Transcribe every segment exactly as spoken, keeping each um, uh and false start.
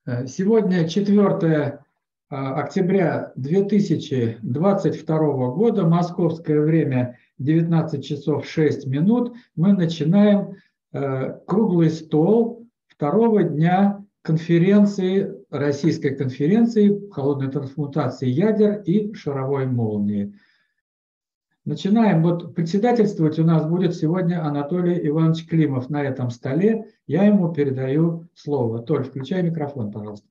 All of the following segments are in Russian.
Сегодня четвёртое октября две тысячи двадцать второго года, московское время девятнадцать часов шесть минут. Мы начинаем круглый стол второго дня конференции, российской конференции холодной трансмутации ядер и шаровой молнии. Начинаем. Вот председательствовать у нас будет сегодня Анатолий Иванович Климов на этом столе. Я ему передаю слово. Толь, включай микрофон, пожалуйста.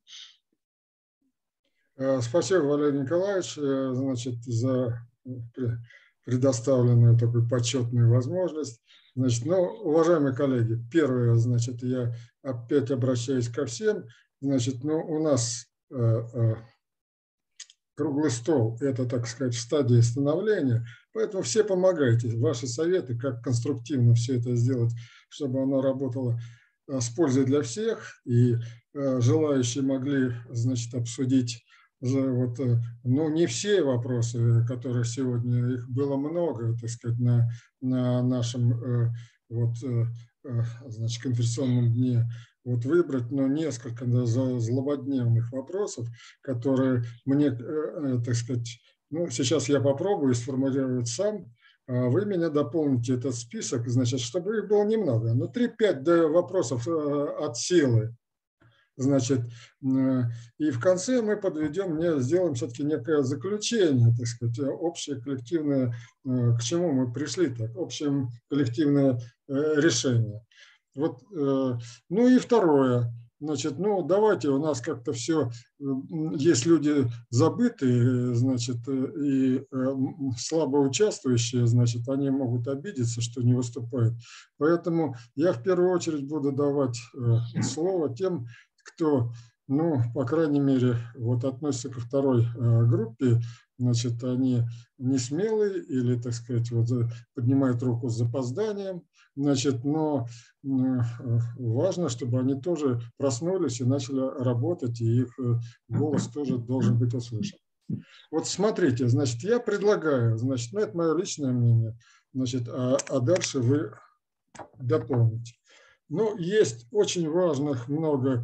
Спасибо, Валерий Николаевич, значит, за предоставленную такую почетную возможность. Значит, ну, уважаемые коллеги, первое, значит, я опять обращаюсь ко всем. Значит, ну, у нас э, э, круглый стол, это, так сказать, в стадии становления, поэтому все помогайте. Ваши советы, как конструктивно все это сделать, чтобы оно работало с пользой для всех, и э, желающие могли, значит, обсудить вот, ну, не все вопросы, которые сегодня, их было много, так сказать, на, на нашем вот, значит, конференционном дне, вот выбрать, но несколько да, злободневных вопросов, которые мне, так сказать, ну, сейчас я попробую сформулировать сам, а вы меня дополните этот список, значит, чтобы их было немного, но три-пять вопросов от силы. Значит, и в конце мы подведем, мне сделаем все-таки некое заключение, так сказать, общее коллективное, к чему мы пришли, так, общее коллективное решение. Вот, ну и второе, значит, ну давайте, у нас как-то все, есть люди забытые, значит, и слабо участвующие, значит, они могут обидеться, что не выступают. Поэтому я в первую очередь буду давать слово тем, кто, ну, по крайней мере, вот относится ко второй э, группе, значит, они не смелые или, так сказать, вот, поднимают руку с запозданием, значит, но э, важно, чтобы они тоже проснулись и начали работать, и их голос тоже должен быть услышан. Вот смотрите, значит, я предлагаю, значит, ну, это мое личное мнение, значит, а, а дальше вы дополните. Ну, есть очень важных много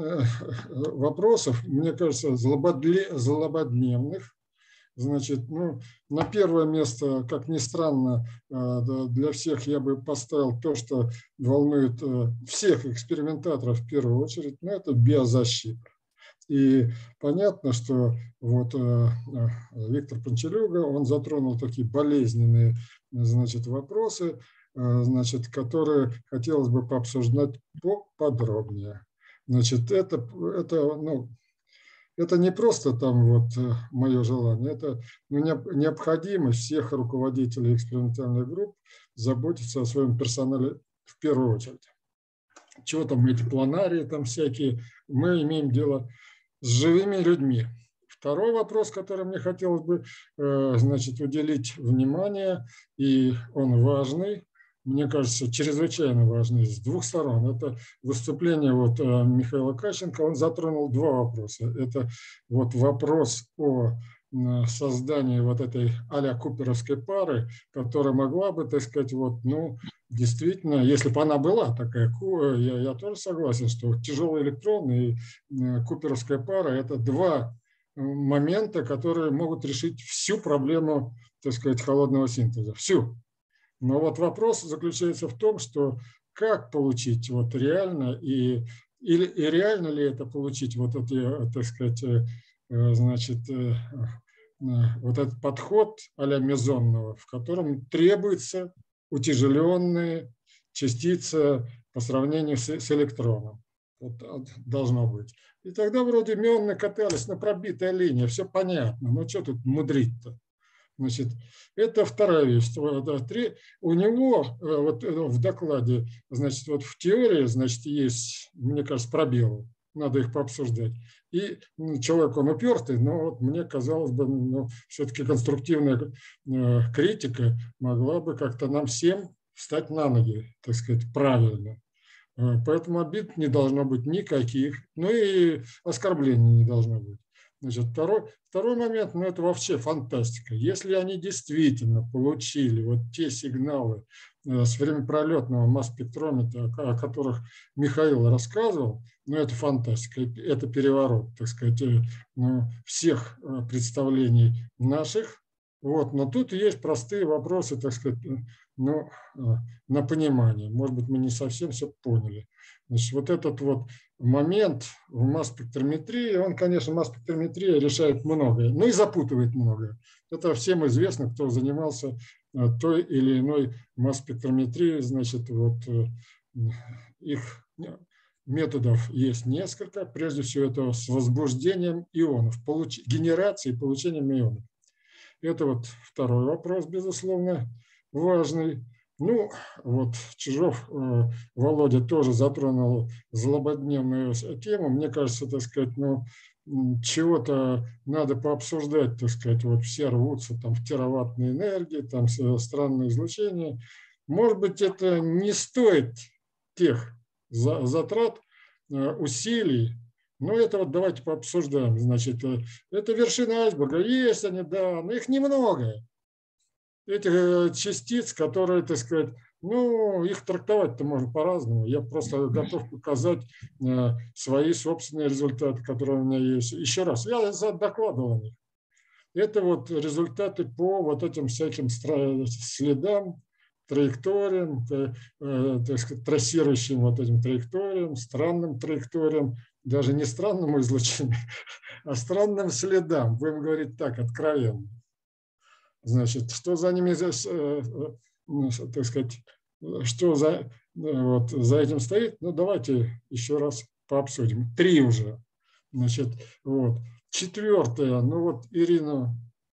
вопросов, мне кажется, злободневных. Значит, ну, на первое место, как ни странно, для всех я бы поставил то, что волнует всех экспериментаторов в первую очередь, но это биозащита. И понятно, что вот Виктор Панчелюга, он затронул такие болезненные, значит, вопросы, значит, которые хотелось бы пообсуждать поподробнее. Значит, это, это, ну, это не просто там вот мое желание, это необходимость всех руководителей экспериментальных групп заботиться о своем персонале в первую очередь. Чего там эти планарии там всякие, мы имеем дело с живыми людьми. Второй вопрос, который мне хотелось бы, значит, уделить внимание, и он важный, мне кажется, чрезвычайно важный с двух сторон. Это выступление вот Михаила Кащенко, он затронул два вопроса. Это вот вопрос о создании вот этой а-ля куперовской пары, которая могла бы, так сказать, вот, ну, действительно, если бы она была такая, я, я тоже согласен, что тяжелый электрон и куперовская пара – это два момента, которые могут решить всю проблему, так сказать, холодного синтеза. Всю. Но вот вопрос заключается в том, что как получить вот реально, и, или, и реально ли это получить вот эти, так сказать, значит, вот этот подход а-ля мезонного, в котором требуется утяжеленные частицы по сравнению с, с электроном. Вот должно быть. И тогда вроде мионы катались на пробитая линия, все понятно, ну что тут мудрить-то? Значит, это вторая вещь. У него вот в докладе, значит, вот в теории, значит, есть, мне кажется, пробелы. Надо их пообсуждать. И человек, он упертый, но вот мне казалось бы, ну, все-таки конструктивная критика могла бы как-то нам всем встать на ноги, так сказать, правильно. Поэтому обид не должно быть никаких, ну и оскорблений не должно быть. Значит, второй, второй момент, ну это вообще фантастика. Если они действительно получили вот те сигналы, с времяпролетного масс-спектрометра, о которых Михаил рассказывал, ну, это фантастика, это переворот, так сказать, ну, всех представлений наших. Вот. Но тут есть простые вопросы, так сказать, ну, на понимание. Может быть, мы не совсем все поняли. Значит, вот этот вот момент в масс-спектрометрии, он, конечно, масс-спектрометрия решает многое, но и запутывает многое. Это всем известно, кто занимался той или иной масс-спектрометрией. Значит, вот их методов есть несколько. Прежде всего, это с возбуждением ионов, получ... генерацией и получением ионов. Это вот второй вопрос, безусловно, важный. Ну, вот Чижов э, Володя тоже затронул злободневную тему. Мне кажется, так сказать, ну, чего-то надо пообсуждать, так сказать, вот все рвутся там в тераваттной энергии, там странные излучения. Может быть, это не стоит тех затрат, усилий. Ну, это вот давайте пообсуждаем. Значит, это вершина айсберга. Есть они, да, но их немного. Этих частиц, которые, так сказать, ну, их трактовать-то можно по-разному. Я просто готов показать свои собственные результаты, которые у меня есть. Еще раз, я докладывал о них. Это вот результаты по вот этим всяким следам, траекториям, так сказать, трассирующим вот этим траекториям, странным траекториям, даже не странному излучению, а странным следам, будем говорить так, откровенно. Значит, что за ними, так сказать, что за, вот, за этим стоит, ну, давайте еще раз пообсудим. Три уже. Значит, вот. Четвертое, ну вот Ирина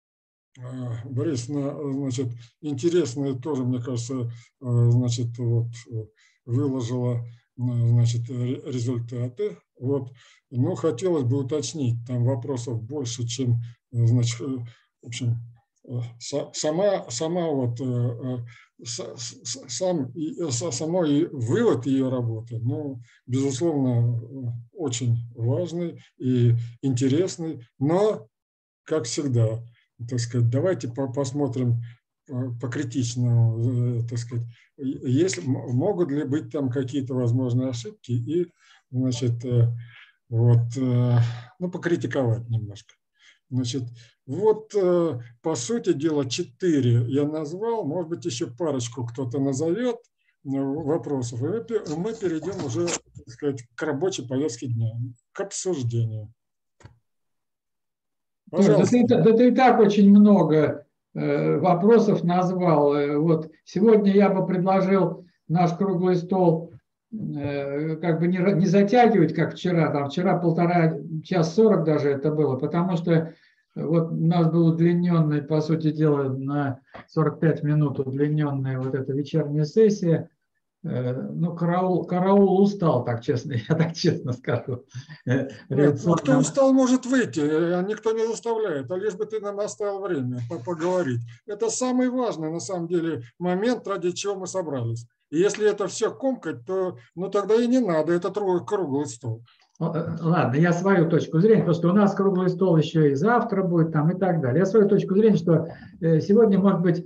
Борисовна, значит, интересные тоже, мне кажется, значит, вот, выложила, значит, результаты. Вот. Но хотелось бы уточнить, там вопросов больше, чем, значит, в общем, сама, сама вот, сам, самой вывод ее работы, ну, безусловно, очень важный и интересный, но, как всегда, так сказать, давайте посмотрим покритично, так сказать, если, могут ли быть там какие-то возможные ошибки и, значит, вот, ну, покритиковать немножко. Значит, вот, по сути дела, четыре я назвал, может быть, еще парочку кто-то назовет вопросов, и мы перейдем уже, так сказать, к рабочей повестке дня, к обсуждению. Пожалуйста. Да, ты, да ты и так очень много э, вопросов назвал. Вот сегодня я бы предложил наш круглый стол э, как бы не, не затягивать, как вчера. Там вчера полтора, час сорок даже это было, потому что вот у нас был удлиненный, по сути дела, на сорок пять минут удлиненная вот эта вечерняя сессия. Ну, караул, караул устал, так честно, я так честно скажу. Нет, ну, кто устал, может выйти, никто не заставляет, а лишь бы ты нам оставил время поговорить. Это самый важный, на самом деле, момент, ради чего мы собрались. И если это все комкать, то ну, тогда и не надо, это круглый стол. Ладно, я свою точку зрения, просто у нас круглый стол еще и завтра будет там и так далее. Я свою точку зрения, что сегодня, может быть,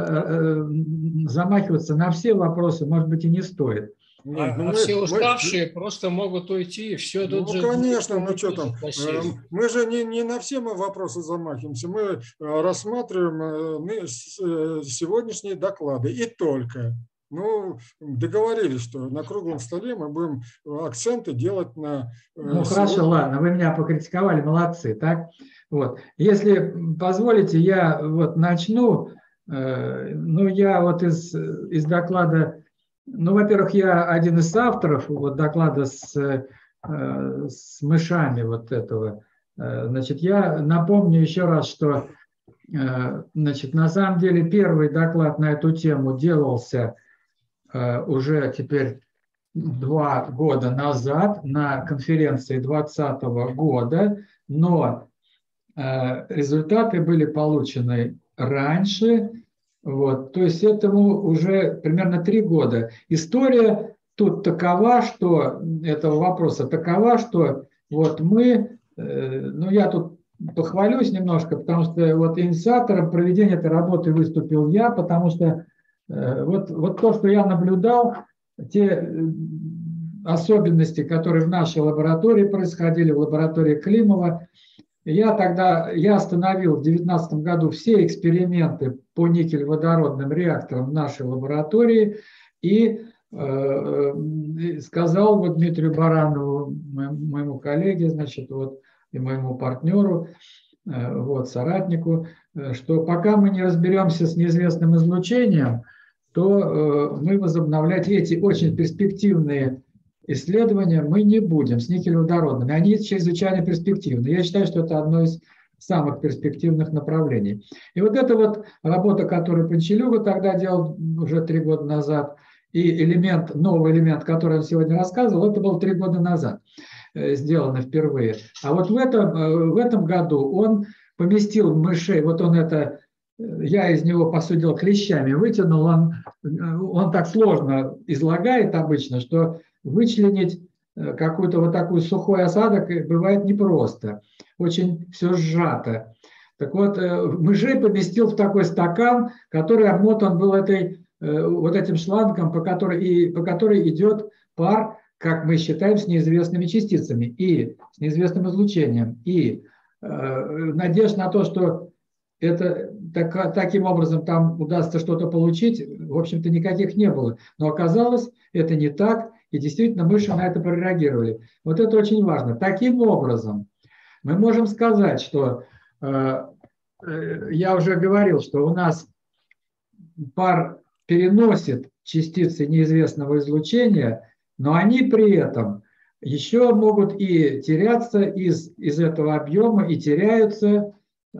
замахиваться на все вопросы, может быть, и не стоит. Нет, а, ну, а мы, все уставшие мы, просто могут уйти, и все ну, тут же... конечно, ну что там, мы же не, не на все мы вопросы замахиваемся, мы рассматриваем сегодняшние доклады и только. Ну, договорились, что на круглом столе мы будем акценты делать на... Ну, хорошо, ладно, вы меня покритиковали, молодцы, так? Вот. Если позволите, я вот начну. Ну, я вот из, из доклада... Ну, во-первых, я один из авторов вот доклада с, с мышами вот этого. Значит, я напомню еще раз, что, значит, на самом деле первый доклад на эту тему делался уже теперь два года назад на конференции двадцатого года, но результаты были получены раньше, вот, то есть этому уже примерно три года. История тут такова, что этого вопроса такова, что вот мы, ну я тут похвалюсь немножко, потому что вот инициатором проведения этой работы выступил я, потому что Вот, вот то, что я наблюдал, те особенности, которые в нашей лаборатории происходили, в лаборатории Климова, я тогда я остановил в две тысячи девятнадцатом году все эксперименты по никель-водородным реакторам в нашей лаборатории и э, сказал вот Дмитрию Баранову, моему коллеге, значит, вот, и моему партнеру, э, вот, соратнику, что пока мы не разберемся с неизвестным излучением, то э, мы возобновлять эти очень перспективные исследования мы не будем с никель-водородными. Они чрезвычайно перспективны. Я считаю, что это одно из самых перспективных направлений. И вот эта вот работа, которую Панчелюга тогда делал уже три года назад, и элемент, новый элемент, который он сегодня рассказывал, это было три года назад сделано впервые. А вот в этом, в этом году он поместил мышей, вот он это, я из него, по сути дела, клещами вытянул, он, он так сложно излагает обычно, что вычленить какой-то вот такой сухой осадок бывает непросто, очень все сжато. Так вот, мышей поместил в такой стакан, который обмотан был этой, вот этим шлангом, по которой, и, по которой идет пар, как мы считаем, с неизвестными частицами и с неизвестным излучением. И э, надежда на то, что это, так, таким образом там удастся что-то получить, в общем-то, никаких не было. Но оказалось, это не так, и действительно мыши на это прореагировали. Вот это очень важно. Таким образом, мы можем сказать, что, э, э, я уже говорил, что у нас пар переносит частицы неизвестного излучения, но они при этом еще могут и теряться из, из этого объема, и теряются.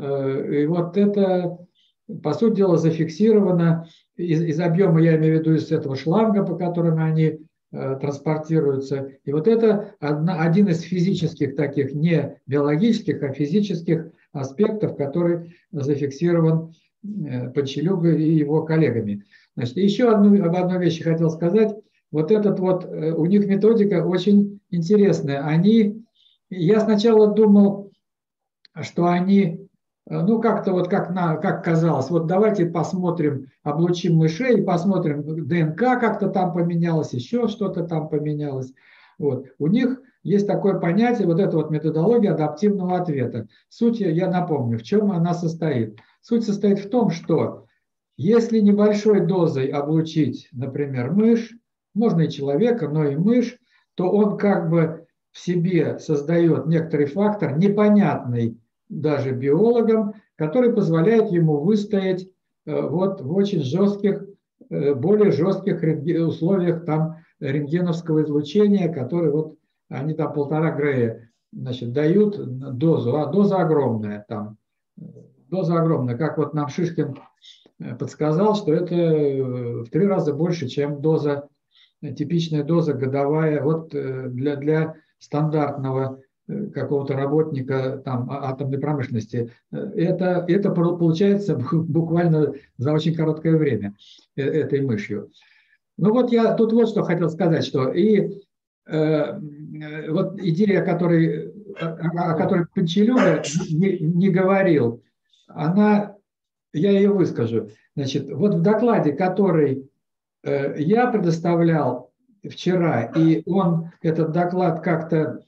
И вот это, по сути дела, зафиксировано из, из объема, я имею в виду из этого шланга, по которому они э, транспортируются. И вот это одна, один из физических таких, не биологических, а физических аспектов, который зафиксирован э, Панчелюгой и его коллегами. Значит, еще одну, об одной вещи хотел сказать. Вот этот вот, у них методика очень интересная. Они, я сначала думал, что они, ну как-то вот как, на, как казалось, вот давайте посмотрим, облучим мышей, посмотрим, ДНК как-то там поменялось, еще что-то там поменялось. Вот. У них есть такое понятие, вот эта вот методология адаптивного ответа. Суть, я напомню, в чем она состоит. Суть состоит в том, что если небольшой дозой облучить, например, мышь, можно и человека, но и мышь, то он как бы в себе создает некоторый фактор, непонятный даже биологам, который позволяет ему выстоять вот в очень жестких, более жестких условиях там рентгеновского излучения, которые вот они там полтора Грея, значит, дают дозу, а доза огромная там, доза огромная, как вот нам Шишкин подсказал, что это в три раза больше, чем доза, типичная доза годовая вот для, для стандартного какого-то работника там, атомной промышленности. Это, это получается буквально за очень короткое время этой мышью. Ну вот я тут вот что хотел сказать, что и э, вот идея, о которой, о, о которой Панчелюга не, не говорил, она, я ее выскажу. Значит, вот в докладе, который э, я предоставлял вчера, и он, этот доклад как-то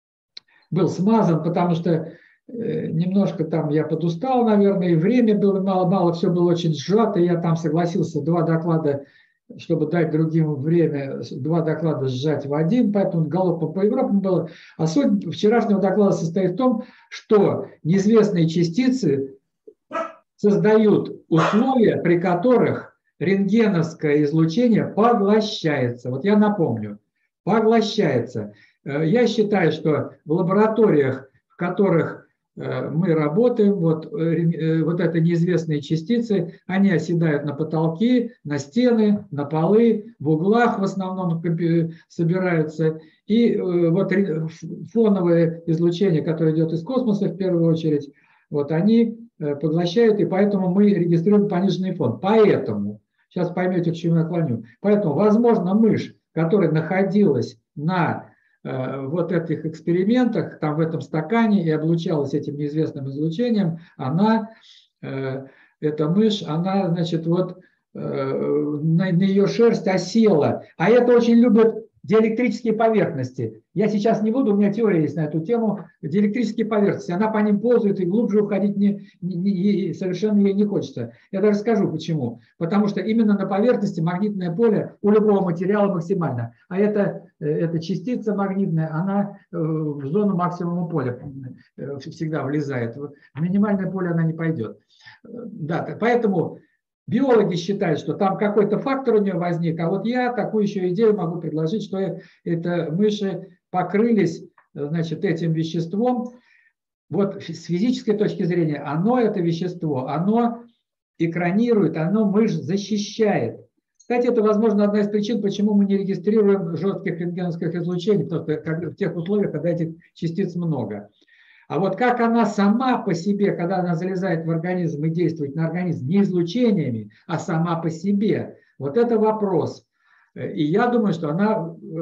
был смазан, потому что э, немножко там я подустал, наверное, и время было мало-мало, все было очень сжато, и я там согласился два доклада, чтобы дать другим время, два доклада сжать в один, поэтому галопом по Европам было. А суть вчерашнего доклада состоит в том, что неизвестные частицы создают условия, при которых рентгеновское излучение поглощается. Вот я напомню, поглощается. Я считаю, что в лабораториях, в которых мы работаем, вот, вот это неизвестные частицы, они оседают на потолки, на стены, на полы, в углах в основном собираются. И вот фоновое излучение, которое идет из космоса в первую очередь, вот они поглощают, и поэтому мы регистрируем пониженный фон. Поэтому, сейчас поймете, к чему я клоню, поэтому, возможно, мышь, которая находилась на э, вот этих экспериментах, там в этом стакане и облучалась этим неизвестным излучением, она, э, эта мышь, она, значит, вот на, на ее шерсть осела. А это очень любят диэлектрические поверхности. Я сейчас не буду, у меня теория есть на эту тему. Диэлектрические поверхности, она по ним ползает, и глубже уходить не, не, не, совершенно ей не хочется. Я даже скажу почему. Потому что именно на поверхности магнитное поле у любого материала максимально. А это, эта частица магнитная, она в зону максимума поля всегда влезает. В минимальное поле она не пойдет. Да, поэтому биологи считают, что там какой-то фактор у нее возник, а вот я такую еще идею могу предложить, что это мыши покрылись, значит, этим веществом. Вот с физической точки зрения, оно, это вещество, оно экранирует, оно мышь защищает. Кстати, это, возможно, одна из причин, почему мы не регистрируем жестких рентгеновских излучений, потому что в тех условиях, когда этих частиц много. А вот как она сама по себе, когда она залезает в организм и действует на организм не излучениями, а сама по себе, вот это вопрос. И я думаю, что она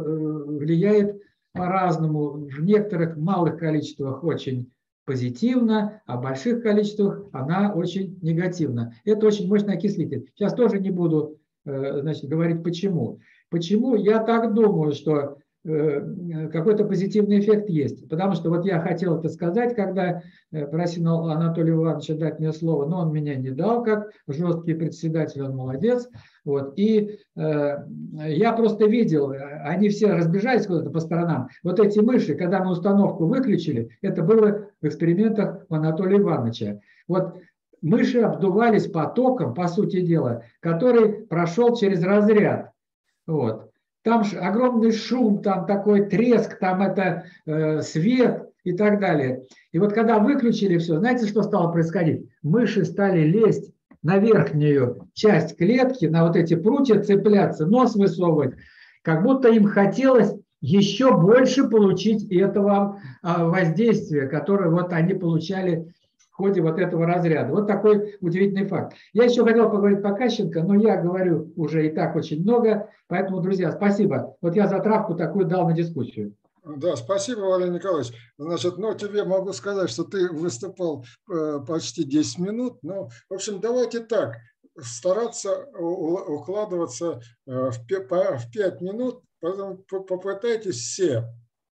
влияет по-разному. В некоторых малых количествах очень позитивно, а в больших количествах она очень негативна. Это очень мощный окислитель. Сейчас тоже не буду, значит, говорить почему. Почему? Я так думаю, что какой-то позитивный эффект есть. Потому что вот я хотел это сказать, когда просил Анатолия Ивановича дать мне слово, но он меня не дал, как жесткий председатель, он молодец. Вот. И э, я просто видел, они все разбежались куда-то по сторонам. Вот эти мыши, когда мы установку выключили, это было в экспериментах у Анатолия Ивановича. Вот мыши обдувались потоком, по сути дела, который прошел через разряд. Вот. Там огромный шум, там такой треск, там это э, свет и так далее. И вот когда выключили все, знаете, что стало происходить? Мыши стали лезть на верхнюю часть клетки, на вот эти прутья цепляться, нос высовывать, как будто им хотелось еще больше получить этого воздействия, которое вот они получали в ходе вот этого разряда. Вот такой удивительный факт. Я еще хотел поговорить по Кащенко, но я говорю уже и так очень много, поэтому, друзья, спасибо. Вот я затравку такую дал на дискуссию. Да, спасибо, Валерий Николаевич. Значит, ну, тебе могу сказать, что ты выступал э, почти десять минут. Но, в общем, давайте так, стараться укладываться э, в пять минут, поэтому попытайтесь все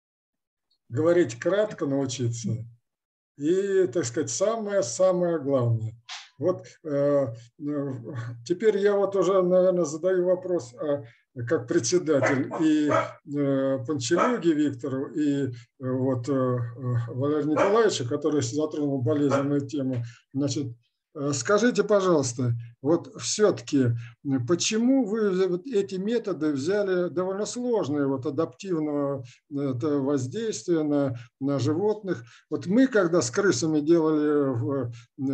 говорить кратко, научиться. И, так сказать, самое-самое главное. Вот э, теперь я вот уже, наверное, задаю вопрос, а, как председатель и э, Панчелюге Виктору, и э, вот э, Валерию Николаевичу, который затронул болезненную тему. Значит, скажите, пожалуйста, вот все-таки, почему вы вот эти методы взяли довольно сложные, вот адаптивного воздействия на, на животных? Вот мы, когда с крысами делали в,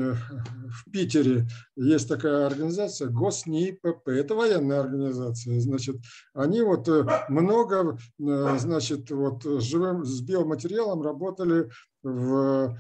в Питере, есть такая организация ГосНИИПП, это военная организация, значит, они вот много, значит, вот с живым, с биоматериалом работали в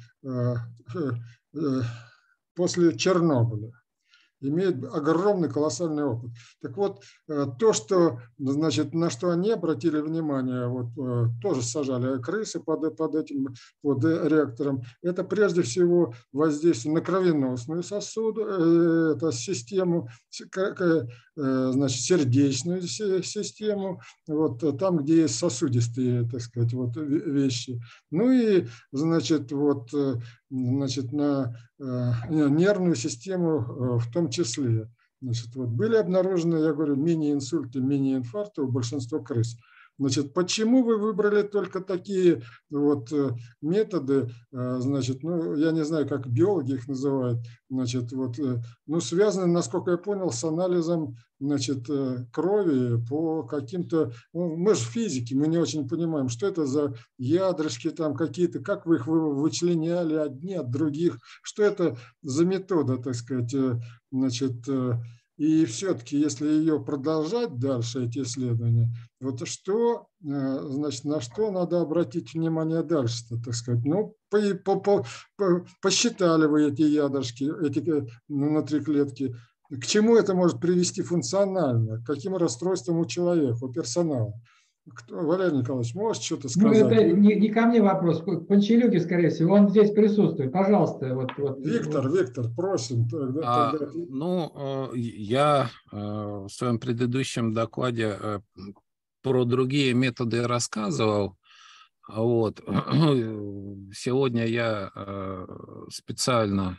после Чернобыля, имеет огромный колоссальный опыт. Так вот, то, что, значит, на что они обратили внимание, вот тоже сажали крысы под, под этим под реактором, это прежде всего воздействие на кровеносную сосуд, это систему, значит, сердечную систему, вот там, где есть сосудистые, так сказать, вот вещи. Ну и, значит, вот, значит, на нервную систему в том числе. Значит, вот были обнаружены, я говорю, мини-инсульты, мини-инфаркты у большинства крыс. Значит, почему вы выбрали только такие вот методы, значит, ну, я не знаю, как биологи их называют, значит, вот, ну, связаны, насколько я понял, с анализом, значит, крови по каким-то, ну, мы же физики, мы не очень понимаем, что это за ядрышки там какие-то, как вы их вычленяли одни от других, что это за метода, так сказать, значит, и все-таки, если ее продолжать дальше, эти исследования, вот что, значит, на что надо обратить внимание дальше, так сказать. Ну, по, по, по, по, посчитали вы эти ядрышки, эти внутриклетки. К чему это может привести функционально? К каким расстройствам у человека, у персонала? Кто, Валерий Николаевич, можешь что-то Ну, сказать? это не, не ко мне вопрос, к Панчелюке, скорее всего, он здесь присутствует. Пожалуйста. Вот, вот, Виктор, вот. Виктор, просим. Тогда, А, тогда... ну, я в своем предыдущем докладе про другие методы рассказывал. Вот. Сегодня я специально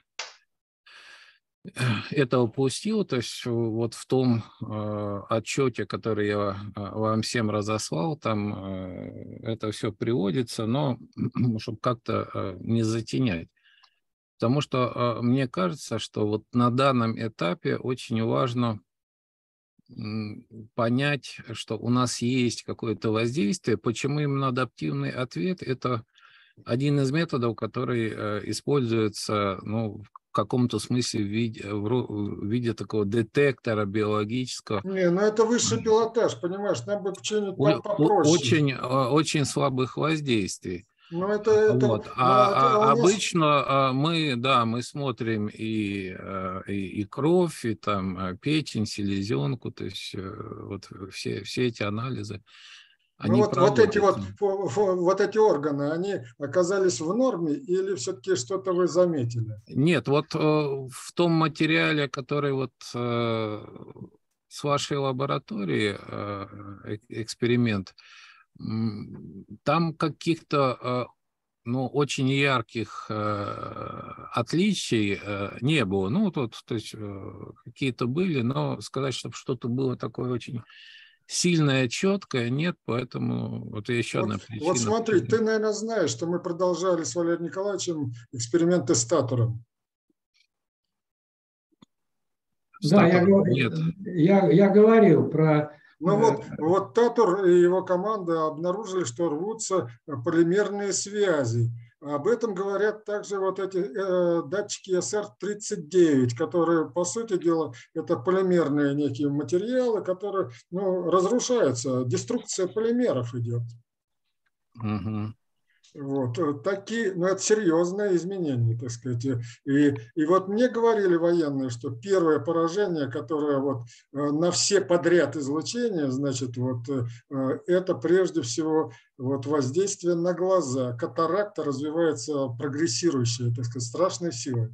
это упустил, то есть вот в том э, отчете, который я вам всем разослал, там э, это все приводится, но чтобы как-то э, не затенять. Потому что э, мне кажется, что вот на данном этапе очень важно э, понять, что у нас есть какое-то воздействие. Почему именно адаптивный ответ? Это один из методов, который э, используется, ну, в каком-то смысле в виде, в виде такого детектора биологического. Не, ну это высший пилотаж, понимаешь, нам бы что-нибудь попроще. Очень, очень слабых воздействий. Ну, это, это, вот. ну, а, это а, есть... Обычно мы, да, мы смотрим и, и, и кровь, и там печень, селезенку, то есть вот все, все эти анализы. Ну вот, вот, эти вот, вот эти органы, они оказались в норме или все-таки что-то вы заметили? Нет, вот в том материале, который вот с вашей лаборатории, эксперимент, там каких-то, ну, очень ярких отличий не было. Ну, тут, то есть какие-то были, но сказать, чтобы что-то было такое очень сильное, четкое, нет, поэтому вот еще вот, одна причина. Вот смотри, ты, наверное, знаешь, что мы продолжали с Валерием Николаевичем эксперименты с татором. Да, я, я, я говорил про... Ну вот, вот Татур и его команда обнаружили, что рвутся полимерные связи. Об этом говорят также вот эти э, датчики эс эр тридцать девять, которые, по сути дела, это полимерные некие материалы, которые, ну, разрушаются. Деструкция полимеров идет. Угу. Вот такие, ну это серьезное изменение, так сказать. И, и вот мне говорили военные, что первое поражение, которое вот на все подряд излучения, значит, вот это прежде всего вот воздействие на глаза. Катаракта развивается прогрессирующая, так сказать, страшной силой.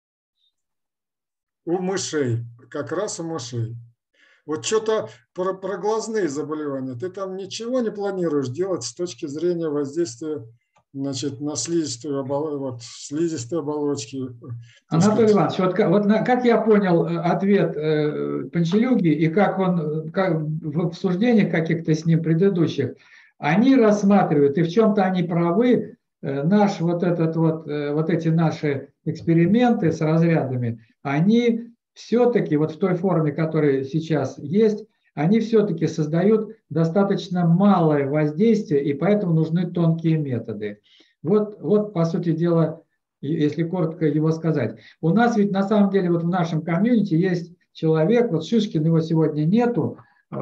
У мышей, как раз у мышей. Вот что-то про, про глазные заболевания. Ты там ничего не планируешь делать с точки зрения воздействия, значит, на слизистую оболочку, вот, слизистые оболочки. Анатолий Иванович, вот, вот на, как я понял ответ э, Панчелюги и как он как в обсуждениях каких-то с ним предыдущих, они рассматривают, и в чем-то они правы, э, наш вот этот вот, э, вот эти наши эксперименты с разрядами, они все-таки вот в той форме, которая сейчас есть, они все-таки создают достаточно малое воздействие, и поэтому нужны тонкие методы. Вот, вот по сути дела, если коротко его сказать. У нас ведь на самом деле вот в нашем комьюнити есть человек, вот Шишкин, его сегодня нету,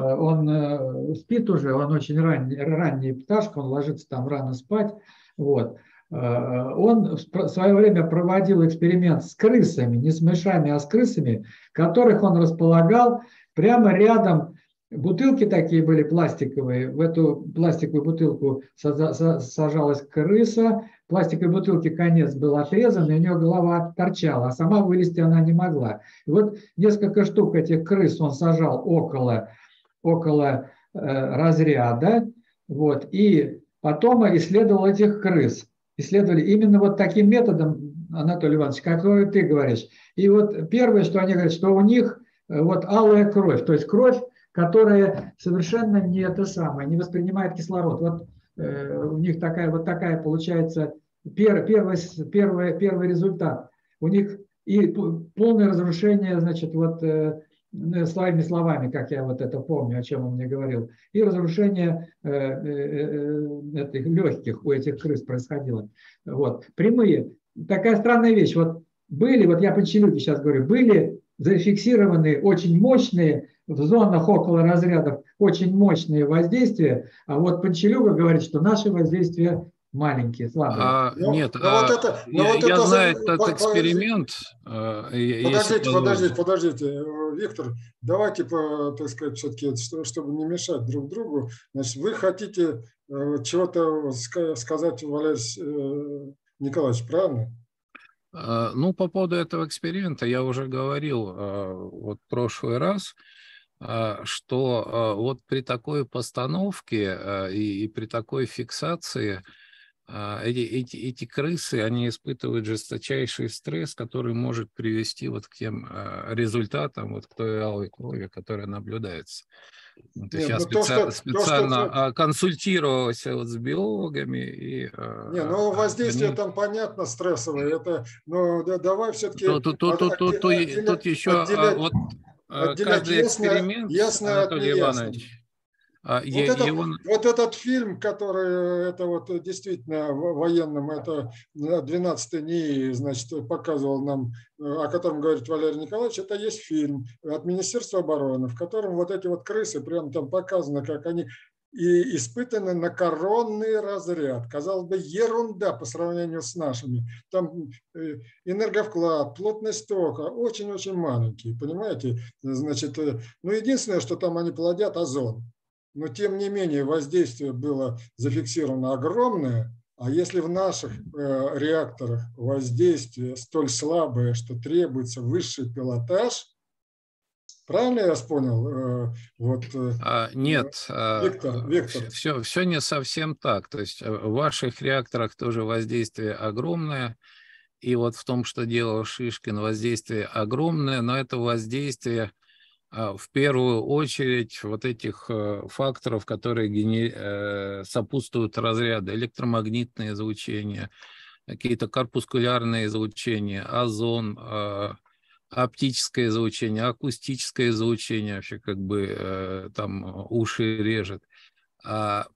он спит уже, он очень ранний, ранний пташка, он ложится там рано спать. Вот. Он в свое время проводил эксперимент с крысами, не с мышами, а с крысами, которых он располагал прямо рядом. Бутылки такие были пластиковые, в эту пластиковую бутылку сажалась крыса, в пластиковой бутылке конец был отрезан, и у нее голова торчала, а сама вылезти она не могла. И вот несколько штук этих крыс он сажал около, около э, разряда, вот, и потом исследовал этих крыс. Исследовали именно вот таким методом, Анатолий Иванович, который ты говоришь. И вот первое, что они говорят, что у них вот алая кровь, то есть кровь, которая совершенно не это самое, не воспринимает кислород. Вот э, у них такая вот такая получается пер, первый, первый, первый результат. У них и полное разрушение, значит, вот э, своими словами, как я вот это помню, о чем он мне говорил, и разрушение э, э, этих легких у этих крыс происходило. Вот. Прямые. Такая странная вещь. Вот были, вот я по Панчелюке сейчас говорю, были зафиксированы очень мощные в зонах около разрядов очень мощные воздействия, а вот Панчелюга говорит, что наши воздействия маленькие, слабые. А, Но, нет, но а, вот это, но я, вот я это, знаю этот по- по- эксперимент. а, и- если подождите, подождите, позволите. подождите, Э, Виктор, давайте, по, так сказать, все-таки, чтобы не мешать друг другу, значит, вы хотите э, чего-то ска- сказать, Валерий э, Николаевич, правильно? А, Ну, по поводу этого эксперимента я уже говорил а, вот в прошлый раз, а, что а, вот при такой постановке а, и, и при такой фиксации а, эти, эти, эти крысы, они испытывают жесточайший стресс, который может привести вот к тем а, результатам, вот к той алой крови, которая наблюдается. Ну, то есть Нет, я ну то, специ- что, то, специально что а, консультировался вот с биологами, и не, а, ну воздействие они... там понятно стрессовое. Это, но да, давай все-таки То, то, то, то, то, то и- тут отделять, еще а, отделять, вот а, отделять каждый ясное, эксперимент, ясное от Анатолий неясного. Иванович, а, Вот, е- это, его... вот этот фильм, который это вот действительно в- военным, это двенадцатый НИИ, значит, показывал нам, о котором говорит Валерий Николаевич, это есть фильм от Министерства обороны, в котором вот эти вот крысы, прям там показано, как они и испытаны на коронный разряд. Казалось бы, ерунда по сравнению с нашими. Там э, энерговклад, плотность тока очень-очень маленький, понимаете? Значит, э, ну единственное, что там они плодят озон. Но тем не менее воздействие было зафиксировано огромное. А если в наших э, реакторах воздействие столь слабое, что требуется высший пилотаж, правильно я вас понял? Э, вот, э, А, нет, Виктор, Виктор. все, все не совсем так. То есть э, в ваших реакторах тоже воздействие огромное. И вот в том, что делал Шишкин, воздействие огромное, но это воздействие а, в первую очередь вот этих э, факторов, которые гене- э, сопутствуют разряду: электромагнитное излучение, какие-то корпускулярные излучения, озон, э, оптическое излучение, акустическое излучение, вообще как бы э, там уши режет. А,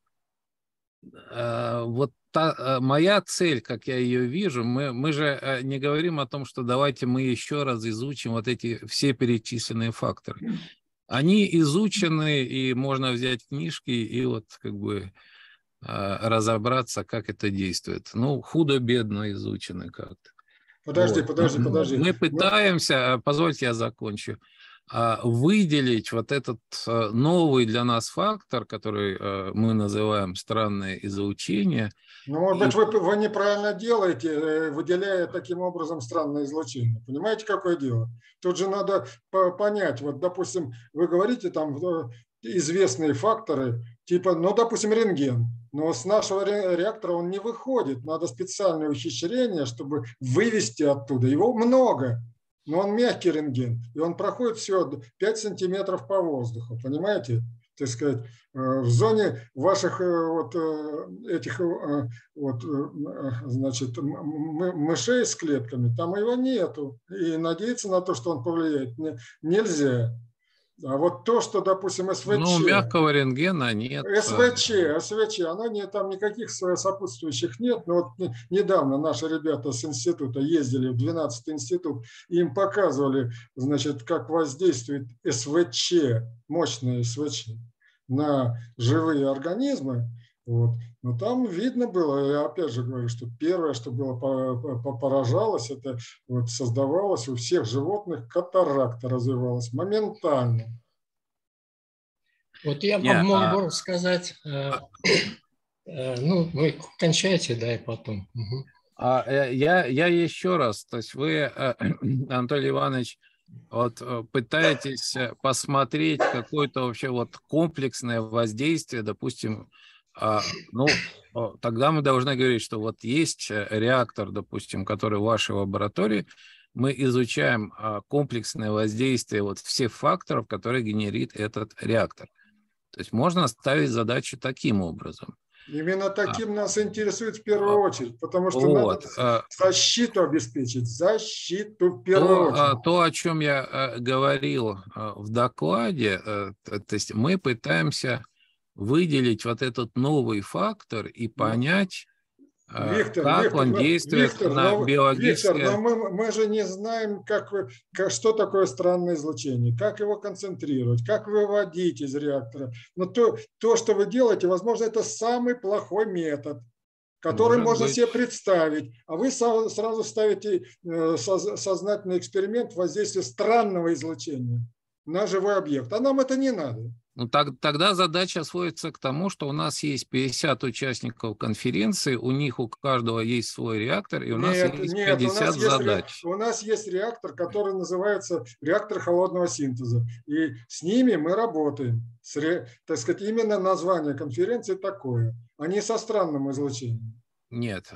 а, вот та, а, моя цель, как я ее вижу, мы, мы же э, не говорим о том, что давайте мы еще раз изучим вот эти все перечисленные факторы. Они изучены, и можно взять книжки и вот как бы а, разобраться, как это действует. Ну, худо-бедно изучены как-то. Подожди, Вот. подожди, подожди. Мы Ну, пытаемся, позвольте я закончу, а, выделить вот этот а, новый для нас фактор, который а, мы называем странное излучение. ну, может И, быть, вы, вы неправильно делаете, э, выделяя таким образом странное излучение. Понимаете, какое дело? Тут же надо по- понять, вот, допустим, вы говорите там э, известные факторы, типа, ну, допустим, рентген, но с нашего ре- реактора он не выходит, надо специальное ухищрение, чтобы вывести оттуда. Его много, но он мягкий рентген, и он проходит всего пять сантиметров по воздуху, понимаете? Так сказать, в зоне ваших вот этих вот, значит, мышей с клетками, там его нету. И надеяться на то, что он повлияет, нельзя. А вот то, что, допустим, СВЧ... Ну, мягкого рентгена нет. СВЧ, СВЧ, оно не, там никаких сопутствующих нет. Но вот недавно наши ребята с института ездили в двенадцатый институт, и им показывали, значит, как воздействует СВЧ, мощное СВЧ, на живые организмы. Вот. Но там видно было, я опять же говорю, что первое, что было поражалось, это вот создавалось у всех животных катаракта, развивалась моментально. Вот я Не, мог а, бы сказать, э, э, ну, вы кончайте, да, и потом. Угу. а, э, я, я еще раз, то есть вы, э, Анатолий Иванович, вот э, пытаетесь э, посмотреть какое-то вообще вот комплексное воздействие, допустим, а, ну, о, тогда мы должны говорить, что вот есть э, реактор, допустим, который в вашей лаборатории, мы изучаем а, комплексное воздействие вот всех факторов, которые генерит этот реактор. То есть можно ставить задачу таким образом. Именно таким нас интересует в первую А, очередь, потому что вот. надо защиту обеспечить, защиту в первую То, очередь. то, о чем я говорил в докладе, то есть мы пытаемся выделить вот этот новый фактор и понять, Виктор, как Виктор, он но, действует Виктор, на но, Виктор, биологическое... но мы, мы же не знаем, как вы, как, что такое странное излучение, как его концентрировать, как выводить из реактора. Но то, то, что вы делаете, возможно, это самый плохой метод. который Может можно быть. себе представить, а вы сразу ставите сознательный эксперимент воздействия странного излучения на живой объект. А нам это не надо. Ну, так, тогда задача сводится к тому, что у нас есть пятьдесят участников конференции, у них у каждого есть свой реактор, и у нас Нет, есть нет, у пятьдесят нас есть, задач. у нас есть реактор, который называется реактор холодного синтеза. И с ними мы работаем. С, так сказать, именно название конференции такое, а не со странным излучением. Нет.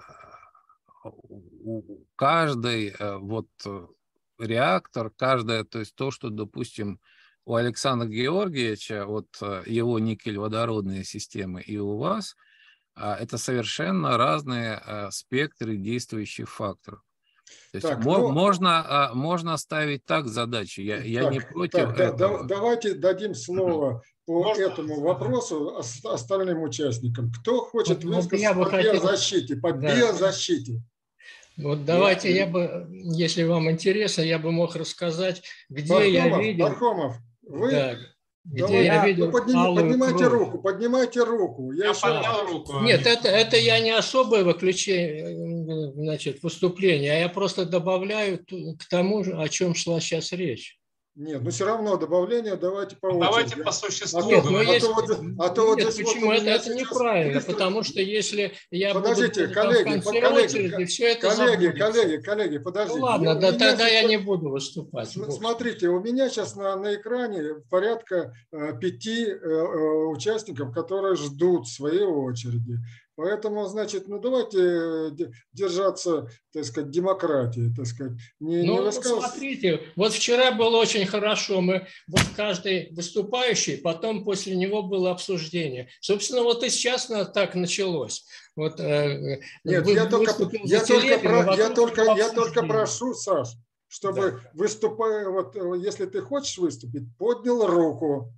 Каждый вот реактор, каждое, то есть то, что, допустим, у Александра Георгиевича, вот его никель-водородные системы, и у вас, это совершенно разные спектры действующих факторов. То есть так, мо- ну, можно, можно ставить так задачи, я, я так, не против так, да, этого. да, давайте дадим слово по Можно? этому вопросу остальным участникам. Кто хочет Вот, вот я высказаться бы по хотел... биозащите? По Да. биозащите. Вот давайте Я- я бы, если вам интересно, я бы мог рассказать, где Пархомов, я видел... Пархомов, вы, Да, где давайте, я Я- видел вы подними- алую поднимайте кровь. руку, поднимайте руку. Я, Я еще раз- поднял руку. Нет, это, это я не особое выключение, значит, выступление, а я просто добавляю т- к тому, о чем шла сейчас речь. Нет, но все равно добавление давайте по очереди. Давайте по существу. А то- Нет, но а то есть... вот здесь- а то вот Нет, здесь вот почему? у это, меня это сейчас неправильно, приступ- потому что если я Подождите, буду там коллеги, в конце коллеги, очереди, все это Коллеги, забудется. коллеги, коллеги, подождите. Ну ладно, Я- да, у меня тогда я сейчас- не буду выступать. С- Бог с ним. Смотрите, у меня сейчас на, на экране порядка э, пяти э, э, участников, которые ждут своей очереди. Поэтому, значит, ну давайте э, де- держаться, так сказать, демократии, так сказать. Не, не Ну, высказываться- смотрите, вот вчера было очень хорошо. Мы, вот каждый выступающий, потом после него было обсуждение. Собственно, вот и сейчас на- так началось. Вот, э, Нет, вы- я только, выступил я, за только, Телегина, про- я, вокруг только, было я только обсуждение. прошу, Саш, чтобы выступая, вот э, если ты хочешь выступить, поднял руку.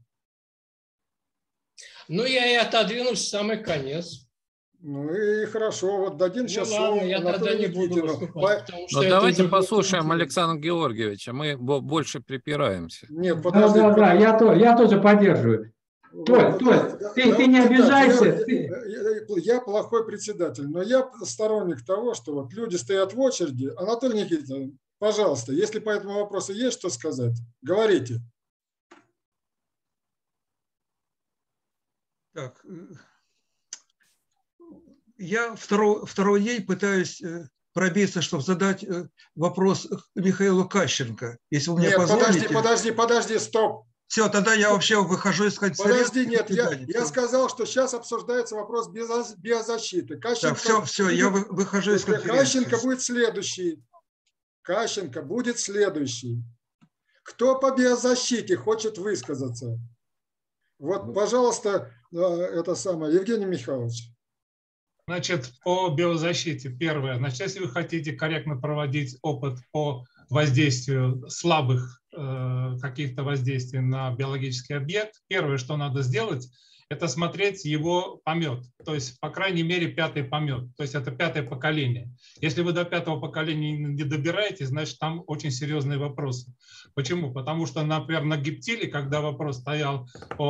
Ну, я и отодвинусь в самый конец. Ну и хорошо, вот дадим Ну, сейчас ладно, слово я тогда Анатолию не буду Никитину. выступать, По- потому что Но это давайте уже будет послушаем интересно. Александра Георгиевича, мы бо- больше припираемся. Нет, Да, подожди. да, да, я, то, я тоже поддерживаю. Вот, Толь, вот, Толь, да, ты- да, ты не вот так, обижайся, Я, ты- я- я плохой председатель, но я сторонник того, что вот люди стоят в очереди. Анатолий Никитин, пожалуйста, если по этому вопросу есть что сказать, говорите. Так, э, я второй, второй день пытаюсь э, пробиться, чтобы задать э, вопрос Михаилу Кащенко. Если вы мне Нет, позволите. подожди, подожди, подожди, стоп. Все, тогда я вообще выхожу из конференции. Подожди, нет, я, Свидания. я сказал, что сейчас обсуждается вопрос биоза- биозащиты. Кащенко, Так, все, все, я будет- вы- выхожу из конференции. Кащенко будет следующий. Кащенко будет следующий. Кто по биозащите хочет высказаться? Вот, пожалуйста, э, это самое, Евгений Михайлович. Значит, по биозащите. Первое. Значит, если вы хотите корректно проводить опыт по воздействию слабых э, каких-то воздействий на биологический объект, первое, что надо сделать, это смотреть его помет. То есть, по крайней мере, пятый помет. То есть, это пятое поколение. Если вы до пятого поколения не добираетесь, значит, там очень серьезные вопросы. Почему? Потому что, например, на гептиле, когда вопрос стоял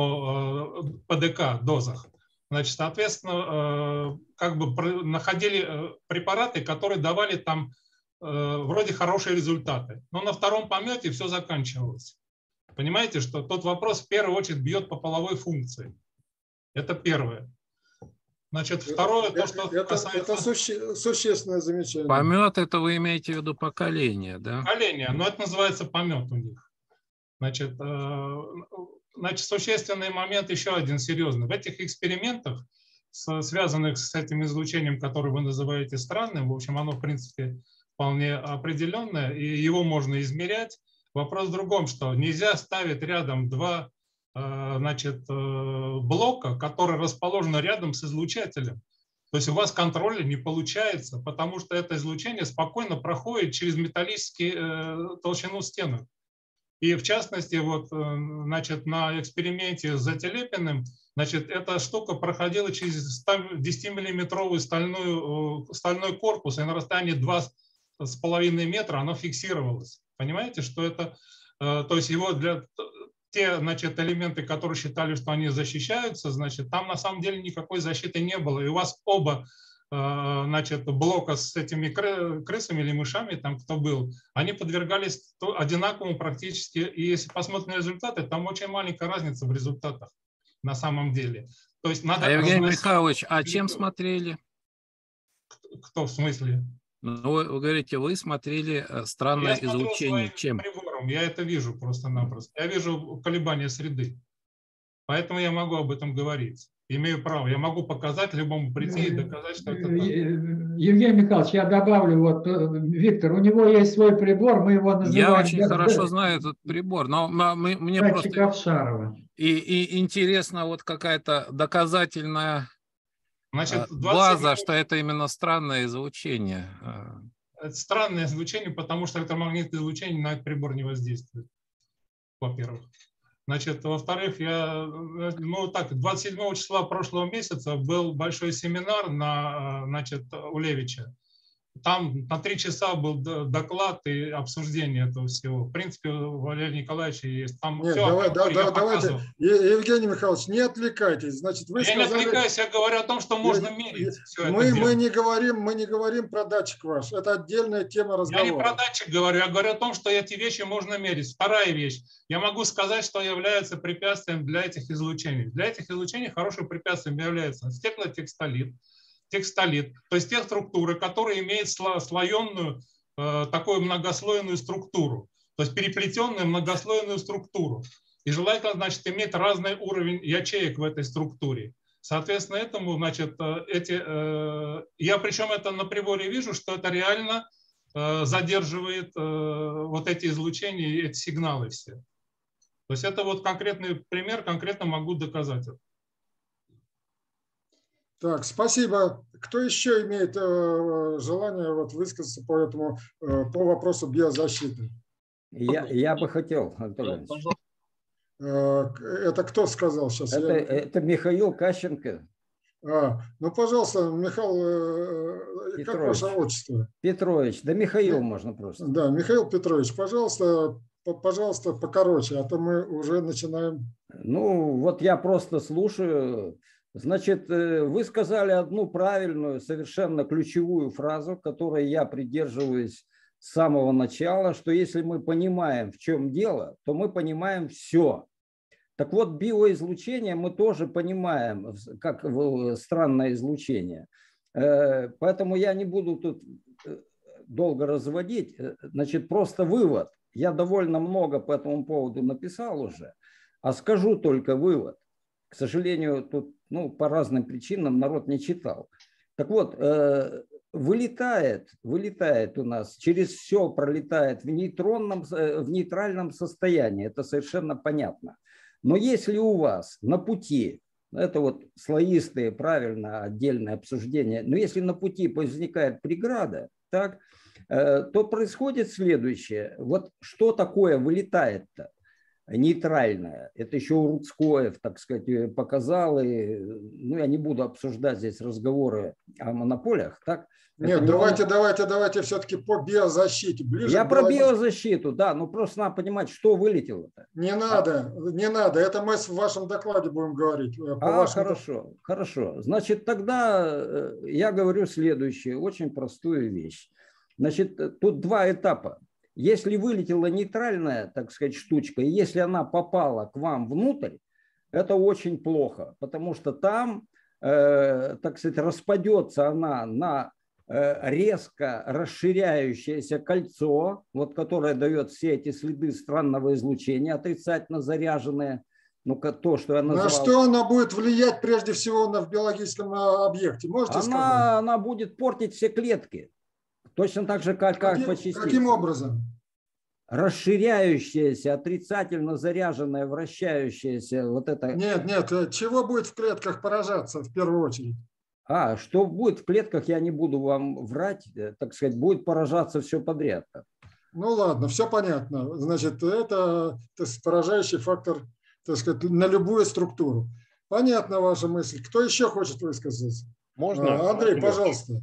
о э, ПДК дозах, значит, соответственно, как бы находили препараты, которые давали там вроде хорошие результаты. Но на втором помете все заканчивалось. Понимаете, что тот вопрос в первую очередь бьет по половой функции. Это первое. Значит, второе, это, то, что это, касается... Это суще, существенное замечание. Помет, это вы имеете в виду поколение, да? Поколение, но это называется помет у них. Значит, Значит, существенный момент еще один серьезный. В этих экспериментах, связанных с этим излучением, которое вы называете странным, в общем, оно, в принципе, вполне определенное, и его можно измерять. Вопрос в другом, что нельзя ставить рядом два значит, блока, которые расположены рядом с излучателем. То есть у вас контроля не получается, потому что это излучение спокойно проходит через металлическую толщину стенок. И в частности, вот, значит, на эксперименте с Зателепиным, значит, эта штука проходила через десятимиллиметровый стальной, стальной корпус, и на расстоянии два с половиной метра оно фиксировалось. Понимаете, что это, то есть его для те, значит, элементы, которые считали, что они защищаются, значит, там на самом деле никакой защиты не было. И у вас оба значит, блока с этими крысами или мышами, там кто был, они подвергались одинаковому практически. И если посмотреть на результаты, там очень маленькая разница в результатах на самом деле. То есть надо а Евгений разносить... Михайлович, а чем смотрели? Кто в смысле? Ну, вы, вы говорите, вы смотрели странное я излучение. Чем? Прибором, я это вижу просто-напросто. Я вижу колебания среды. Поэтому я могу об этом говорить. Имею право. Я могу показать любому прийти и доказать, что это так. Евгений Михайлович, я добавлю, вот Виктор, у него есть свой прибор, мы его называем... Я очень хорошо знаю этот прибор, но мне просто Авшарова. И, и интересно вот какая-то доказательная Значит, база, что это именно странное излучение. Это странное излучение, потому что электромагнитное излучение на этот прибор не воздействует, во-первых. Значит, во-вторых, я, ну так, двадцать седьмого числа прошлого месяца был большой семинар на, значит, у Левича. Там на три часа был доклад и обсуждение этого всего. В принципе, у Валерия Николаевича есть. Там Нет, все, давай, да, да, давайте, Евгений Михайлович, не отвлекайтесь. Значит, вы я сказали... не отвлекаюсь, я говорю о том, что можно я, мерить. Я, мы, мы, не говорим, мы не говорим про датчик ваш. Это отдельная тема разговора. Я не про датчик говорю, я говорю о том, что эти вещи можно мерить. Вторая вещь. Я могу сказать, что является препятствием для этих излучений. Для этих излучений хорошим препятствием является стеклотекстолит. Текстолит, то есть те структуры, которые имеют слоенную, э, такую многослойную структуру, то есть переплетенную многослойную структуру. И желательно, значит, иметь разный уровень ячеек в этой структуре. Соответственно, этому, значит, эти, э, я причем это на приборе вижу, что это реально э, задерживает э, вот эти излучения, эти сигналы все. То есть это вот конкретный пример, конкретно могу доказать это. Так, спасибо. Кто еще имеет э, желание вот, высказаться по этому э, по вопросу биозащиты? Я, я бы хотел, Анатолий. Э, это кто сказал сейчас? Это, я... это Михаил Кащенко. А, ну, пожалуйста, Михаил, э, как ваше отчество? Петрович, да Михаил можно просто. Да, Михаил Петрович, пожалуйста, пожалуйста, покороче, а то мы уже начинаем. Ну, вот я просто слушаю. Значит, вы сказали одну правильную, совершенно ключевую фразу, которой я придерживаюсь с самого начала, что если мы понимаем, в чем дело, то мы понимаем все. Так вот, биоизлучение мы тоже понимаем, как странное излучение. Поэтому я не буду тут долго разводить. Значит, просто вывод. Я довольно много по этому поводу написал уже, а скажу только вывод. К сожалению, тут ну, по разным причинам народ не читал. Так вот, э, вылетает, вылетает у нас, через все пролетает в, нейтронном, в нейтральном состоянии, это совершенно понятно. Но если у вас на пути, это вот слоистые, правильно, отдельное обсуждение, но если на пути возникает преграда, так, э, то происходит следующее. Вот что такое вылетает-то? Нейтральная. Это еще Рудскоев, так сказать, показал. И, ну, я не буду обсуждать здесь разговоры о монополиях. Так? Нет, это давайте, не... давайте, давайте все-таки по биозащите. Ближе я про биологии... биозащиту, да, но просто надо понимать, что вылетело-то. Не надо, а? не надо. Это мы в вашем докладе будем говорить. По а, вашему... хорошо, хорошо. Значит, тогда я говорю следующее, очень простую вещь. Значит, тут два этапа. Если вылетела нейтральная, так сказать, штучка, и если она попала к вам внутрь, это очень плохо, потому что там, э, так сказать, распадется она на э, резко расширяющееся кольцо, вот, которое дает все эти следы странного излучения, отрицательно заряженные, ну, то, что я назвал. На что она будет влиять прежде всего на, в биологическом объекте? Можете она, сказать? Она будет портить все клетки. Точно так же, как, как по частицам. Каким образом? Расширяющаяся, отрицательно заряженная, вращающаяся вот это. Нет, нет, чего будет в клетках поражаться в первую очередь? А, что будет в клетках, я не буду вам врать, так сказать, будет поражаться все подряд. Ну ладно, все понятно. Значит, это, это поражающий фактор, так сказать, на любую структуру. Понятна ваша мысль. Кто еще хочет высказаться? Можно? Андрей, пожалуйста.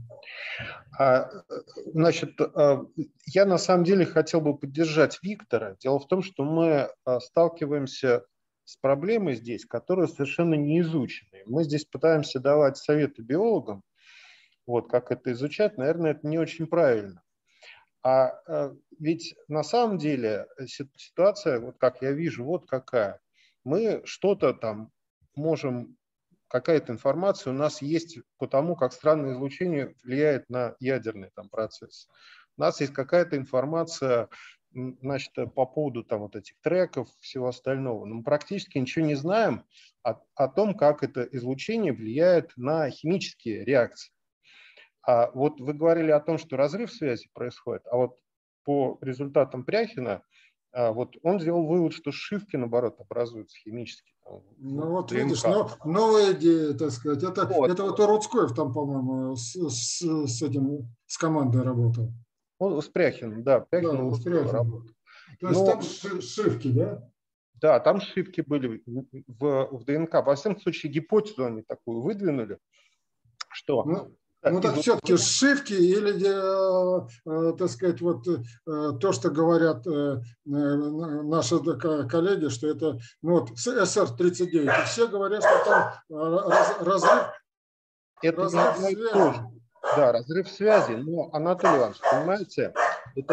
Значит, я на самом деле хотел бы поддержать Виктора. Дело в том, что мы сталкиваемся с проблемой здесь, которая совершенно не изучена. Мы здесь пытаемся давать советы биологам. вот, как это изучать, наверное, это не очень правильно. А, а ведь на самом деле ситуация, вот как я вижу, вот какая. Мы что-то там можем, какая-то информация у нас есть по тому, как странное излучение влияет на ядерный там процесс. У нас есть какая-то информация, значит, по поводу там вот этих треков, всего остального. Но мы практически ничего не знаем о, о том, как это излучение влияет на химические реакции. А вот вы говорили о том, что разрыв связи происходит, а вот по результатам Пряхина, вот он сделал вывод, что сшивки, наоборот, образуются химически. Там, ну вот ДНК. видишь, но, новая идея, так сказать. Это вот, это вот Руцкоев там, по-моему, с, с, с этим, с командой работал. Он с Пряхиным, да, Пряхин да, с Пряхиным. работал. То есть но, там сшивки, да? Да, там сшивки были в, в ДНК. Во всяком случае, гипотезу они такую выдвинули, что... Ну, Ну так все-таки сшивки или, э, э, так сказать, вот э, то, что говорят э, наши коллеги, что это, ну вот, эс эр тридцать девять, и все говорят, что там раз, разрыв, это разрыв не связи. Тоже. Да, разрыв связи, но, Анатолий Иванович, понимаете, это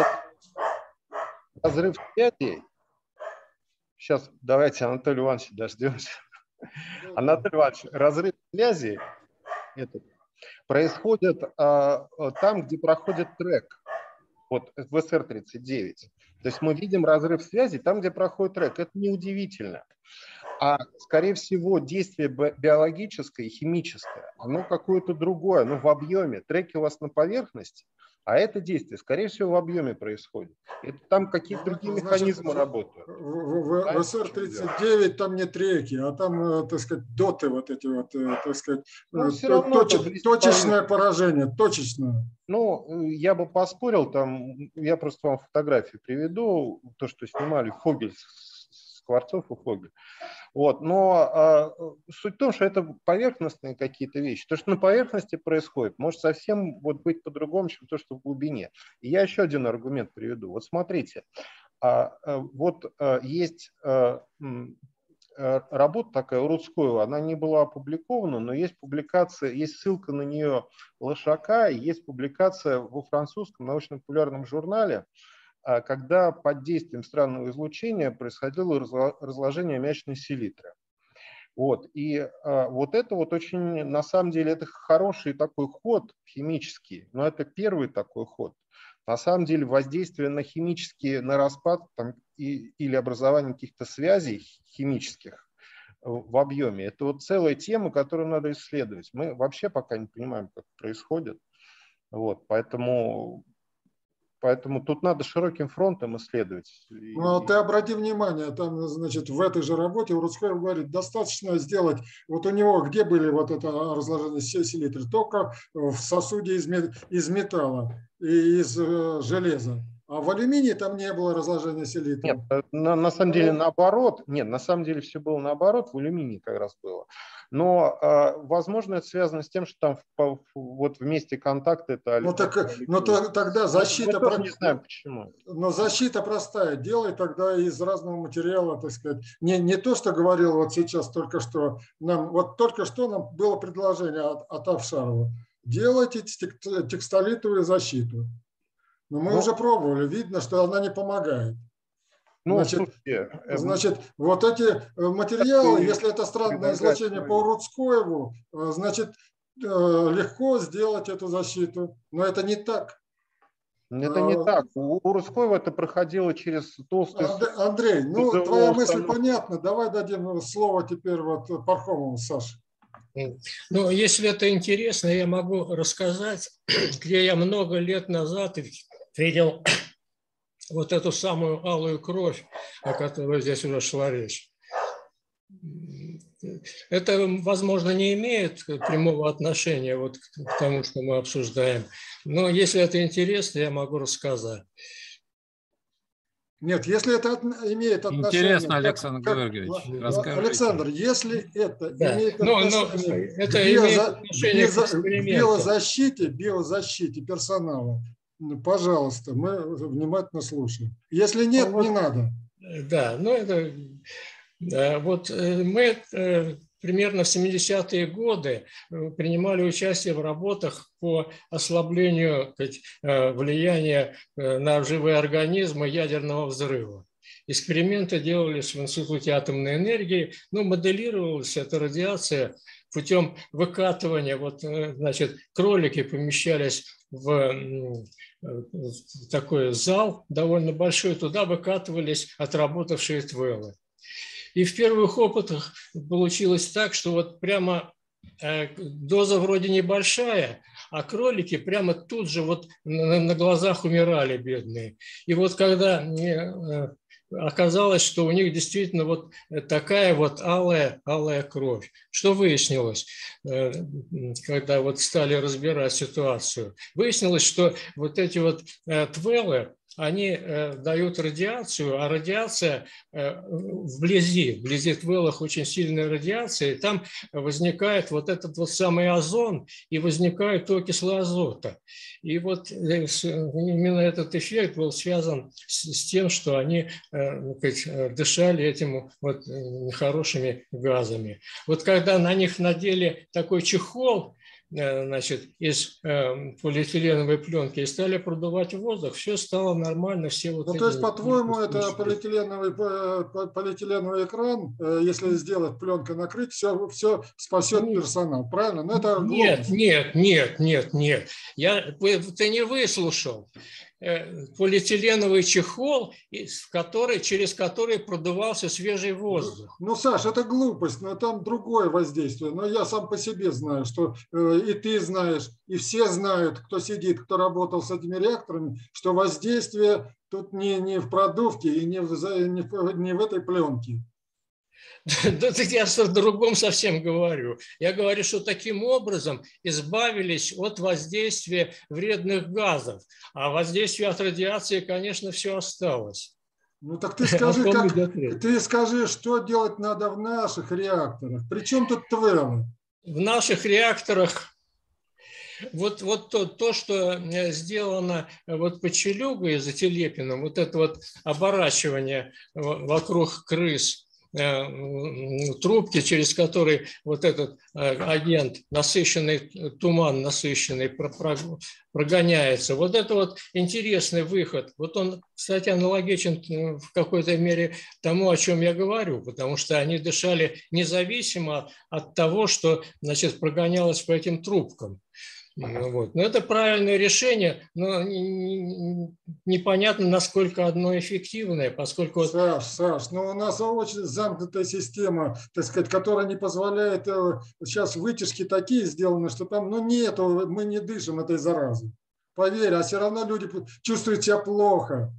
разрыв связи, сейчас давайте Анатолий Иванович дождемся. Анатолий Иванович, разрыв связи, этот, происходит а, там, где проходит трек, вот в эс эр тридцать девять. То есть мы видим разрыв связи там, где проходит трек. Это неудивительно. А, скорее всего, действие биологическое и химическое, оно какое-то другое, оно в объеме. Треки у вас на поверхности, а это действие, скорее всего, в объеме происходит. Это там какие-то другие Значит, механизмы работают. В, в, в эс эр тридцать девять там не треки, а там, так сказать, доты вот эти вот, так сказать, ну, точ, точечное поражение, точечное. Ну, я бы поспорил, там, я просто вам фотографию приведу, то, что снимали Фогель, Скворцов и Фогель. Вот. Но э, суть в том, что это поверхностные какие-то вещи. То, что на поверхности происходит, может совсем вот быть по-другому, чем то, что в глубине. И я еще один аргумент приведу. Вот смотрите, а, а, вот а, есть а, а, работа такая у Руцкоева, она не была опубликована, но есть публикация, есть ссылка на нее Лошака, есть публикация во французском научно-популярном журнале, когда под действием странного излучения происходило разложение аммиачной селитры. Вот. И а, вот это вот очень, на самом деле, это хороший такой ход химический, но это первый такой ход. На самом деле воздействие на химические, на распад там, и, или образование каких-то связей химических в объеме, это вот целая тема, которую надо исследовать. Мы вообще пока не понимаем, как это происходит. Вот. Поэтому... Поэтому тут надо широким фронтом исследовать. Ну, ты обрати внимание, там, значит, в этой же работе Руцкоев говорит, достаточно сделать, вот у него где были вот это разложение селитры? Только в сосуде из, из металла и из э, железа. А в алюминии там не было разложения селитры. Нет, на, на самом деле наоборот. Нет, на самом деле все было наоборот, в алюминии как раз было. Но, э, возможно, это связано с тем, что там в, вот в месте контакта это алюминий. Ну, так, ну то, тогда защита... Мы, мы не знаем, почему. Но защита простая. Делай тогда из разного материала, так сказать. Не, не то, что говорил вот сейчас только что. Нам, вот только что нам было предложение от, от Авшарова. Делайте текстолитовую защиту. Но мы ну, уже пробовали, видно, что она не помогает. Ну, значит, слушайте, значит, вот эти материалы, если это странное излучение по Руцкоеву, значит, легко сделать эту защиту. Но это не так. Это не так. У Руцкоева это проходило через толстый... Андрей, ну, твоя мысль понятна. Давай дадим слово теперь вот Пархомову, Саше. Ну, если это интересно, я могу рассказать, где я много лет назад видел вот эту самую алую кровь, о которой здесь уже шла речь. Это, возможно, не имеет прямого отношения вот к тому, что мы обсуждаем, но если это интересно, я могу рассказать. Нет, если это имеет отношение... Интересно, как, Александр как, Георгиевич, расскажите. Александр, если это да. имеет но, отношение, но это к, биоза... имеет отношение биоза... к биозащите, биозащите персонала, пожалуйста, мы внимательно слушаем. Если нет, ну, вот, не надо. Да, ну это... Да, вот мы примерно в семидесятые годы принимали участие в работах по ослаблению влияния на живые организмы ядерного взрыва. Эксперименты делались в Институте атомной энергии, но моделировалась эта радиация путем выкатывания. Вот, значит, кролики помещались в такой зал довольно большой, туда выкатывались отработавшие твеллы. И в первых опытах получилось так, что вот прямо доза вроде небольшая, а кролики прямо тут же вот на глазах умирали, бедные. И вот когда оказалось, что у них действительно вот такая вот алая, алая кровь. Что выяснилось, когда вот стали разбирать ситуацию? Выяснилось, что вот эти вот твеллы, они дают радиацию, а радиация вблизи, вблизи твеллах очень сильная радиация, и там возникает вот этот вот самый озон, и возникают окислы азота. И вот именно этот эффект был связан с, с тем, что они сказать, дышали этими вот нехорошими газами. Вот когда на них надели такой чехол, значит, из полиэтиленовой пленки и стали продувать воздух, все стало нормально. Все вот ну, эти... То есть, по-твоему, это полиэтиленовый, полиэтиленовый экран, если сделать пленкой накрыть, все, все спасет персонал, правильно? Но это нет, нет, нет, нет, нет. Я, ты не выслушал. Полиэтиленовый чехол, в который, через который продувался свежий воздух. Ну, Саш, это глупость, но там другое воздействие. Но я сам по себе знаю, что э, и ты знаешь, и все знают, кто сидит, кто работал с этими реакторами, что воздействие тут не, не в продувке и не в, не в, не в этой пленке. Да я о другом совсем говорю. Я говорю, что таким образом избавились от воздействия вредных газов. А воздействие от радиации, конечно, все осталось. Ну так ты скажи, как, ты скажи, что делать надо в наших реакторах. Причем тут твеллы? В наших реакторах вот, вот то, то, что сделано вот по Челюгу и Зателепиным, вот это вот оборачивание вокруг крыс, трубки, через которые вот этот агент, насыщенный, туман насыщенный, прогоняется. Вот это вот интересный выход. Вот он, кстати, аналогичен в какой-то мере тому, о чем я говорю, потому что они дышали независимо от того, что, значит, прогонялось по этим трубкам. Вот. Но это правильное решение, но непонятно, насколько одно эффективное, поскольку... Саш, Саш, ну у нас очень замкнутая система, так сказать, которая не позволяет... Сейчас вытяжки такие сделаны, что там, ну нету, мы не дышим этой заразой. Поверь, а все равно люди чувствуют себя плохо.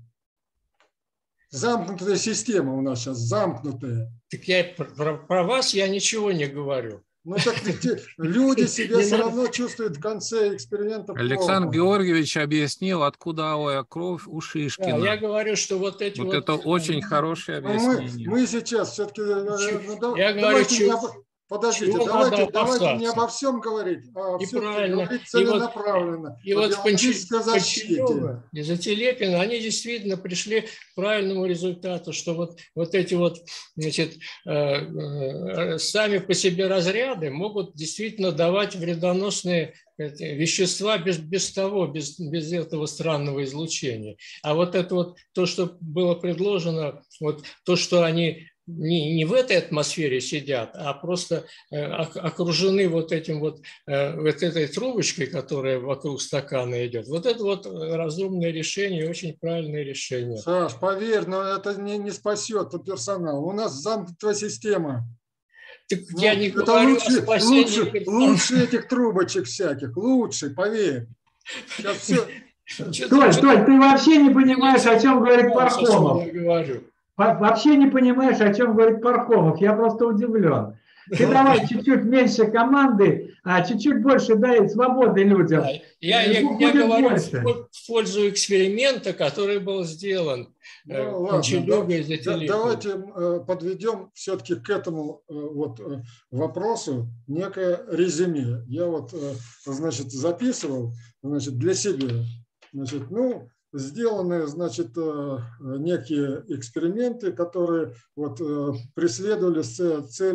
Замкнутая система у нас сейчас, замкнутая. Так я про, про вас я ничего не говорю. Ну так люди себя все равно чувствуют в конце эксперимента плохо. Александр Георгиевич объяснил, откуда алая кровь у Шишкина. Да, я говорю, что вот эти вот... вот... это очень хорошее объяснение. Мы, мы сейчас все-таки... Ну, я говорю, чего... Подождите, давайте, давайте не обо всем говорить, а все-таки говорить целенаправленно. И вот, и вот Панчелюга и Зателепин, они действительно пришли к правильному результату, что вот, вот эти вот, значит, э, э, сами по себе разряды могут действительно давать вредоносные вещества без, без того, без, без этого странного излучения. А вот это вот то, что было предложено, вот то, что они Не, не в этой атмосфере сидят, а просто э, окружены вот этим вот, э, вот этой трубочкой, которая вокруг стакана идет. Вот это вот разумное решение, очень правильное решение. Саш, поверь, но это не, не спасет персонал. У нас замкнутая система. Так ну, я не это говорю лучше, о спасении. Лучше, лучше этих трубочек всяких, лучше, поверь. Сейчас все... Толь, Толь, ты вообще не понимаешь, о чем говорит Пархомов. Я говорю. Вообще не понимаешь, о чем говорит Пархомов. Я просто удивлен. Ты давай чуть-чуть меньше команды, а чуть-чуть больше дай свободы людям. Да. Я, я, я говорю больше. В пользу эксперимента, который был сделан. Ну, ладно, да, давайте подведем все-таки к этому вот вопросу некое резюме. Я вот, значит, записывал, значит, для себя. Значит, ну, сделаны, значит, некие эксперименты, которые вот преследовали цели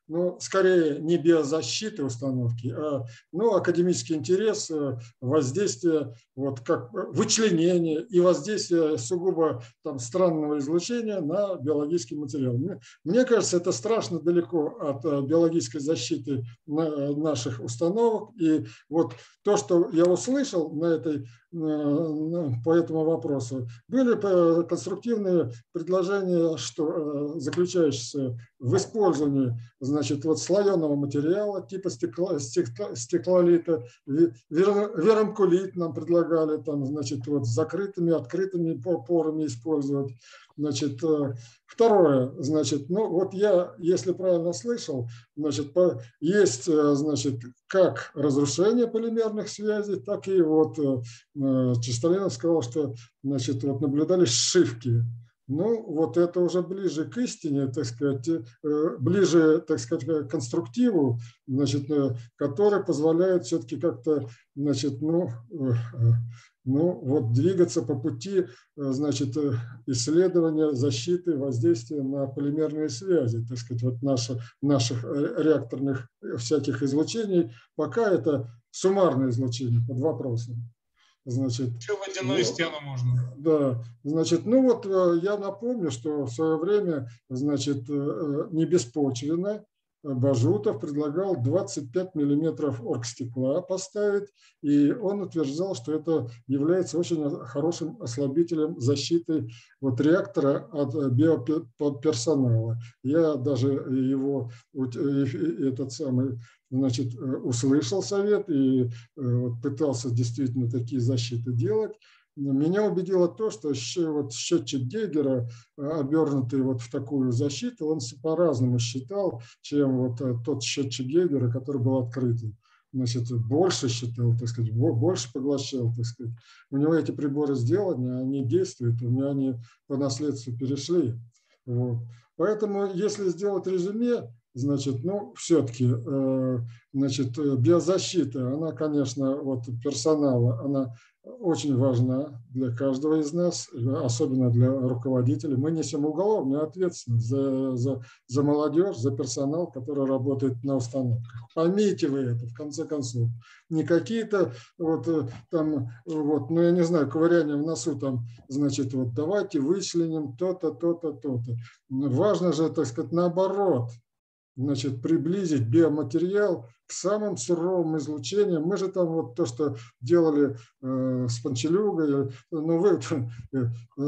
ну, скорее не биозащиты установки, а ну, академический интерес, воздействие, вот как вычленение и воздействие сугубо там, странного излучения на биологический материал. Мне кажется, это страшно далеко от биологической защиты наших установок. И вот то, что я услышал на этой, по этому вопросу, были конструктивные предложения, что заключающиеся в использовании, значит, вот слоеного материала типа стекла, стеклолита, верамкулит нам предлагали, там, значит, вот с закрытыми, открытыми порами использовать. Значит, второе, значит, ну вот я, если правильно слышал, значит, есть, значит, как разрушение полимерных связей, так и вот Чистолинов сказал, что, значит, вот наблюдались сшивки. Ну, вот это уже ближе к истине, так сказать, ближе, так сказать, к конструктиву, значит, который позволяет все-таки как-то, значит, ну, ну, вот двигаться по пути, значит, исследования, защиты, воздействия на полимерные связи, так сказать, вот наши, наших реакторных всяких излучений, пока это суммарное излучение под вопросом. Значит, еще водяную ну, стену можно. Да, значит, ну вот я напомню, что в свое время, значит, не беспочвенно Бажутов предлагал двадцать пять миллиметров оргстекла поставить, и он утверждал, что это является очень хорошим ослабителем защиты вот реактора от биоперсонала. Я даже его этот самый, значит, услышал совет и пытался действительно такие защиты делать. Меня убедило то, что вот счетчик Гейгера, обернутый вот в такую защиту, он по-разному считал, чем вот тот счетчик Гейгера, который был открытый. Значит, больше считал, так сказать, больше поглощал, так сказать. У него эти приборы сделаны, они действуют, у меня они по наследству перешли. Вот. Поэтому, если сделать резюме, значит, ну, все-таки, э, значит, биозащита, она, конечно, вот персонала, она очень важна для каждого из нас, особенно для руководителей. Мы несем уголовную ответственность за, за, за молодежь, за персонал, который работает на установках. Поймите вы это, в конце концов. Не какие-то вот там, вот, ну я не знаю, ковыряние в носу там, значит, вот давайте вычленим то-то, то-то, то-то. Важно же, так сказать, наоборот, значит, приблизить биоматериал к самым суровым излучениям. Мы же там вот то, что делали э, с Панчелюгой, ну вы, э,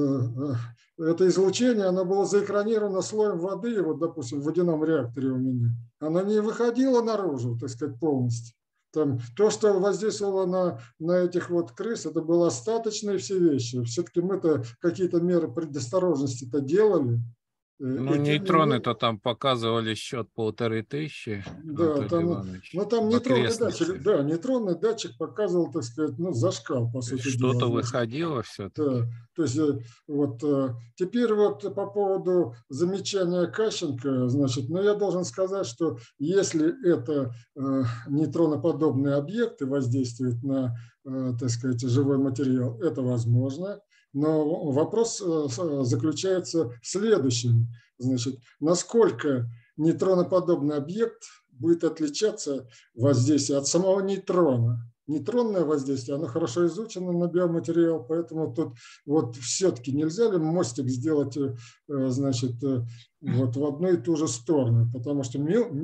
э, это излучение, оно было заэкранировано слоем воды, вот, допустим, в водяном реакторе у меня. Оно не выходило наружу, так сказать, полностью. Там, то, что воздействовало на, на этих вот крыс, это было остаточные все вещи. Все-таки мы-то какие-то меры предосторожности-то делали. Ну, нейтроны-то там показывали счет полторы тысячи. Да, там, ну, там нейтронный датчик, да, нейтронный датчик показывал, так сказать, ну, зашкал, по сути дела. Что-то выходило все-таки. Да, то есть вот теперь вот по поводу замечания Кащенко, значит, ну, я должен сказать, что если это нейтроноподобные объекты воздействуют на, так сказать, живой материал, это возможно. Но вопрос заключается в следующем. Значит, насколько нейтроноподобный объект будет отличаться воздействие от самого нейтрона. Нейтронное воздействие, оно хорошо изучено на биоматериал, поэтому тут вот все-таки нельзя ли мостик сделать, значит, вот в одну и ту же сторону, потому что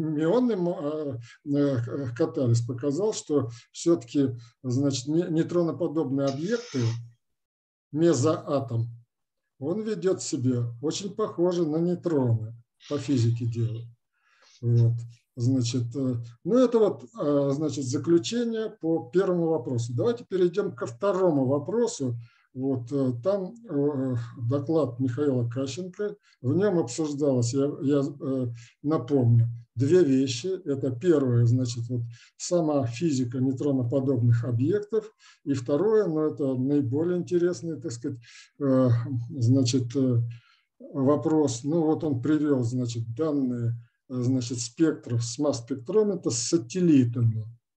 мионный катализ показал, что все-таки, значит, нейтроноподобные объекты, мезоатом, он ведет себя очень похоже на нейтроны, по физике дела. Вот. Значит, ну это вот, значит, заключение по первому вопросу. Давайте перейдем ко второму вопросу. Вот там доклад Михаила Кащенко, в нем обсуждалось, я, я напомню, две вещи. Это первое, значит, вот сама физика нейтроноподобных объектов, и второе, но это наиболее интересный, так сказать, значит, вопрос. Ну вот он привел, значит, данные, значит, спектров с масс-спектрометра с сателлитами.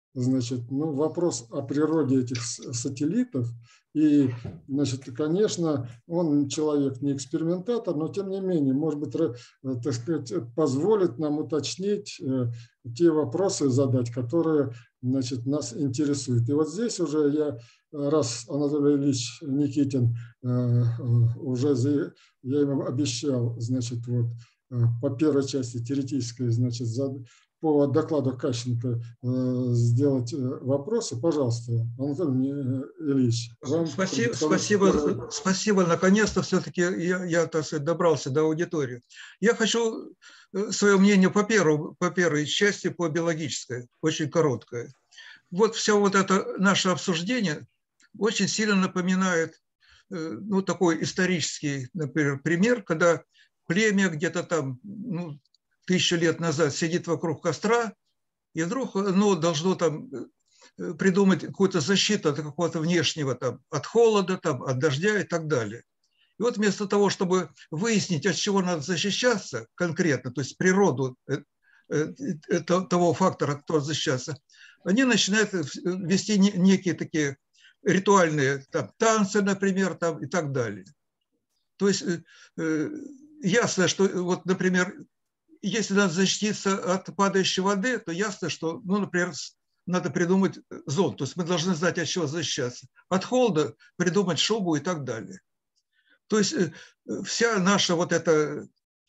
значит, ну, вопрос о природе этих сателлитов. И, значит, конечно, он человек не экспериментатор, но тем не менее, может быть, так сказать, позволит нам уточнить те вопросы задать, которые, значит, нас интересуют. И вот здесь уже я, раз Анатолий Ильич Никитин уже, я ему обещал, значит, вот по первой части теоретической, значит, по докладу Кащенко сделать вопросы, пожалуйста, Анатолий Ильич. Вам спасибо, спасибо, спасибо. Наконец-то все-таки я, я, так сказать, добрался до аудитории. Я хочу свое мнение по, первому, по первой части, по биологической, очень короткое. Вот все вот это наше обсуждение очень сильно напоминает, ну, такой исторический, например, пример, когда племя где-то там, ну, тысячу лет назад сидит вокруг костра, и вдруг оно должно там придумать какую-то защиту от какого-то внешнего, там, от холода, там, от дождя и так далее. И вот вместо того, чтобы выяснить, от чего надо защищаться конкретно, то есть природу того фактора, от которого защищаться, они начинают вести некие такие ритуальные там, танцы, например, там, и так далее. То есть ясно, что, вот, например, если надо защититься от падающей воды, то ясно, что, ну, например, надо придумать зонт. То есть мы должны знать, от чего защищаться. От холода придумать шубу и так далее. То есть вся наша вот эта,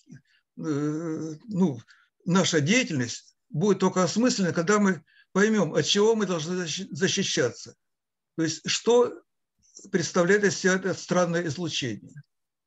ну, наша деятельность будет только осмыслена, когда мы поймем, от чего мы должны защищаться. То есть что представляет из себя это странное излучение.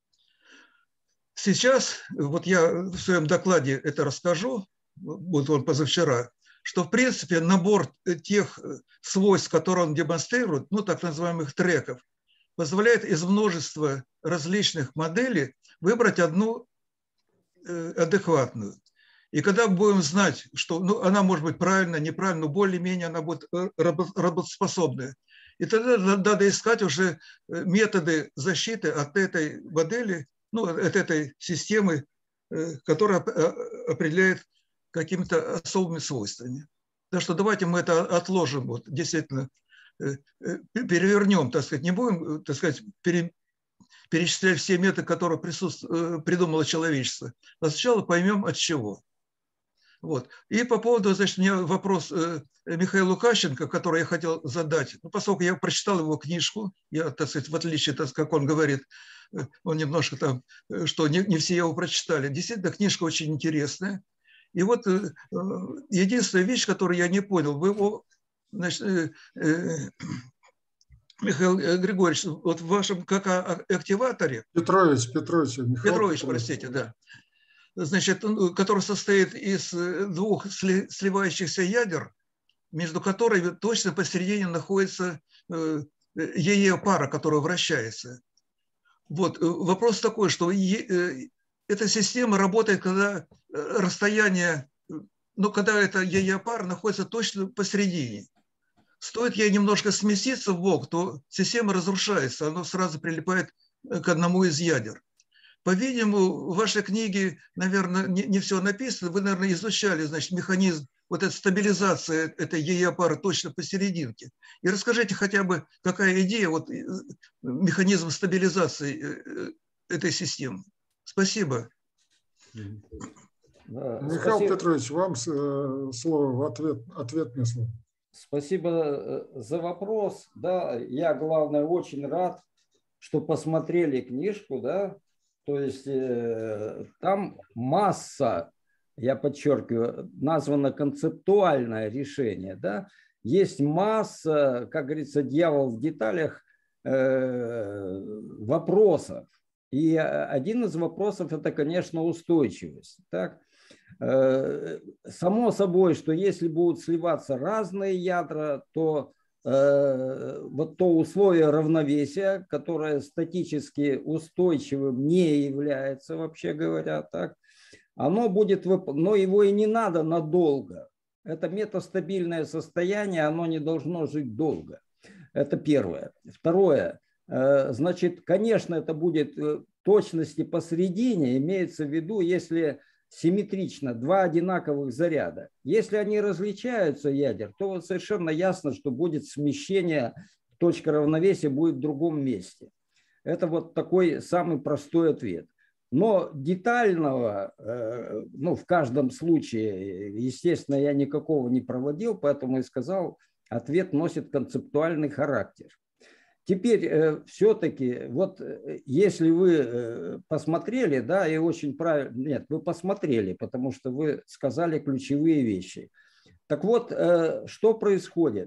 Сейчас, вот я в своем докладе это расскажу, вот он позавчера, что в принципе набор тех свойств, которые он демонстрирует, ну так называемых треков, позволяет из множества различных моделей выбрать одну адекватную. И когда мы будем знать, что, ну, она может быть правильно, неправильно, но более-менее она будет работоспособная, и тогда надо искать уже методы защиты от этой модели, ну, от этой системы, которая определяет какими-то особыми свойствами. Так что давайте мы это отложим, вот, действительно, перевернем, так сказать, не будем, так сказать, пере, перечислять все методы, которые придумало человечество, а сначала поймем, от чего. Вот. И по поводу, значит, у меня вопрос Михаилу Лукащенко, который я хотел задать. Ну, поскольку я прочитал его книжку, я, так сказать, в отличие, так, как он говорит, он немножко там, что не, не все его прочитали. Действительно, книжка очень интересная. И вот единственная вещь, которую я не понял, вы его, значит, Михаил Григорьевич, вот в вашем как активаторе... Петрович, Петрович. Михаил Петрович, Петрович, простите, да. Значит, который состоит из двух сливающихся ядер, между которыми точно посередине находится ЕЕ-пара, которая вращается. Вот. Вопрос такой, что эта система работает, когда расстояние, ну, когда эта ЕЕ-пара находится точно посередине. Стоит ей немножко сместиться в бок, то система разрушается, она сразу прилипает к одному из ядер. По-видимому, в вашей книге, наверное, не, не все написано. Вы, наверное, изучали, значит, механизм вот этой стабилизации этой ЕЕ-пары точно посерединке. И расскажите хотя бы, какая идея, вот, механизм стабилизации этой системы. Спасибо. Михаил Спасибо. Петрович, вам слово в ответ, ответное слово. Спасибо за вопрос. Да, я, главное, очень рад, что посмотрели книжку, да. То есть э, там масса, я подчеркиваю, названо концептуальное решение, да. Есть масса, как говорится, дьявол в деталях, э, вопросов. И один из вопросов – это, конечно, устойчивость. Так? Э, само собой, что если будут сливаться разные ядра, то вот то условие равновесия, которое статически устойчивым не является, вообще говоря, так, оно будет, но его и не надо надолго. Это метастабильное состояние, оно не должно жить долго. Это первое. Второе, значит, конечно, это будет точности посередине, имеется в виду, если симметрично, два одинаковых заряда. Если они различаются, ядер, то вот совершенно ясно, что будет смещение, точка равновесия будет в другом месте. Это вот такой самый простой ответ. Но детального, ну, в каждом случае, естественно, я никакого не проводил, поэтому и сказал, ответ носит концептуальный характер. Теперь все-таки, вот если вы посмотрели, да, и очень правильно, нет, вы посмотрели, потому что вы сказали ключевые вещи. Так вот, что происходит?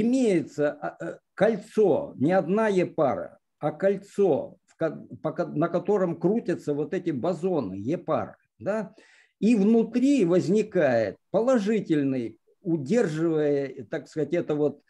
Имеется кольцо, не одна Е-пара, а кольцо, на котором крутятся вот эти бозоны, Е-пары, да, и внутри возникает положительный, удерживая, так сказать, это вот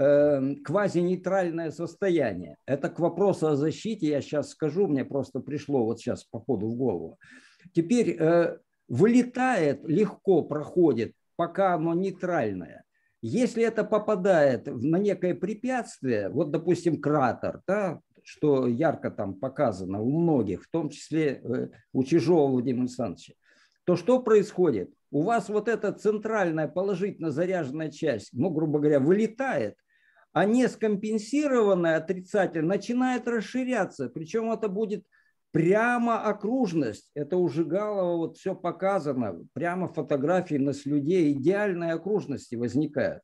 квазинейтральное состояние. Это к вопросу о защите, я сейчас скажу, мне просто пришло вот сейчас по ходу в голову. Теперь э, вылетает, легко проходит, пока оно нейтральное. Если это попадает на некое препятствие, вот, допустим, кратер, да, что ярко там показано у многих, в том числе э, у Чижова Владимира Александровича, то что происходит? У вас вот эта центральная положительно заряженная часть, ну, грубо говоря, вылетает, а не скомпенсированная отрицательно начинает расширяться. Причем это будет прямо окружность. Это у Жигалова вот все показано. Прямо фотографии на слюде идеальной окружности возникают.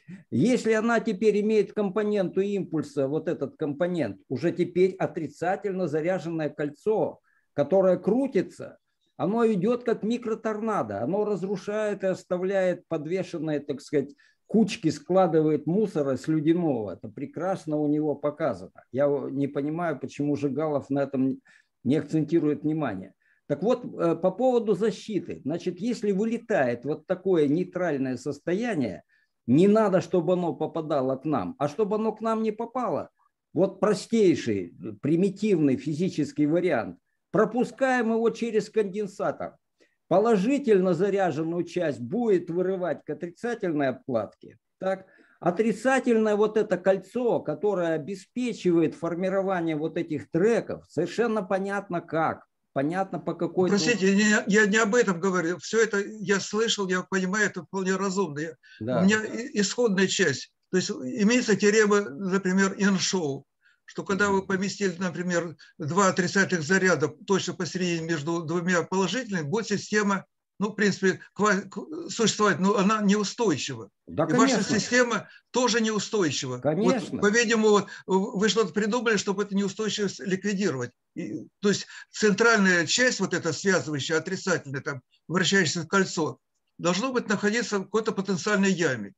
Если она теперь имеет компоненту импульса, вот этот компонент, уже теперь отрицательно заряженное кольцо, которое крутится, оно идет как микроторнадо, оно разрушает и оставляет подвешенные, так сказать, кучки, складывает мусора слюдяного. Это прекрасно у него показано. Я не понимаю, почему Жигалов на этом не акцентирует внимание. Так вот, по поводу защиты. Значит, если вылетает вот такое нейтральное состояние, не надо, чтобы оно попадало к нам, а чтобы оно к нам не попало. Вот простейший, примитивный физический вариант. Пропускаем его через конденсатор. Положительно заряженную часть будет вырывать к отрицательной обкладке. Так? Отрицательное вот это кольцо, которое обеспечивает формирование вот этих треков, совершенно понятно как. Понятно по какой... Простите, я, я не об этом говорю. Все это я слышал, я понимаю, это вполне разумно. Да. У меня исходная часть. То есть имеется теорема, например, Эншоу, что когда вы поместили, например, два отрицательных заряда точно посередине между двумя положительными, будет система, ну, в принципе, существовать, но она неустойчива. Да, и ваша система тоже неустойчива. Конечно. Вот, по-видимому, вы что-то придумали, чтобы эту неустойчивость ликвидировать. И, то есть центральная часть, вот эта связывающая, отрицательная, там, вращающееся кольцо, должно быть находиться в какой-то потенциальной яме.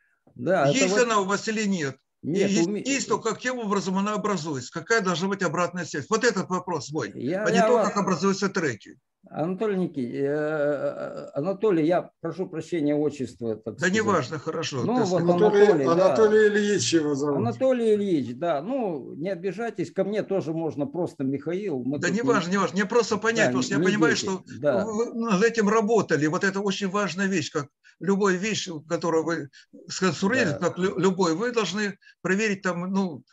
Да, есть вот... она у вас или нет? Нет, и уме... есть, то каким образом она образуется, какая должна быть обратная связь. Вот этот вопрос мой, я, а не я то, вас... как образуются треки. Анатолий Никитич, Анатолий, я прошу прощения, отчество. Так да сказать. неважно, хорошо. Ну, вот Анатолий, Анатолий, Анатолий да. Ильич его зовут. Анатолий Ильич, да. Ну, не обижайтесь, ко мне тоже можно просто Михаил. Мы да неважно, не... неважно. Мне просто понять, да, потому что я понимаю, дети. Что да. Вы над этим работали. Вот это очень важная вещь, как любая вещь, которую вы сконструировали, да. Как любой, вы должны проверить там, ну,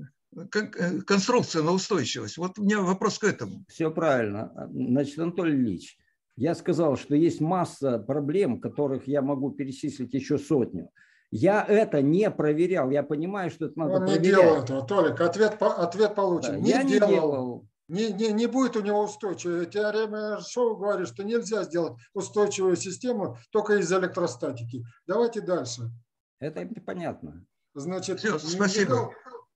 конструкция на устойчивость. Вот у меня вопрос к этому. Все правильно. Значит, Анатолий Ильич, я сказал, что есть масса проблем, которых я могу перечислить еще сотню. Я это не проверял. Я понимаю, что это надо Он проверять. не делал этого, Толик. Ответ, ответ получен. Да, не я делал. не делал. Не, не, не будет у него устойчивой. Теорема Шоу говорит, что нельзя сделать устойчивую систему только из электростатики. Давайте дальше. Это непонятно. Значит, Все, спасибо.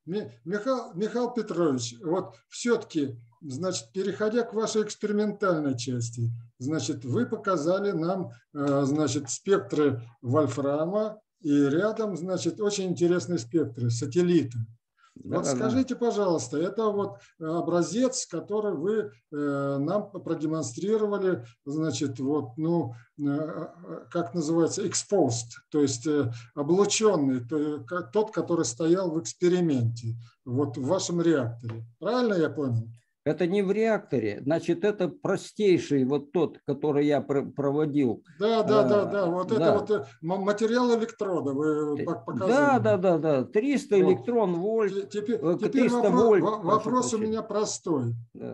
Михаил, Михаил Петрович, вот все-таки, значит, переходя к вашей экспериментальной части, значит, вы показали нам, значит, спектры вольфрама и рядом, значит, очень интересные спектры, сателлиты. Да, вот да, скажите, да. пожалуйста, это вот образец, который вы э, нам продемонстрировали, значит, вот, ну, э, как называется, exposed, то есть э, облученный, то, как, тот, который стоял в эксперименте, вот в вашем реакторе. Правильно я понял? Это не в реакторе, значит, это простейший вот тот, который я проводил. Да, да, да, да, вот да. это вот материал электрода вы показали. Да, да, да, да, триста вот. Электрон вольт, теперь, триста теперь вопрос, вольт. Вопрос у меня простой. Да.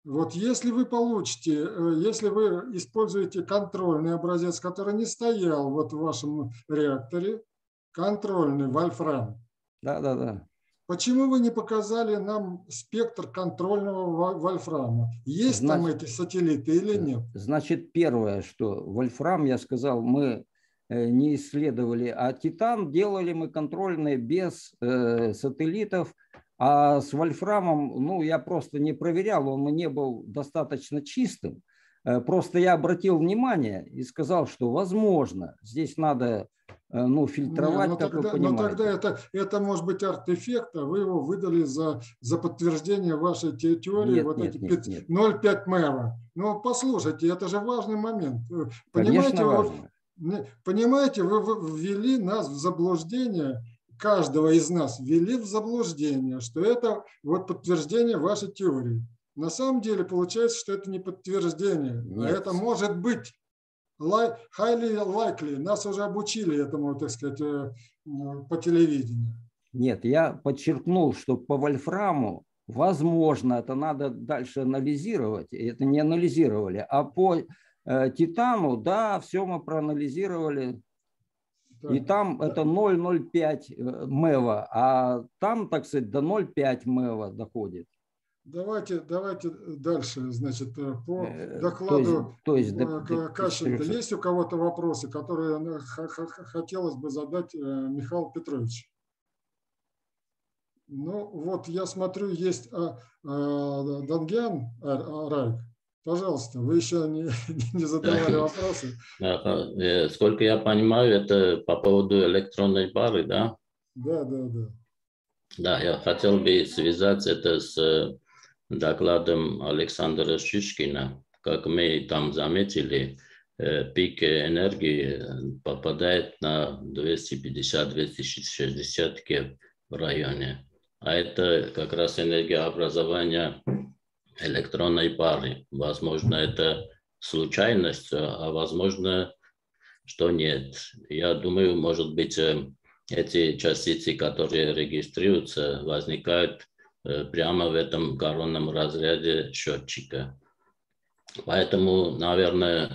Вот если вы получите, если вы используете контрольный образец, который не стоял вот в вашем реакторе, контрольный вольфрам. Да, да, да. Почему вы не показали нам спектр контрольного вольфрама? Есть значит, там эти сателлиты или нет? Значит, первое, что вольфрам, я сказал, мы не исследовали, а титан делали мы контрольные без э, сателлитов, а с вольфрамом, ну, я просто не проверял, он не был достаточно чистым. Просто я обратил внимание и сказал, что возможно, здесь надо ну, фильтровать, не, как тогда, вы понимаете. Но тогда это, это может быть арт-эффект, а вы его выдали за, за подтверждение вашей теории, нет, вот нет, эти нет, нет. ноль целых пять мэва. Ну, послушайте, это же важный момент. Конечно, понимаете, важно. Вы, понимаете, вы ввели нас в заблуждение, каждого из нас ввели в заблуждение, что это вот подтверждение вашей теории. На самом деле получается, что это не подтверждение, нет. а это может быть. Highly likely. Нас уже обучили этому, так сказать, по телевидению. Нет, я подчеркнул, что по вольфраму, возможно, это надо дальше анализировать, это не анализировали, а по э, титану, да, все мы проанализировали, так, и там так. Это ноль целых ноль пять мэва, а там, так сказать, до ноль целых пять мэва доходит. Давайте, давайте дальше, значит, по докладу то есть, то есть, Кащенко. Есть у кого-то вопросы, которые хотелось бы задать Михаилу Петровичу? Ну, вот я смотрю, есть Дангян Райк. Пожалуйста, вы еще не, не задавали вопросы. Сколько я понимаю, это по поводу электронной пары, да? Да, да, да. Да, я хотел бы связать это с докладом Александра Шишкина. Как мы там заметили, пик энергии попадает на двести пятьдесят — двести шестьдесят кев в районе. А это как раз энергообразование электронной пары. Возможно, это случайность, а возможно, что нет. Я думаю, может быть, эти частицы, которые регистрируются, возникают прямо в этом коронном разряде счетчика. Поэтому, наверное,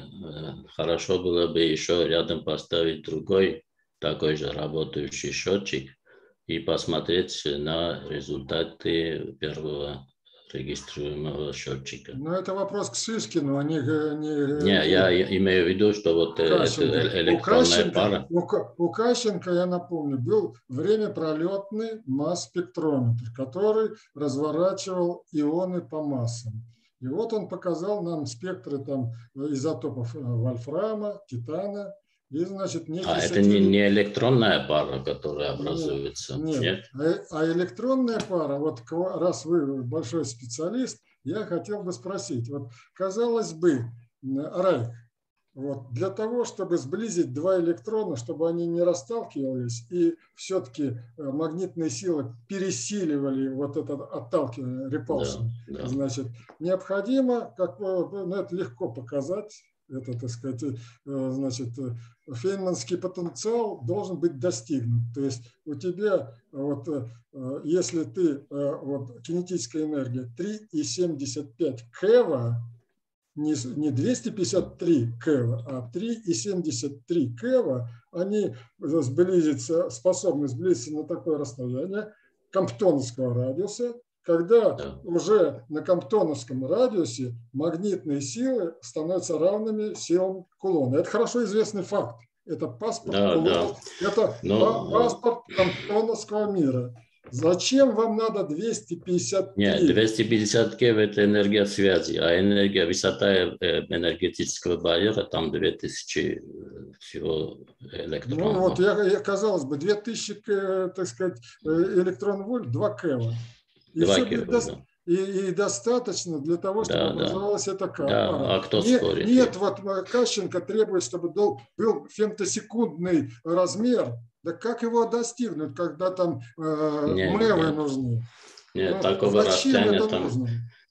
хорошо было бы еще рядом поставить другой такой же работающий счетчик и посмотреть на результаты первого регистрируемого счетчика. Но это вопрос к Шишкину, а не... Не, не я имею в виду, что вот эта электронная пара... У, у Кащенко, я напомню, был времяпролетный масс-спектрометр, который разворачивал ионы по массам. И вот он показал нам спектры там изотопов вольфрама, титана. И, значит, а это не, не электронная пара, которая образуется? Нет, нет. нет. А, а электронная пара, вот раз вы большой специалист, я хотел бы спросить. Вот, казалось бы, Райк, вот, для того, чтобы сблизить два электрона, чтобы они не расталкивались, и все-таки магнитные силы пересиливали вот это отталкивание, repulsion, да, да. Значит, необходимо, как, ну, это легко показать, это, так сказать, значит, фейнманский потенциал должен быть достигнут. То есть у тебя, вот, если ты, вот, кинетическая энергия три и семьдесят пять кева, не, не двести пятьдесят три кева, а три и семьдесят три кева, они сблизятся, способны сблизиться на такое расстояние комптоновского радиуса, когда да. уже на комптоновском радиусе магнитные силы становятся равными силам кулона. Это хорошо известный факт. Это паспорт да, кулона. Да. Это Но... паспорт комптоновского мира. Зачем вам надо двести пятьдесят три? Нет, двести пятьдесят кев – это энергия связи, а энергия, высота энергетического барьера, там две тысячи всего электронов. Ну вот, я, я, казалось бы, две тысячи, так сказать, электрон-вольт, два кева. И, два все, кева, до, да. и, и достаточно для того, чтобы да, образовалась да. эта пара. Да, а кто нет, спорит? Нет, вот Кащенко требует, чтобы был, был фемтосекундный размер. Да как его достигнуть, когда там э, нет, мэвы нет. нужны? Нет, ну, такого зачем расстояния это там, нужно?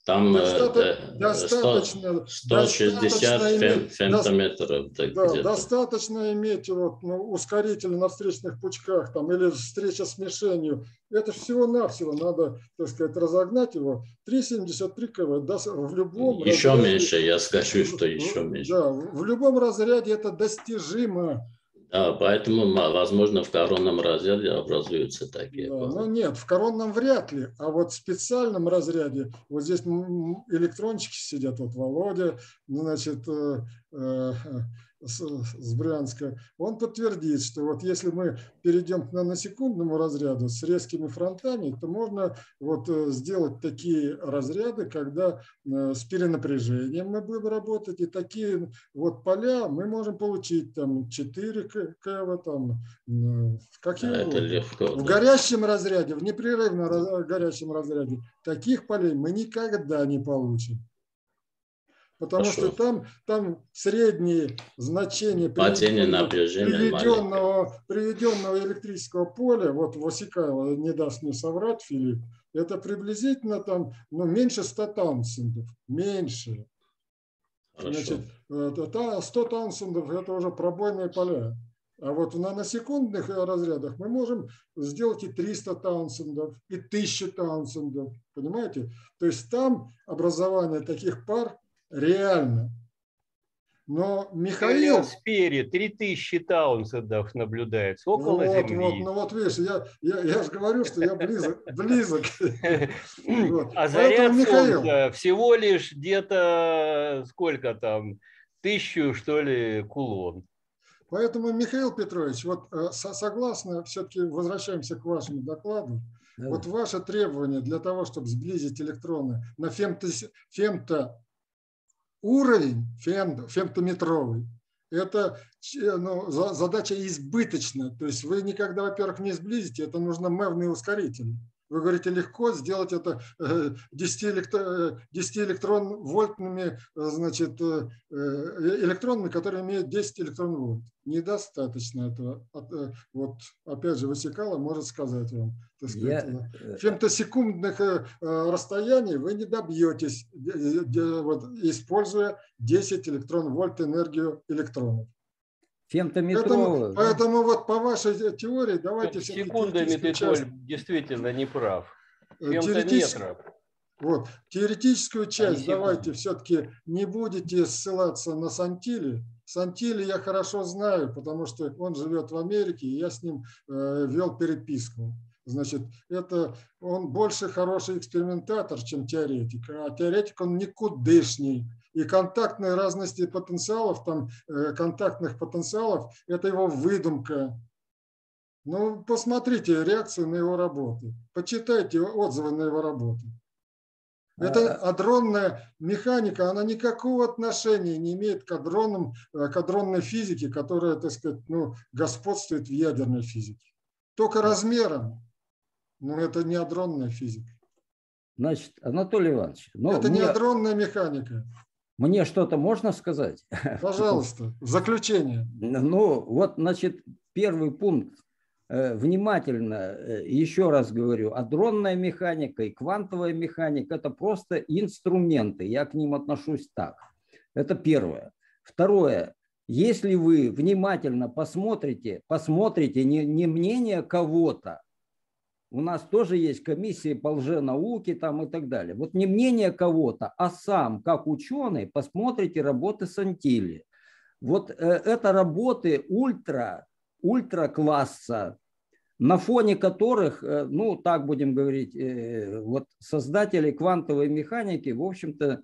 Там Достаточно, достаточно, сто шестьдесят фем, фемтометров. Да, да, достаточно иметь вот, ну, ускоритель на встречных пучках там, или встреча с мишенью. Это всего-навсего надо, так сказать, разогнать его. три целых семьдесят три киловатт да, в любом Еще разряде, меньше, я скажу, что еще меньше. Да, в любом разряде это достижимо. Да, поэтому, возможно, в коронном разряде образуются такие. Да, но нет, в коронном вряд ли, а вот в специальном разряде, вот здесь электрончики сидят, вот Володя, значит, э, э, с, с Брянска, он подтвердит, что вот если мы перейдем к наносекундному разряду с резкими фронтами, то можно вот сделать такие разряды, когда с перенапряжением мы будем работать, и такие вот поля мы можем получить там четыре киловатта, там, какие да, это легко, в да. горящем разряде, в непрерывно горящем разряде, таких полей мы никогда не получим. Потому Хорошо. что там, там средние значения приведенного, приведенного, приведенного электрического поля, вот Васикайло не даст мне соврать, Филипп, это приблизительно там, ну, меньше ста таунсендов, меньше. Значит, сто таунсендов это уже пробойные поля. А вот в наносекундных разрядах мы можем сделать и триста таунсендов, и тысячу таунсендов, понимаете? То есть там образование таких пар реально. Но Михаил... В Пере три тысячи таунсендов наблюдается около вот, Земли. Вот, ну вот видишь, я, я, я же говорю, что я близок. близок. А заряд Солнца всего лишь где-то сколько там, тысячу, что ли, кулон. Поэтому, Михаил Петрович, вот согласно, все-таки возвращаемся к вашему докладу, да. Вот ваше требование для того, чтобы сблизить электроны на фемто, фемто уровень, фем, фемтометровый, это ну, задача избыточная. То есть вы никогда, во-первых, не сблизите, это нужно мэвный ускоритель. Вы говорите, легко сделать это десятиэлектрон-вольтными, значит, электронами, которые имеют десять электрон-вольт. Недостаточно этого. Вот, опять же, Васикайло может сказать вам. Так сказать, Я... фемтосекундных расстояний вы не добьетесь, вот, используя десять электрон-вольт энергию электронов. Поэтому, поэтому вот по вашей теории давайте... Секундами ты, Толь, действительно не прав. Фемтометров. Вот, теоретическую часть давайте все-таки не будете ссылаться на Сантилли. Сантилли я хорошо знаю, потому что он живет в Америке, и я с ним э, вел переписку. Значит, это он больше хороший экспериментатор, чем теоретик, а теоретик он никудышний. И контактные разности потенциалов, там, контактных потенциалов, это его выдумка. Ну, посмотрите реакцию на его работы, почитайте отзывы на его работы. Это адронная механика, она никакого отношения не имеет к, адронным, к адронной физике, которая, так сказать, ну, господствует в ядерной физике. Только размером, но это не адронная физика. Значит, Анатолий Иванович... Ну, это мне... не адронная механика. Мне что-то можно сказать? Пожалуйста, в заключение. Ну, вот, значит, первый пункт. Внимательно, еще раз говорю, адронная механика и квантовая механика – это просто инструменты. Я к ним отношусь так. Это первое. Второе. Если вы внимательно посмотрите, посмотрите не, не мнение кого-то, у нас тоже есть комиссии по лженауке там и так далее. Вот не мнение кого-то, а сам, как ученый, посмотрите работы Сантилли. Вот э, это работы ультра, ультра класса, на фоне которых, э, ну так будем говорить, э, вот создатели квантовой механики, в общем-то,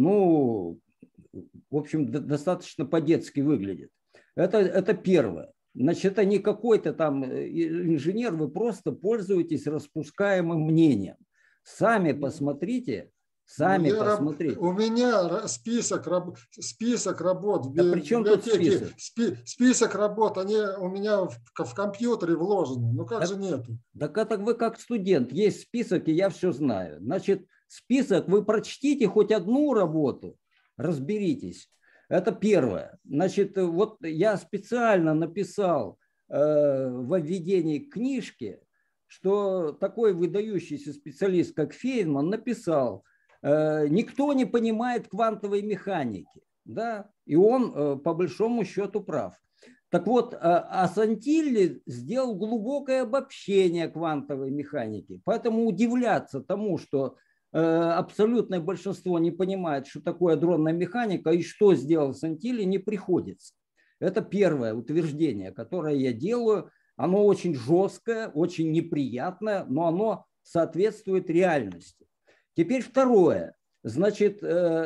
ну, в общем, достаточно по-детски выглядят. Это, это первое. Значит, это не какой-то там инженер, вы просто пользуетесь распускаемым мнением. Сами посмотрите, сами я посмотрите. Раб, у меня список, список работ. Да при чем тут список? Спи, список работ, они у меня в, в компьютере вложены. Ну как так, же нету? Так это вы как студент, есть список, и я все знаю. Значит, список, вы прочтите хоть одну работу, разберитесь. Это первое. Значит, вот я специально написал э, во введении к книжке, что такой выдающийся специалист, как Фейнман, написал, никто не понимает квантовой механики, да, и он по большому счету прав. Так вот, а Сантилли сделал глубокое обобщение квантовой механики, поэтому удивляться тому, что абсолютное большинство не понимает, что такое адронная механика и что сделал Сантилли, не приходится. Это первое утверждение, которое я делаю. Оно очень жесткое, очень неприятное, но оно соответствует реальности. Теперь второе. Значит,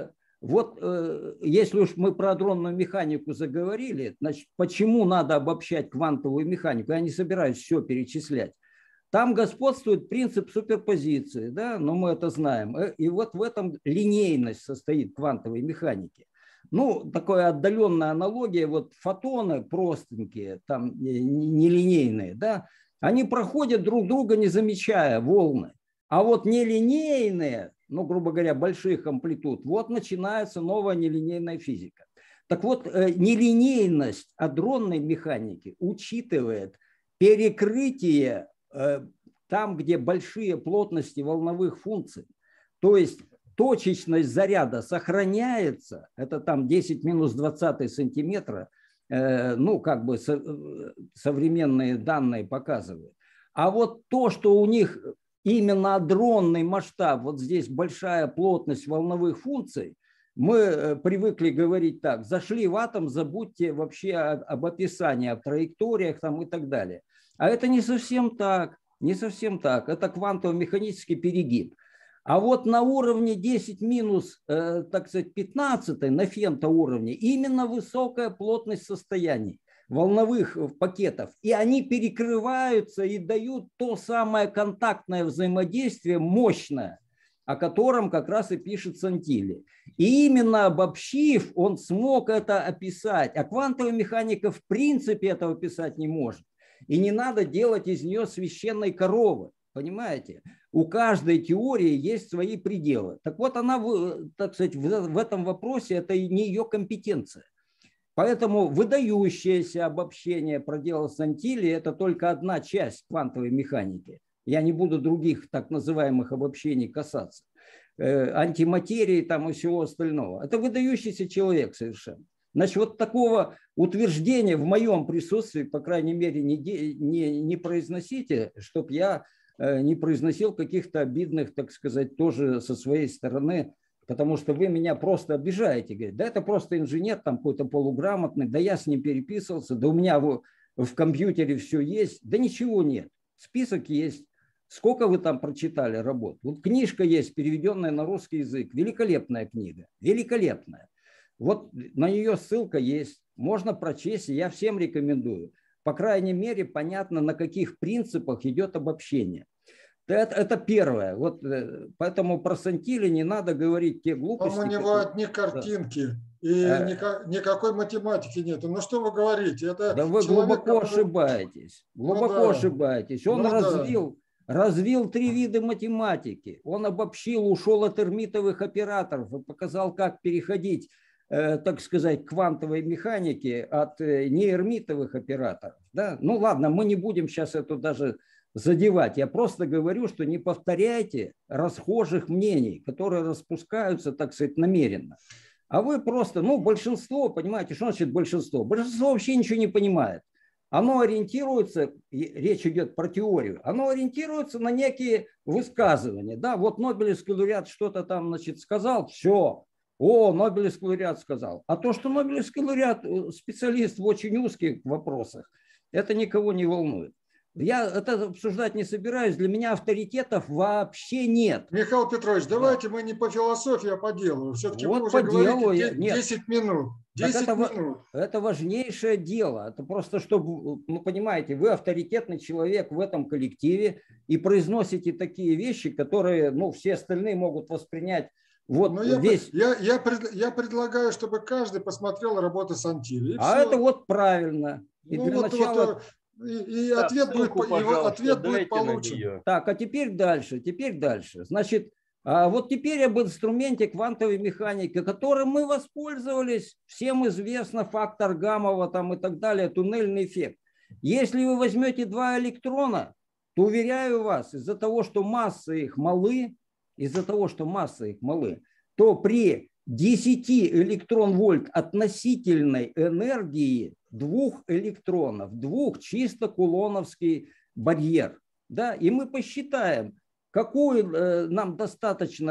вот если уж мы про адронную механику заговорили, значит, почему надо обобщать квантовую механику? Я не собираюсь все перечислять. Там господствует принцип суперпозиции, да, но мы это знаем. И вот в этом линейность состоит квантовой механики. Ну, такая отдаленная аналогия, вот фотоны простенькие, там нелинейные, да, они проходят друг друга, не замечая волны. А вот нелинейные, ну, грубо говоря, больших амплитуд, вот начинается новая нелинейная физика. Так вот, нелинейность адронной механики учитывает перекрытие там, где большие плотности волновых функций. То есть точечность заряда сохраняется, это там десять минус двадцать сантиметра, ну, как бы современные данные показывают. А вот то, что у них именно адронный масштаб, вот здесь большая плотность волновых функций, мы привыкли говорить так: зашли в атом, забудьте вообще об описании, о траекториях там и так далее. А это не совсем так, не совсем так. Это квантово-механический перегиб. А вот на уровне десять минус, э, так сказать, пятнадцать, на фемтоуровне, именно высокая плотность состояний волновых пакетов. И они перекрываются и дают то самое контактное взаимодействие мощное, о котором как раз и пишет Сантилли. И именно обобщив, он смог это описать. А квантовая механика в принципе этого писать не может. И не надо делать из нее священной коровы. Понимаете? У каждой теории есть свои пределы. Так вот, она, так сказать, в этом вопросе это не ее компетенция. Поэтому выдающееся обобщение проделал Сантилли — это только одна часть квантовой механики. Я не буду других так называемых обобщений касаться. Антиматерии там и всего остального. Это выдающийся человек совершенно. Значит, вот такого утверждения в моем присутствии, по крайней мере, не, не, не произносите, чтобы я не произносил каких-то обидных, так сказать, тоже со своей стороны, потому что вы меня просто обижаете. Говорит, да это просто инженер там какой-то полуграмотный, да я с ним переписывался, да у меня в, в компьютере все есть. Да ничего нет. Список есть. Сколько вы там прочитали работ? Вот книжка есть, переведенная на русский язык. Великолепная книга. Великолепная. Вот на нее ссылка есть. Можно прочесть, и я всем рекомендую. По крайней мере, понятно, на каких принципах идет обобщение. Это, это первое. Вот, поэтому про Сантилли не надо говорить те глупости. Там у него которые... одни картинки. Да. И а... никак, никакой математики нет. Ну что вы говорите? Это да вы человек, глубоко который... ошибаетесь. Глубоко ну, да. ошибаетесь. Он ну, развил, да. развил три вида математики. Он обобщил, ушел от эрмитовых операторов и показал, как переходить, так сказать, квантовой механики от неэрмитовых операторов. Да? Ну ладно, мы не будем сейчас это даже задевать. Я просто говорю, что не повторяйте расхожих мнений, которые распускаются, так сказать, намеренно. А вы просто, ну, большинство, понимаете, что значит большинство? Большинство вообще ничего не понимает. Оно ориентируется, речь идет про теорию, оно ориентируется на некие высказывания. Да, вот Нобелевский лауреат что-то там, значит, сказал, все. О, Нобелевский лауреат сказал. А то, что Нобелевский лауреат специалист в очень узких вопросах, это никого не волнует. Я это обсуждать не собираюсь. Для меня авторитетов вообще нет. Михаил Петрович, давайте да. мы не по философии, а по делу. Все-таки вот вы уже по говорите делу, десять минут. десять это, минут. Это важнейшее дело. Это просто, чтобы, ну, понимаете, вы авторитетный человек в этом коллективе и произносите такие вещи, которые, ну, все остальные могут воспринять. Вот я, весь... я, я, пред, я предлагаю, чтобы каждый посмотрел работу Сантилли. А все. Это вот правильно. И ну, для вот, начала... вот, и, и да, ответ, ссылку, будет, его ответ будет получен. Так, а теперь дальше, теперь дальше. Значит, а вот теперь об инструменте квантовой механики, которым мы воспользовались. Всем известно фактор Гамова там и так далее, туннельный эффект. Если вы возьмете два электрона, то, уверяю вас, из-за того, что массы их малы, из-за того, что масса их малы, то при десяти электрон-вольт относительной энергии двух электронов, двух чисто кулоновский барьер. Да? И мы посчитаем, какой э, нам достаточно,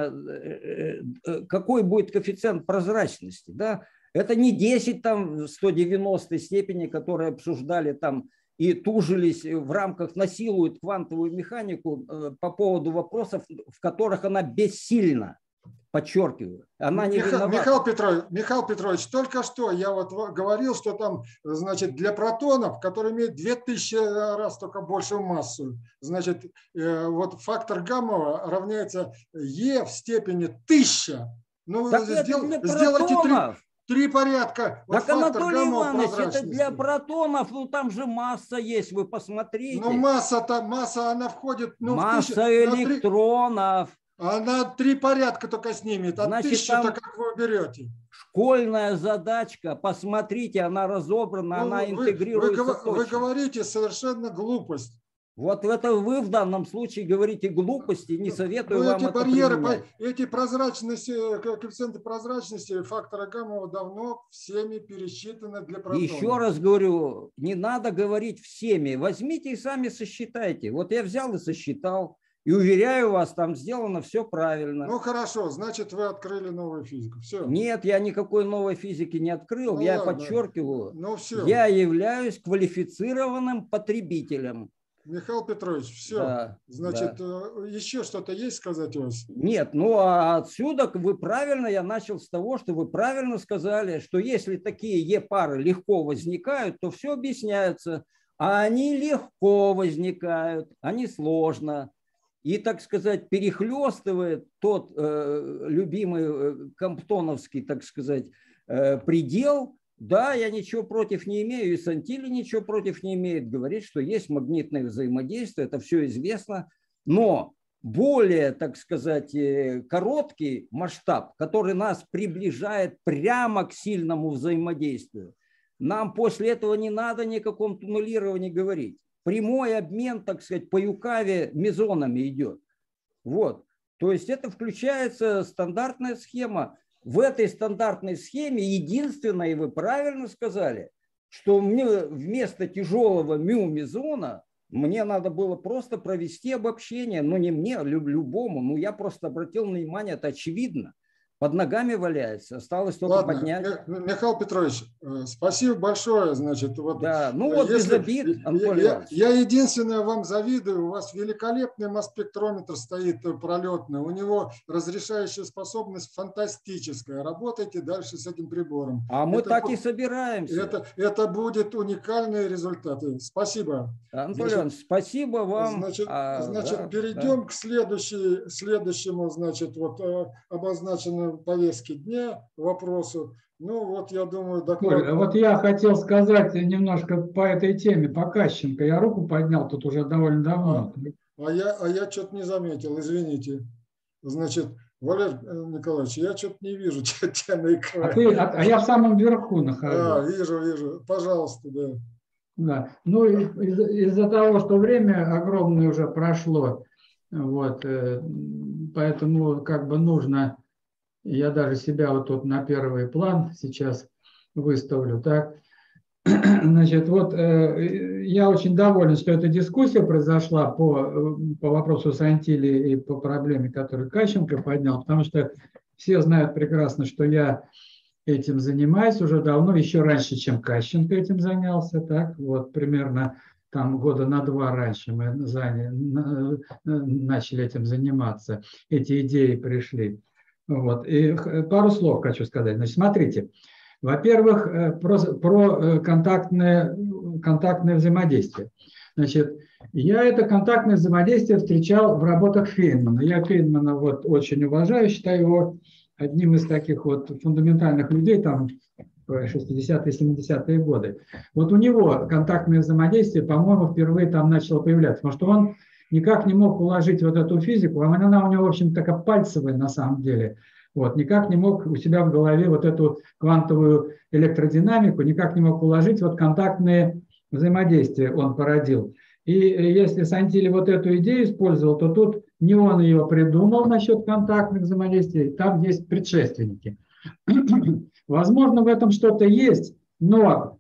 э, э, какой будет коэффициент прозрачности. Да? Это не десять там, в сто девяностой степени, которые обсуждали там и тужились в рамках, насилуют квантовую механику э, по поводу вопросов, в которых она бессильна. Подчеркиваю, она не Миха, виновата. Михаил Петрович, Михаил Петрович, только что я вот говорил, что там, значит, для протонов, которые имеют две тысячи раз только большую массу, значит, э, вот фактор гамма равняется Е в степени тысяча. Ну, так сдел, это для сделайте три, протонов. три порядка. Вот так, Анатолий Иванович, это для прозрачности. протонов, ну там же масса есть, вы посмотрите. Ну масса-то, масса, она входит... Ну, масса в тысячу, электронов. Она три порядка только снимет, а Значит, тысячу-то как вы берете? Школьная задачка, посмотрите, она разобрана, Ну, она вы, интегрируется вы, точно. вы говорите совершенно глупость. Вот это вы в данном случае говорите глупости, не советую ну, вам эти это барьеры, применять. эти прозрачности, коэффициенты прозрачности фактора гамма давно всеми пересчитаны для протонов. Еще раз говорю, не надо говорить всеми, возьмите и сами сосчитайте. Вот я взял и сосчитал. И уверяю вас, там сделано все правильно. Ну хорошо, значит, вы открыли новую физику. Все. Нет, я никакой новой физики не открыл. Ну, я ладно. подчеркиваю, ну, все. Я являюсь квалифицированным потребителем. Михаил Петрович, все. Да, значит, да. еще что-то есть сказать у вас? Нет, ну а отсюда вы правильно, я начал с того, что вы правильно сказали, что если такие Е-пары легко возникают, то все объясняется. А они легко возникают, они сложно. И, так сказать, перехлестывает тот э, любимый э, комптоновский, так сказать, э, предел. Да, я ничего против не имею, и Сантили ничего против не имеет. Говорит, что есть магнитное взаимодействие, это все известно. Но более, так сказать, э, короткий масштаб, который нас приближает прямо к сильному взаимодействию, нам после этого не надо ни о каком туннелировании говорить. Прямой обмен, так сказать, по Юкаве мезонами идет. Вот. То есть это включается стандартная схема. В этой стандартной схеме единственное, и вы правильно сказали, что мне вместо тяжелого мю-мезона мне надо было просто провести обобщение. Но не мне, любому. Ну я просто обратил внимание, это очевидно. Под ногами валяется, осталось только Ладно, поднять. Михаил Петрович, спасибо большое. Значит, вот, да, ну вот если, без обид, Анатолий я, я единственное вам завидую, у вас великолепный масс-спектрометр стоит пролетный, у него разрешающая способность фантастическая. Работайте дальше с этим прибором. А мы это так будет, и собираемся. Это, это будет уникальные результаты. Спасибо. Анатолий Иванович, спасибо вам. Значит, а, значит да, перейдем да. к следующей, следующему, значит, вот обозначенному повестки дня вопросу. Ну вот, я думаю, доклад... Коль, вот я хотел сказать немножко по этой теме, по Кащенко. Я руку поднял тут уже довольно давно. А, а я, а я что-то не заметил, извините. Значит, Валерий Николаевич, я что-то не вижу тебя на экране. А, ты, а, а я в самом верху нахожусь. А, вижу, вижу. Пожалуйста, да. Да. Ну, из-за из-за того, что время огромное уже прошло, вот, поэтому как бы нужно... Я даже себя вот тут на первый план сейчас выставлю. Так? Значит, вот э, я очень доволен, что эта дискуссия произошла по, по вопросу Сантили и по проблеме, которую Кащенко поднял, потому что все знают прекрасно, что я этим занимаюсь уже давно, еще раньше, чем Кащенко этим занялся. Так? Вот, примерно там года на два раньше мы заняли, начали этим заниматься. Эти идеи пришли. Вот. И пару слов хочу сказать. Значит, смотрите, во-первых, про, про контактное, контактное взаимодействие. Значит, я это контактное взаимодействие встречал в работах Фейнмана. Я Фейнмана вот очень уважаю, считаю его одним из таких вот фундаментальных людей там в шестидесятые, семидесятые годы. Вот у него контактное взаимодействие, по-моему, впервые там начало появляться, потому что он никак не мог уложить вот эту физику, а она у него, в общем, такая пальцевая на самом деле. Вот, никак не мог у себя в голове вот эту квантовую электродинамику, никак не мог уложить вот контактные взаимодействия он породил. И если Сантили вот эту идею использовал, то тут не он ее придумал насчет контактных взаимодействий, там есть предшественники. Возможно, в этом что-то есть, но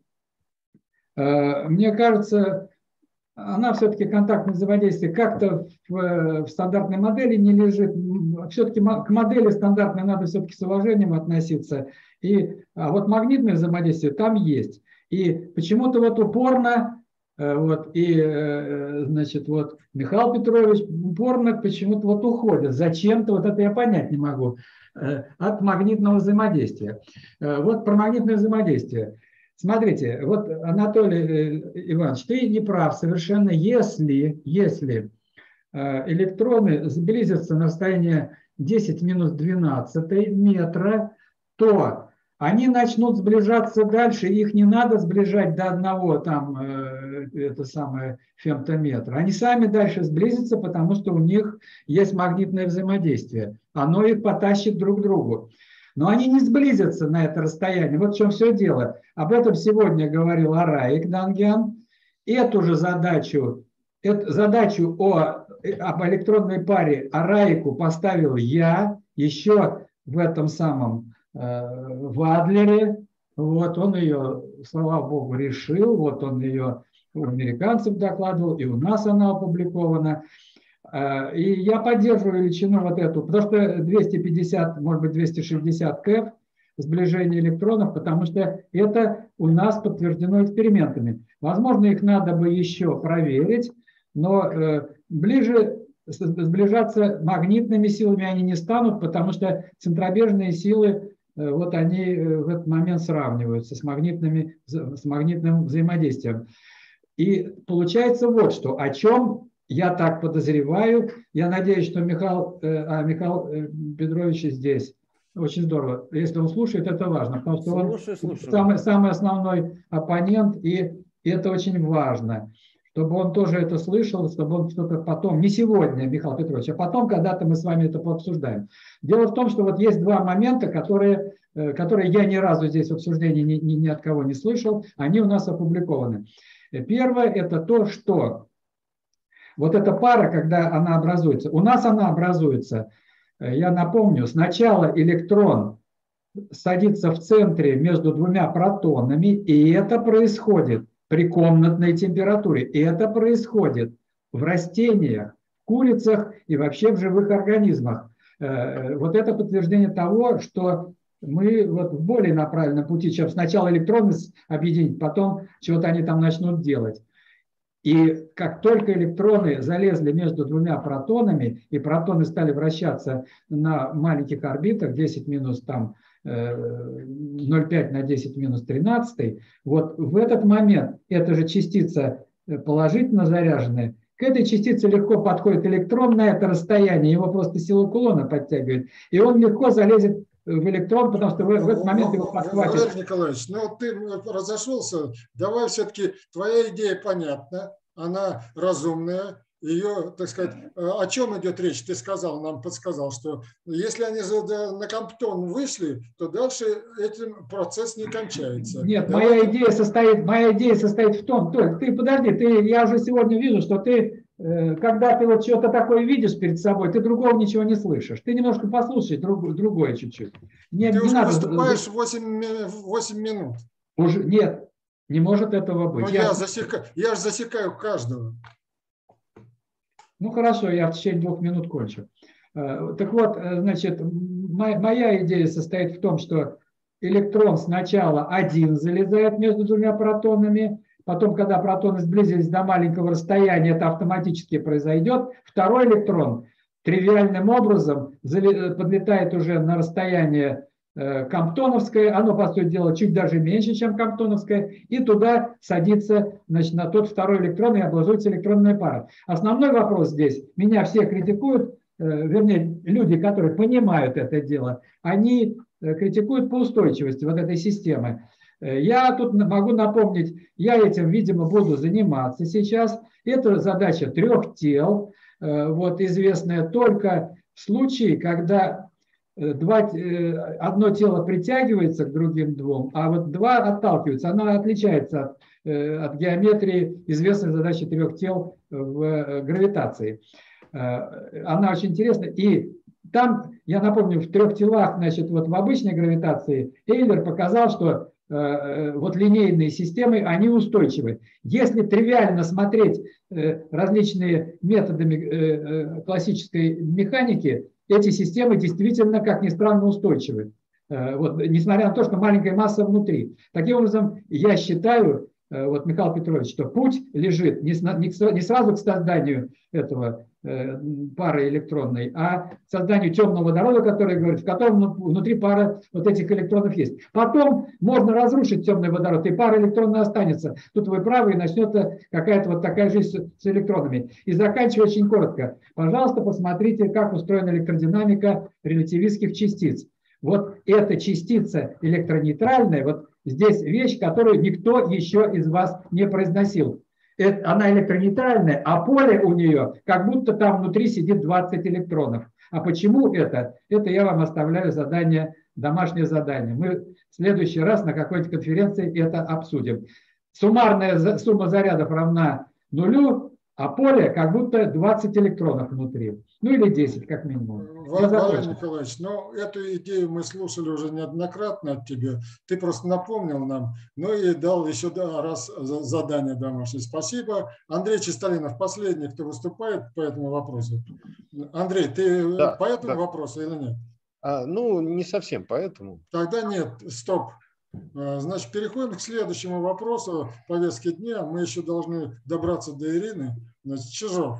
э, мне кажется, она все-таки контактное взаимодействие как-то в, в стандартной модели не лежит. Все-таки к модели стандартной надо все-таки с уважением относиться. И, а вот магнитное взаимодействие там есть. И почему-то вот упорно вот, и, значит, вот Михаил Петрович упорно почему-то вот уходит. Зачем-то, вот это я понять не могу, от магнитного взаимодействия. Вот про магнитное взаимодействие. Смотрите, вот, Анатолий Иванович, ты не прав совершенно, если, если электроны сблизятся на расстояние десять минус двенадцать метра, то они начнут сближаться дальше, их не надо сближать до одного там, э, это самое, фемтометра. Они сами дальше сблизятся, потому что у них есть магнитное взаимодействие. Оно их потащит друг к другу. Но они не сблизятся на это расстояние. Вот в чем все дело. Об этом сегодня говорил Араик Дангян. Эту же задачу, эту задачу о, об электронной паре Араику поставил я еще в этом самом в Адлере. Вот он ее, слава богу, решил. Вот он ее у американцев докладывал, и у нас она опубликована. И я поддерживаю величину вот эту, потому что двести пятьдесят, может быть, двести шестьдесят кэф сближение электронов, потому что это у нас подтверждено экспериментами. Возможно, их надо бы еще проверить, но ближе сближаться магнитными силами они не станут, потому что центробежные силы, вот они в этот момент сравниваются с, магнитными, с магнитным взаимодействием. И получается вот что, о чем я так подозреваю. Я надеюсь, что Михаил, а, Михаил Петрович здесь. Очень здорово. Если он слушает, это важно, потому что слушай, он слушай. Самый, самый основной оппонент, и, и это очень важно, чтобы он тоже это слышал, чтобы он что-то потом, не сегодня, Михаил Петрович, а потом, когда-то мы с вами это пообсуждаем. Дело в том, что вот есть два момента, которые, которые я ни разу здесь в обсуждении ни, ни, ни от кого не слышал, они у нас опубликованы. Первое – это то, что вот эта пара, когда она образуется, у нас она образуется, я напомню, сначала электрон садится в центре между двумя протонами, и это происходит при комнатной температуре. И это происходит в растениях, в курицах и вообще в живых организмах. Вот это подтверждение того, что мы вот в более на правильном пути, чем сначала электроны объединить, потом чего-то они там начнут делать. И как только электроны залезли между двумя протонами, и протоны стали вращаться на маленьких орбитах, десять минус там ноль целых пять на десять минус тринадцать, вот в этот момент эта же частица положительно заряженная, к этой частице легко подходит электрон на это расстояние, его просто сила Кулона подтягивает, и он легко залезет в электрон, потому что в, в этот момент его подхватит. Владимир Николаевич, ну ты разошелся, давай все-таки, твоя идея понятна, она разумная, ее, так сказать, о чем идет речь, ты сказал, нам подсказал, что если они на Комптон вышли, то дальше этим процесс не кончается. Нет, давай... моя идея состоит, моя идея состоит в том, Толь, ты подожди, ты, я уже сегодня вижу, что ты, когда ты вот что-то такое видишь перед собой, ты другого ничего не слышишь. Ты немножко послушай друг, другое чуть-чуть. Не, ты не уже надо... выступаешь восемь минут. Уже, нет, не может этого быть. Ну, я, я, засека... я же засекаю каждого. Ну хорошо, я в течение двух минут кончу. Так вот, значит, моя идея состоит в том, что электрон сначала один залезает между двумя протонами, потом, когда протоны сблизились до маленького расстояния, это автоматически произойдет. Второй электрон тривиальным образом подлетает уже на расстояние комптоновское, оно, по сути дела, чуть даже меньше, чем комптоновское, и туда садится, значит, на тот второй электрон и образуется электронная пара. Основной вопрос здесь, меня все критикуют, вернее, люди, которые понимают это дело, они критикуют по устойчивости вот этой системы. Я тут могу напомнить, я этим, видимо, буду заниматься сейчас. Это задача трех тел, вот, известная только в случае, когда два, одно тело притягивается к другим двум, а вот два отталкиваются. Оно отличается от, от геометрии известной задачи трех тел в гравитации. Она очень интересна. И там, я напомню, в трех телах, значит, вот в обычной гравитации Эйлер показал, что вот линейные системы, они устойчивы. Если тривиально смотреть различными методами классической механики, эти системы действительно, как ни странно, устойчивы. Вот, несмотря на то, что маленькая масса внутри. Таким образом, я считаю, вот, Михаил Петрович, что путь лежит не сразу к созданию этого пары электронной, а к созданию темного водорода, который говорит, в котором внутри пара вот этих электронов есть. Потом можно разрушить темный водород, и пара электронная останется. Тут вы правы, и начнется какая-то вот такая жизнь с электронами. И заканчивая очень коротко. Пожалуйста, посмотрите, как устроена электродинамика релятивистских частиц. Вот эта частица электронейтральная, вот здесь вещь, которую никто еще из вас не произносил. Это, она электронейтральная, а поле у нее, как будто там внутри сидит двадцать электронов. А почему это? Это я вам оставляю задание, домашнее задание. Мы в следующий раз на какой-то конференции это обсудим. Суммарная сумма зарядов равна нулю, а поле как будто двадцать электронов внутри. Ну или десять, как минимум. Валерий Николаевич, ну эту идею мы слушали уже неоднократно от тебя. Ты просто напомнил нам, ну и дал еще раз задание домашнее. Спасибо. Андрей Чистолинов, последний, кто выступает по этому вопросу. Андрей, ты да, по этому да. вопросу или нет? А, ну, не совсем поэтому. Тогда нет, стоп. Значит, переходим к следующему вопросу повестки дня. Мы еще должны добраться до Ирины. Значит, Чижов.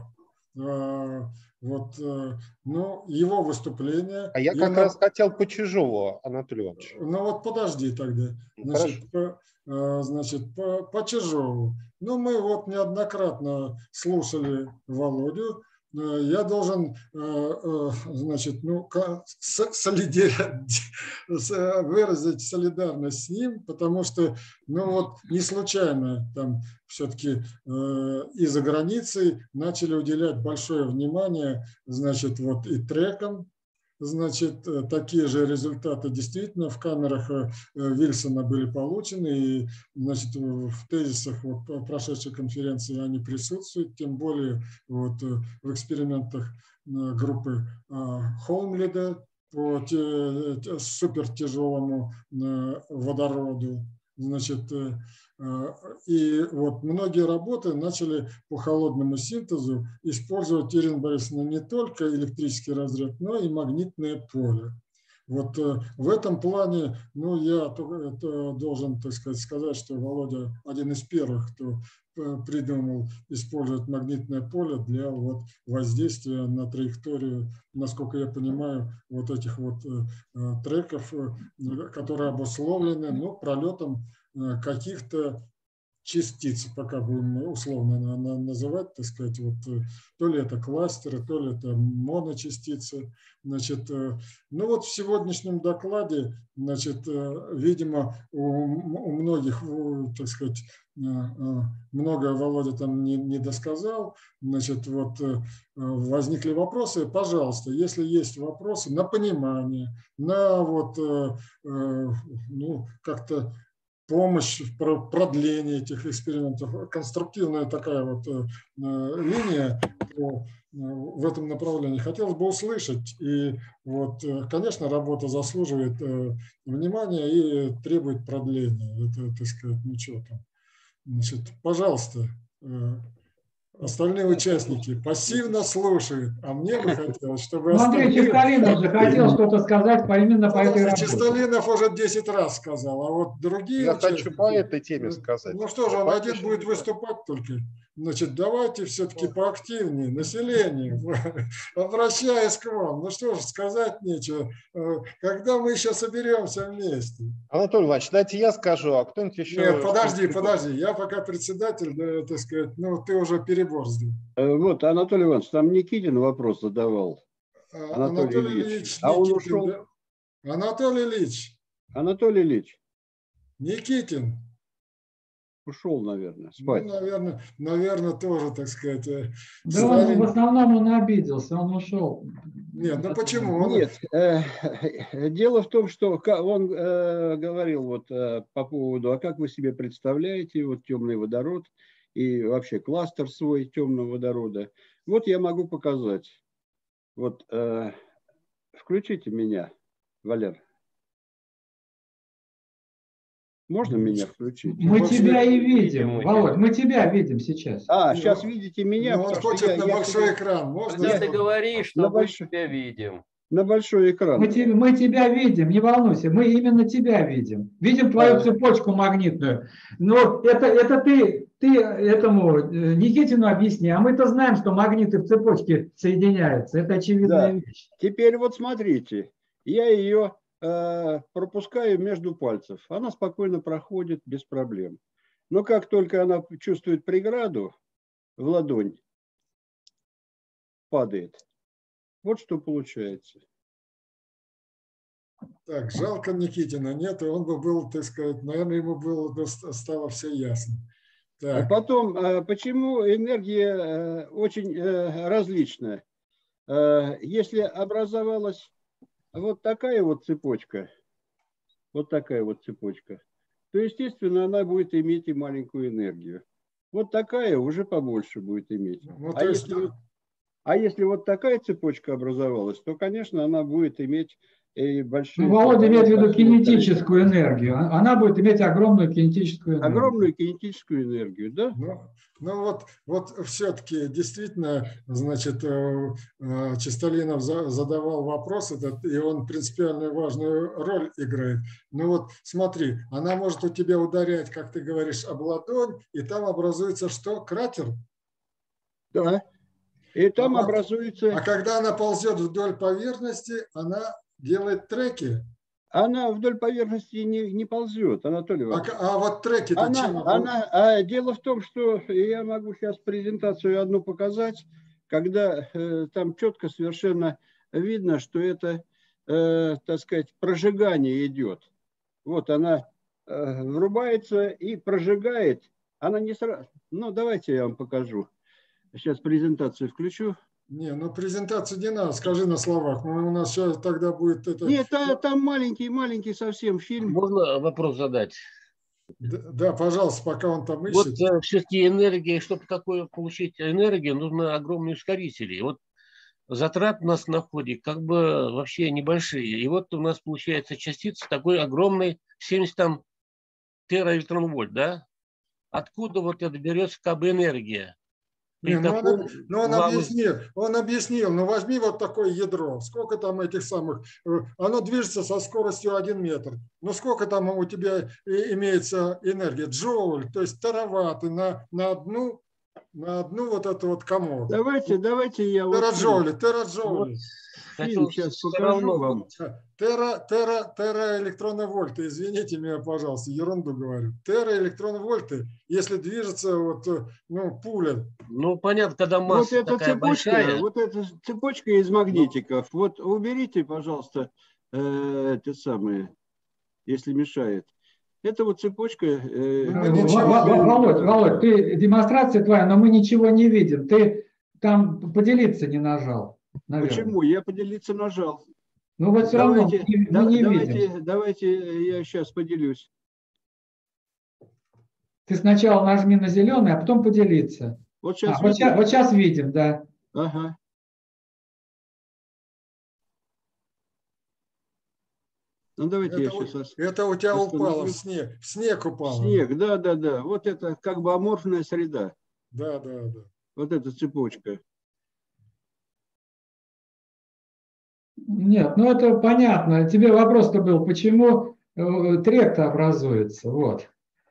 Вот, ну, его выступление. А я как раз на... хотел по Чижову, Анатолий Иванович. Ну вот подожди тогда. Значит, по, значит по, по Чижову. Ну, мы вот неоднократно слушали Володю. Я должен, значит, ну, солидар... выразить солидарность с ним, потому что, ну вот, не случайно там все-таки из-за границы начали уделять большое внимание, значит, вот и трекам. Значит, такие же результаты действительно в камерах Вильсона были получены, и, значит, в тезисах вот прошедшей конференции они присутствуют, тем более вот в экспериментах группы Холмлида по супертяжелому водороду. Значит, и вот многие работы начали по холодному синтезу использовать, Ирина Борисовна, не только электрический разряд, но и магнитное поле. Вот в этом плане, ну, я должен, так сказать, сказать, что Володя один из первых, кто придумал использовать магнитное поле для вот воздействия на траекторию, насколько я понимаю, вот этих вот треков, которые обусловлены, ну, пролетом каких-то частиц, пока будем условно называть, так сказать, вот, то ли это кластеры, то ли это моночастицы. Значит, ну вот в сегодняшнем докладе, значит, видимо, у, у многих, так сказать, много Володя там не, не досказал, значит, вот возникли вопросы. Пожалуйста, если есть вопросы на понимание, на вот, ну, как-то помощь в продлении этих экспериментов, конструктивная такая вот э, линия по, э, в этом направлении хотелось бы услышать. И вот, э, конечно, работа заслуживает э, внимания и требует продления. Это, так сказать, ну что там. Значит, пожалуйста, э, остальные участники пассивно слушают, а мне бы хотелось, чтобы... Андрей остальные... Чистолинов же хотел что-то сказать по, именно по этой работе. Чистолинов уже десять раз сказал, а вот другие... Я участники... хочу по этой теме сказать. Ну что же, он один будет выступать только. Значит, давайте все-таки поактивнее, население, обращаясь к вам. Ну что же, сказать нечего. Когда мы еще соберемся вместе? Анатолий Иванович, дайте я скажу, а кто-нибудь еще... Нет, подожди, подожди. Я пока председатель, да, так сказать, ну ты уже перебор сделал. Вот, Анатолий Иванович, там Никитин вопрос задавал. Анатолий, Анатолий Ильич. Ильич а он Никитин, ушел? Да? Анатолий Ильич. Анатолий Ильич. Никитин. Ушел, наверное, спать. Ну, наверное, наверное, тоже, так сказать. Да, он, в основном он обиделся, он ушел. Нет, ну почему? Нет, э, дело в том, что он э, говорил вот э, по поводу, а как вы себе представляете вот темный водород и вообще кластер свой темного водорода. Вот я могу показать. Вот э, включите меня, Валер. Можно меня включить? Мы ну, тебя и видим, Володь, мы тебя видим сейчас. А, сейчас видите меня. Ну, он хочет я, на я большой я... экран. Можно? Когда ты говоришь, что мы большой... тебя видим. На большой экран. Мы, te, мы тебя видим, не волнуйся, мы именно тебя видим. Видим твою а. цепочку магнитную. Но это, это ты, ты этому Никитину объясни, а мы-то знаем, что магниты в цепочке соединяются. Это очевидная да. вещь. Теперь вот смотрите, я ее... пропускаю между пальцев. Она спокойно проходит без проблем. Но как только она чувствует преграду в ладонь, падает. Вот что получается. Так, жалко Никитина нет, и он бы был, так сказать, наверное, ему было, стало все ясно. Так. А потом, почему энергия очень различная? Если образовалась вот такая вот цепочка, вот такая вот цепочка, то, естественно, она будет иметь и маленькую энергию. Вот такая уже побольше будет иметь. Ну, а, есть... если, а если вот такая цепочка образовалась, то, конечно, она будет иметь и большие... Ну, Володя имеет в виду кинетическую энергию. Она будет иметь огромную кинетическую энергию. Огромную кинетическую энергию, да? Ну, ну вот, вот все-таки действительно, значит, Чистолинов задавал вопрос этот, и он принципиально важную роль играет. Ну вот смотри, она может у тебя ударять, как ты говоришь, об ладонь, и там образуется что? Кратер? Да. И там а образуется... А когда она ползет вдоль поверхности, она делает треки. Она вдоль поверхности не, не ползет, Анатолий Иванович. А, а вот треки-то она, чем? Она, а, дело в том, что я могу сейчас презентацию одну показать, когда э, там четко совершенно видно, что это, э, так сказать, прожигание идет. Вот она э, врубается и прожигает. Она не сразу... Ну, давайте я вам покажу. Сейчас презентацию включу. Не, ну презентацию не надо, скажи на словах. Ну, у нас сейчас тогда будет это... Нет, там, там маленький-маленький совсем фильм. Можно вопрос задать? Да, да, пожалуйста, пока он там ищет. Вот все-таки энергия, чтобы такое получить энергию, нужно огромные ускорители. Вот затрат у нас на входе как бы вообще небольшие. И вот у нас получается частица такой огромной, семьдесят там тераэлектронвольт, да? Откуда вот это берется как бы энергия? Не, ну он, ну он объяснил, он объяснил, ну возьми вот такое ядро, сколько там этих самых, оно движется со скоростью один метр, ну сколько там у тебя имеется энергия, джоуль, то есть тераватты на, на одну, на одну вот эту вот комоду. Давайте, давайте я... Тераджоули, тераджоули. Фильм сейчас покажу вам. Тера, тера, тера электроновольты, извините меня, пожалуйста, ерунду говорю. Тера электроновольты, если движется вот, ну, пуля. Ну, понятно, когда масса вот эта такая цепочка, большая. Вот эта цепочка из магнитиков. Ну. Вот уберите, пожалуйста, э, те самые, если мешает. Это вот цепочка... Э, Володь, Володь, ты, демонстрация твоя, но мы ничего не видим. Ты там поделиться не нажал. Наверное. Почему? Я поделиться нажал. Ну вот все давайте, равно мы да, не давайте, видим. Давайте я сейчас поделюсь. Ты сначала нажми на зеленый, а потом поделиться. Вот сейчас, а, вот сейчас, вот сейчас видим, да. Ага. Ну давайте это, я сейчас... Это у тебя упало в снег. В снег упало. Снег, да, да, да. Вот это как бы аморфная среда. Да, да, да. Вот эта цепочка. Нет, ну это понятно. Тебе вопрос-то был, почему трек-то образуется. Вот.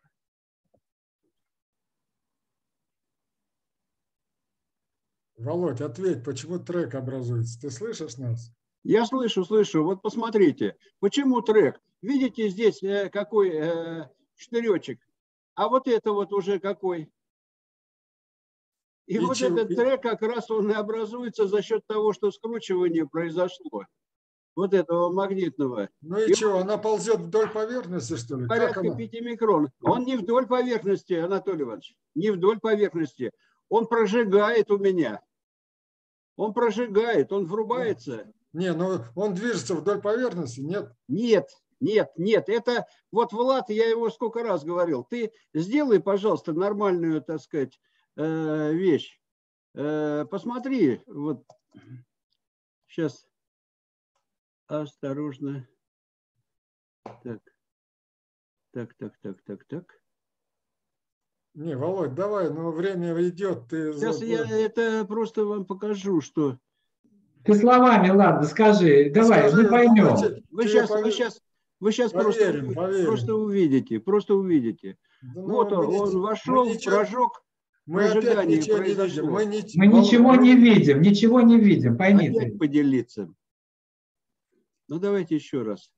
Володь, ответь, почему трек образуется? Ты слышишь нас? Я слышу, слышу. Вот посмотрите, почему трек? Видите, здесь какой э, штыречек, а вот это вот уже какой. И, и вот чего? Этот трек как раз он и образуется за счет того, что скручивание произошло. Вот этого магнитного. Ну и, и что, она ползет вдоль поверхности, что ли? Порядка пяти микрон. Он не вдоль поверхности, Анатолий Иванович, не вдоль поверхности. Он прожигает у меня. Он прожигает, он врубается. Не, ну он движется вдоль поверхности, нет? Нет, нет, нет. Это вот Влад, я его сколько раз говорил. Ты сделай, пожалуйста, нормальную, так сказать, вещь. Посмотри, вот сейчас осторожно. Так, так, так, так, так, так. Не, Володь, давай, но время идет. Ты... Сейчас я это просто вам покажу, что... Ты словами, ладно, скажи, давай, Скажи, мы поймем. давайте, Вы сейчас, повер... вы сейчас, вы сейчас поверим, просто, поверим. просто увидите, просто увидите. Да, вот он, он не, вошел, ничего, прожег, мы опять ничего не видим. Мы, не, мы ничего не видим, ничего не видим, пойми опять ты. Поделиться. Ну, давайте еще раз.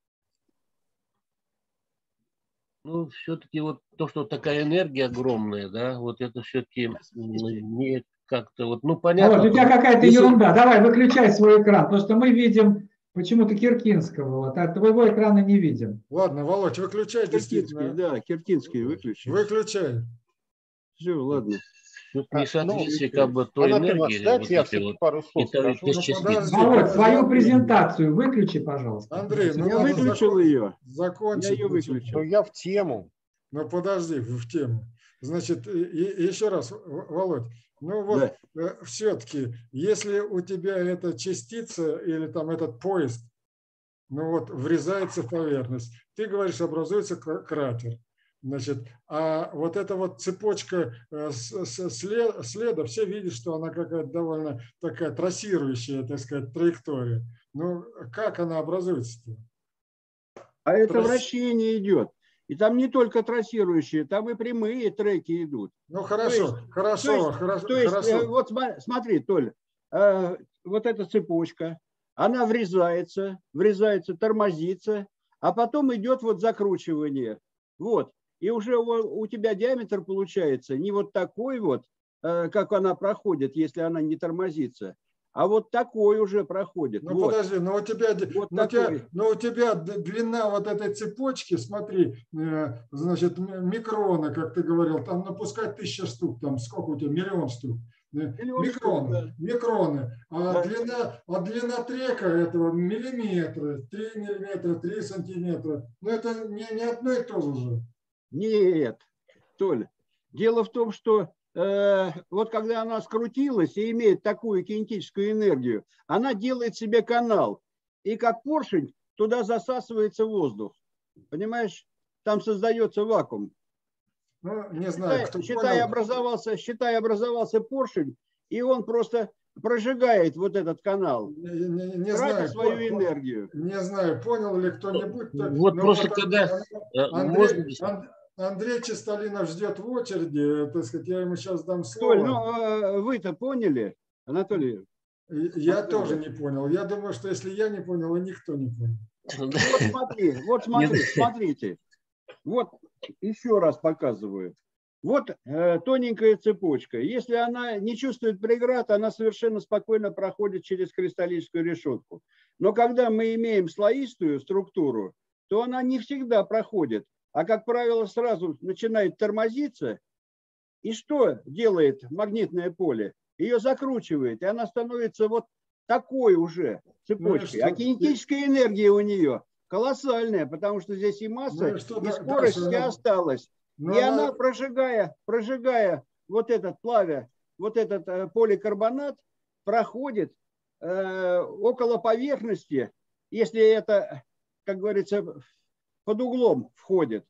Ну, все-таки вот то, что такая энергия огромная, да, вот это все-таки не как-то вот, ну, понятно. Вот, у тебя какая-то если... ерунда. Давай, выключай свой экран, потому что мы видим почему-то Киркинского, вот, а твоего экрана не видим. Ладно, Володь, выключай действительно. Да, Киркинский выключи. Выключай. Все, ладно. Тут несоответствие ну, как бы той энергии. Дайте я вот, пару слов это, скажу. это Ну, подожди, Володь, свою презентацию выключи, пожалуйста. Андрей, ну я надо выключил закон... ее. закончить. Я ее выключил. Но я в тему. Ну подожди, в тему. Значит, и, и еще раз, Володь, ну вот да. Все-таки, если у тебя эта частица или там этот поезд, ну вот врезается в поверхность, ты говоришь, образуется кратер. Значит, а вот эта вот цепочка следа, все видят, что она какая-то довольно такая трассирующая, так сказать, траектория. Ну, как она образуется-то? А это Трасс... вращение идет. И там не только трассирующие, там и прямые треки идут. Ну, хорошо, то есть, хорошо, то есть, хорошо. То есть, хорошо. вот смотри, Толя, э, вот эта цепочка, она врезается, врезается, тормозится, а потом идет вот закручивание. Вот. И уже у, у тебя диаметр получается не вот такой вот, э, как она проходит, если она не тормозится, а вот такой уже проходит. Ну вот. Подожди, но у тебя, вот но у тебя, но у тебя длина вот этой цепочки, смотри, э, значит, микроны, как ты говорил, там напускать тысяча штук, там сколько у тебя, миллион штук. Миллион микроны, штук, да. микроны. А, да. длина, а длина трека этого миллиметра, три миллиметра, три сантиметра. Но это не, не одно и то же. Нет, Толь, дело в том, что э, вот когда она скрутилась и имеет такую кинетическую энергию, она делает себе канал. И как поршень туда засасывается воздух. Понимаешь? Там создается вакуум. Ну, не знаю, считай, кто считай, понял. образовался, считай, образовался поршень, и он просто прожигает вот этот канал, не, не, не тратя знаю, свою по, энергию. Не знаю, понял ли кто-нибудь. Вот но просто вот когда... Андрей, Андрей, Андрей Чистолинов ждет в очереди, так сказать, я ему сейчас дам слово. Толь, ну вы-то поняли, Анатолий? Я Анатолий. тоже не понял. Я думаю, что если я не понял, и никто не понял. Вот смотри, вот смотри, смотрите. Вот еще раз показываю. Вот э, тоненькая цепочка. Если она не чувствует преград, она совершенно спокойно проходит через кристаллическую решетку. Но когда мы имеем слоистую структуру, то она не всегда проходит. А, как правило, сразу начинает тормозиться. И что делает магнитное поле? Ее закручивает, и она становится вот такой уже цепочкой. Ну, а кинетическая энергия у нее колоссальная, потому что здесь и масса, ну, и, что, и скорость да, она... осталась. Но и она, она прожигая, прожигая вот этот, плавя, вот этот э, поликарбонат, проходит э, около поверхности, если это, как говорится, под углом входит,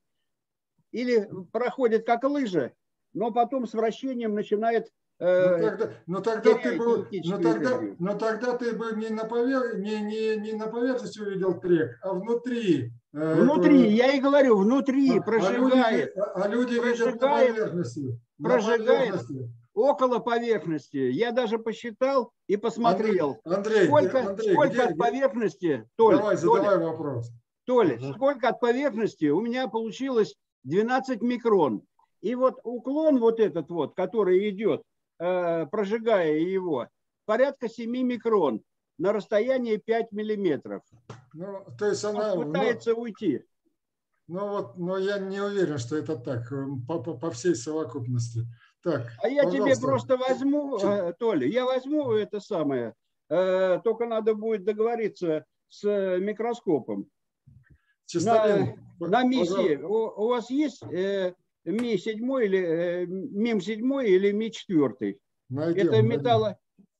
или проходит как лыжа, но потом с вращением начинает... Но тогда, но, тогда ты бы, но, тогда, но тогда ты бы не на, повер... не, не, не на поверхности увидел трек, а внутри. Внутри, этого... я и говорю, внутри а, прожигает. А люди, а люди прожигает, видят на поверхности. Прожигает на поверхности. Около поверхности. Я даже посчитал и посмотрел. Андрей, сколько Андрей, сколько где, от поверхности, Толь, давай, задавай Толя, вопрос. Толя, угу. сколько от поверхности у меня получилось двенадцать микрон. И вот уклон вот этот вот, который идет, прожигая его, порядка семи микрон на расстоянии пять миллиметров. Ну, то есть она он пытается ну, уйти. Ну вот, но я не уверен, что это так по, по, по всей совокупности. Так, а я тебе пожалуйста. просто возьму, э, Толя, я возьму это самое, э, только надо будет договориться с микроскопом. На, на Ми семь. У, у вас есть э, Ми семь или э, Мим семь или Ми четыре? Найдем, это металло,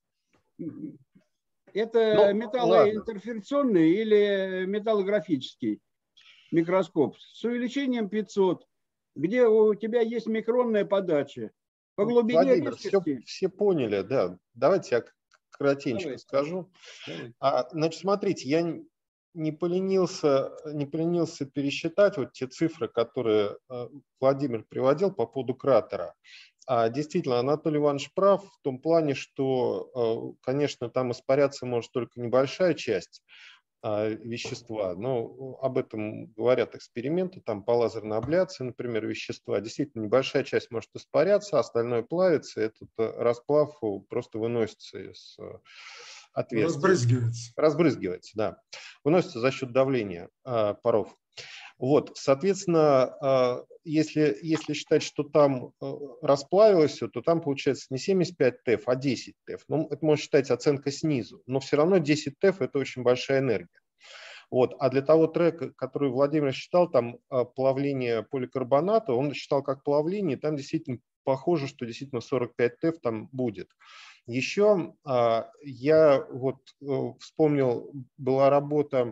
это Ну, металлоинтерференционный или металлографический микроскоп с увеличением пятьсот, где у тебя есть микронная подача. По глубине Владимир, резкости. все, все поняли, да. Давайте я кратенько Давай. скажу. Давай. А, значит, смотрите, я не поленился, не поленился пересчитать вот те цифры, которые э, Владимир приводил по поводу кратера. А, действительно, Анатолий Иванович прав в том плане, что, э, конечно, там испаряться может только небольшая часть вещества, но об этом говорят эксперименты, там по лазерной абляции, например, вещества. Действительно, небольшая часть может испаряться, остальное плавится, этот расплав просто выносится из отверстия. Разбрызгивается. Разбрызгивается, да. Выносится за счет давления э, паров. Вот, соответственно, э, если, если считать, что там э, расплавилось все, то там получается не семьдесят пять ТЭФ, а десять ТЭФ. Ну, это можно считать оценка снизу, но все равно десять ТЭФ – это очень большая энергия. Вот. А для того трека, который Владимир считал, там э, плавление поликарбоната, он считал как плавление, там действительно похоже, что действительно сорок пять ТЭФ там будет. Еще э, я вот э, вспомнил, была работа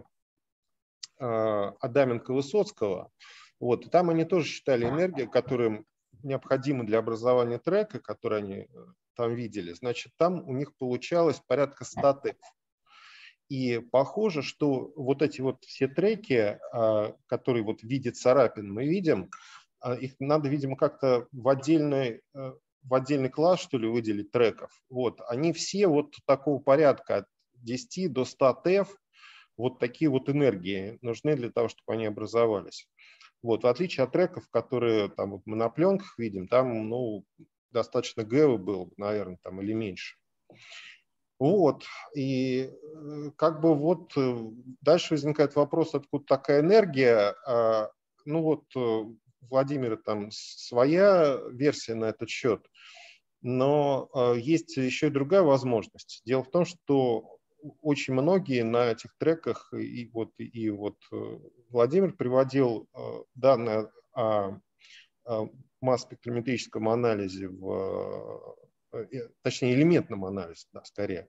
Адаменко-Высоцкого, вот, и там они тоже считали энергию, которая необходима для образования трека, который они там видели, значит, там у них получалось порядка ста ТЭФ. И похоже, что вот эти вот все треки, которые вот в виде царапин мы видим, их надо, видимо, как-то в отдельный, в отдельный класс, что ли, выделить треков. Вот, они все вот такого порядка от десяти до ста ТЭФ. Вот такие вот энергии нужны для того, чтобы они образовались. Вот, в отличие от треков, которые там вот мы на пленках видим, там ну, достаточно гэва было, наверное, там или меньше. Вот, и как бы вот дальше возникает вопрос, откуда такая энергия. Ну вот, Владимир, там своя версия на этот счет, но есть еще и другая возможность. Дело в том, что очень многие на этих треках, и вот, и вот Владимир приводил данные о, о масс-спектрометрическом анализе, в, точнее элементном анализе, да, скорее,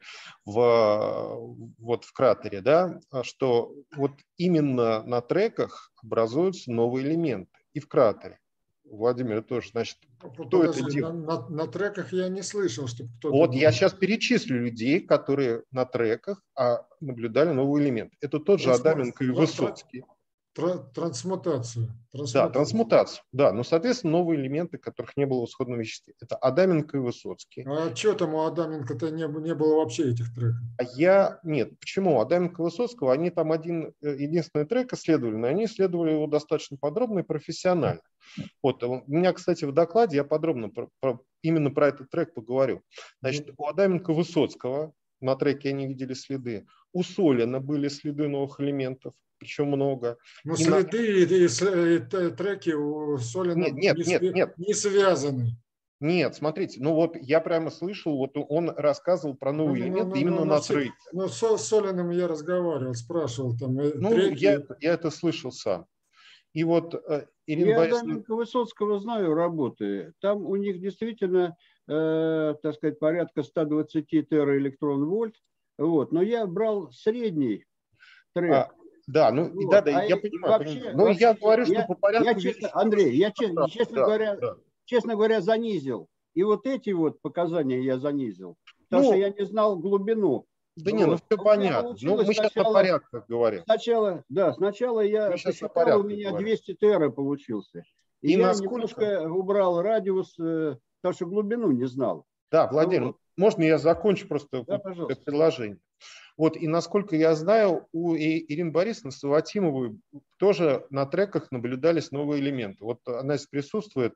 в, вот в кратере, да, что вот именно на треках образуются новые элементы и в кратере. Владимир тоже, значит, кто Подожди, это делает? На, на, на треках я не слышал, чтобы кто-то... Вот делал. я сейчас перечислю людей, которые на треках а, наблюдали новый элемент. Это тот же Адаменко и Высоцкий. Трансмутацию. Да, трансмутацию. Да, но, соответственно, новые элементы, которых не было в исходном веществе. Это Адаменко и Высоцкий. А что там у Адаменко-то не, не было вообще этих треков? А я... Нет, почему? Адаменко и Высоцкого, они там один, единственный трек исследовали, но они исследовали его достаточно подробно и профессионально. Вот, у меня, кстати, в докладе я подробно про, про, именно про этот трек поговорю. Значит, у Адаменко и Высоцкого на треке они видели следы. У Солина были следы новых элементов, причем много. Но и следы на... и, и, и, и треки у Солина нет, нет, не, нет, нет. не связаны. Нет, смотрите, ну вот я прямо слышал, вот он рассказывал про новые ну, элементы ну, именно ну, на треке. Ну, с Солиным я разговаривал, спрашивал там ну, треки. Я, я это слышал сам. И вот э, Ирина я Борисовна... Адаменко Высоцкого знаю работы. Там у них действительно, э, так сказать, порядка ста двадцати тераэлектрон-вольт. Вот. Но я брал средний трек. А, да, ну вот. да, да, а я понимаю. Вообще, понимаю. Но вообще, я говорю, что я, по порядку... Я, честно, Андрей, я честно, честно, да, говоря, да. честно говоря, занизил. И вот эти вот показания я занизил. Потому ну, что я не знал глубину. Да вот. Не, ну все понятно. Ну, мы сейчас о порядках говорим. Сначала, да, сначала я посчитал, у меня говорим. двести тера получился. И, и я насколько... немножко убрал радиус, потому что глубину не знал. Да, Владимир, вот. Можно я закончу просто да, это предложение? Вот, и насколько я знаю, у Ирины Борисовны Саватимовой тоже на треках наблюдались новые элементы. Вот она здесь присутствует.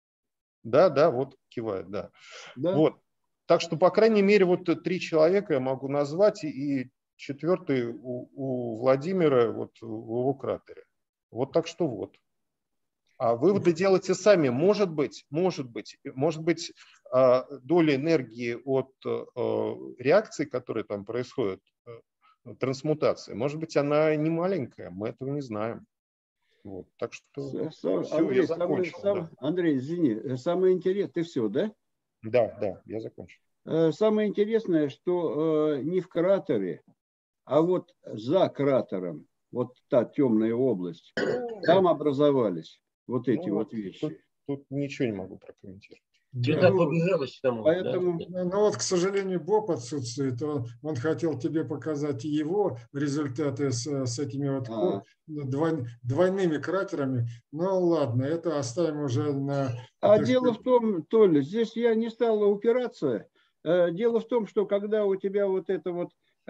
Да, да, вот кивает, да. да. Вот. Так что, по крайней мере, вот три человека я могу назвать, и четвертый у, у Владимира вот, в его кратере. Вот так что вот. А выводы делайте сами. Может быть, может быть, может быть, доля энергии от реакции, которые там происходят, трансмутации, может быть, она не маленькая, мы этого не знаем. Вот, так что Сам, все, Андрей, я закончил. Самый, Да. сам, Андрей, извини, самое интересное, ты все, да? Да, да, я закончил. Самое интересное, что не в кратере, а вот за кратером, вот та темная область, там образовались вот эти ну, вот вещи. Тут, тут ничего не могу прокомментировать. Да, ну, побежалось тому, поэтому... да? Ну вот, к сожалению, Боб отсутствует. Он, он хотел тебе показать его результаты с, с этими вот а. двой, двойными кратерами. Ну ладно, это оставим уже на... А дело сказать... в том, Толя, здесь я не стал упираться. Дело в том, что когда у тебя вот это вот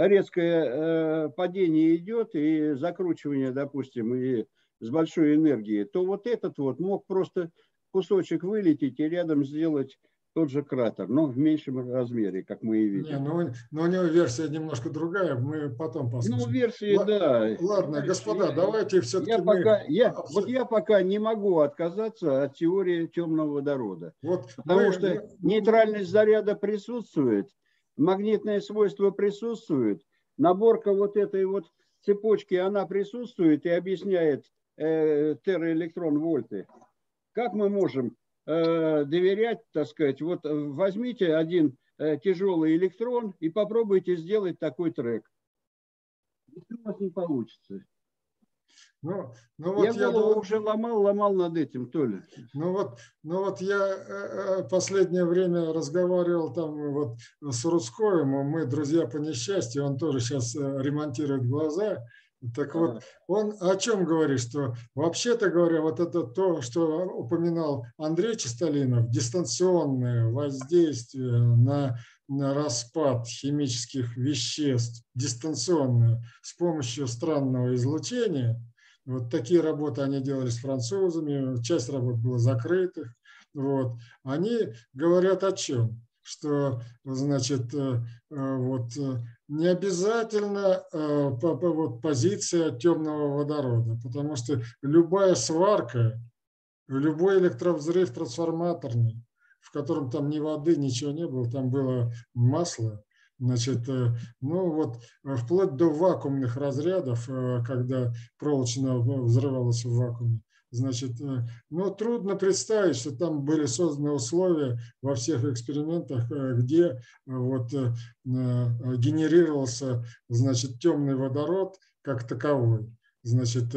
резкое падение идет и закручивание, допустим, и с большой энергией, то вот этот вот мог просто кусочек вылететь и рядом сделать тот же кратер, но в меньшем размере, как мы и видим. Не, но, но у него версия немножко другая, мы потом посмотрим. Ну, версия, Л- да. Ладно, господа, я, давайте все-таки я мы... Пока, я, вот я пока не могу отказаться от теории темного водорода, вот потому мы, что мы... нейтральность заряда присутствует, магнитное свойство присутствует, наборка вот этой вот цепочки, она присутствует и объясняет э, терраэлектрон-вольты. Как мы можем э, доверять, так сказать, вот возьмите один э, тяжелый электрон и попробуйте сделать такой трек. Если у вас не получится. Ну, ну вот я голову я... уже ломал, ломал над этим, Толя. Ну вот, ну вот я последнее время разговаривал там вот с Русковым, мы друзья по несчастью, он тоже сейчас ремонтирует глаза. Так вот, он о чем говорит, что вообще-то говоря, вот это то, что упоминал Андрей Чистолинов, дистанционное воздействие на, на распад химических веществ, дистанционное, с помощью странного излучения. Вот такие работы они делали с французами, часть работ была закрытых. Вот. Они говорят о чем? Что, значит, вот, не обязательно вот, позиция темного водорода, потому что любая сварка, любой электровзрыв трансформаторный, в котором там ни воды, ничего не было, там было масло, значит, ну вот вплоть до вакуумных разрядов, когда проволочная взрывалась в вакууме, значит, ну, трудно представить, что там были созданы условия во всех экспериментах, где вот генерировался, значит, темный водород как таковой. Значит,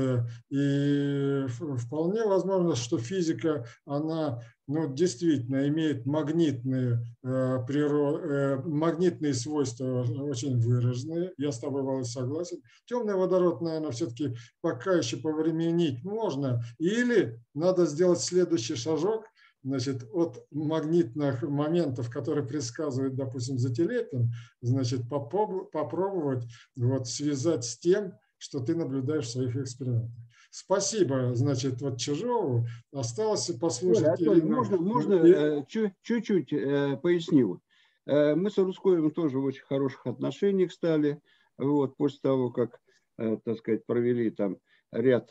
и вполне возможно, что физика, она, ну, действительно имеет магнитные, э, природ, э, магнитные свойства очень выраженные. Я с тобой, Володь, согласен. Темный водород, наверное, все-таки пока еще повременить можно. Или надо сделать следующий шажок, значит, от магнитных моментов, которые предсказывают, допустим, за телепин, значит, попробовать вот, связать с тем, что ты наблюдаешь в своих экспериментах. Спасибо, значит, вот Чижову. Осталось послушать Оля, Ирину. Можно, можно чуть-чуть поясню. Мы с Русковым тоже в очень хороших отношениях стали. Вот, после того, как, так сказать, провели там ряд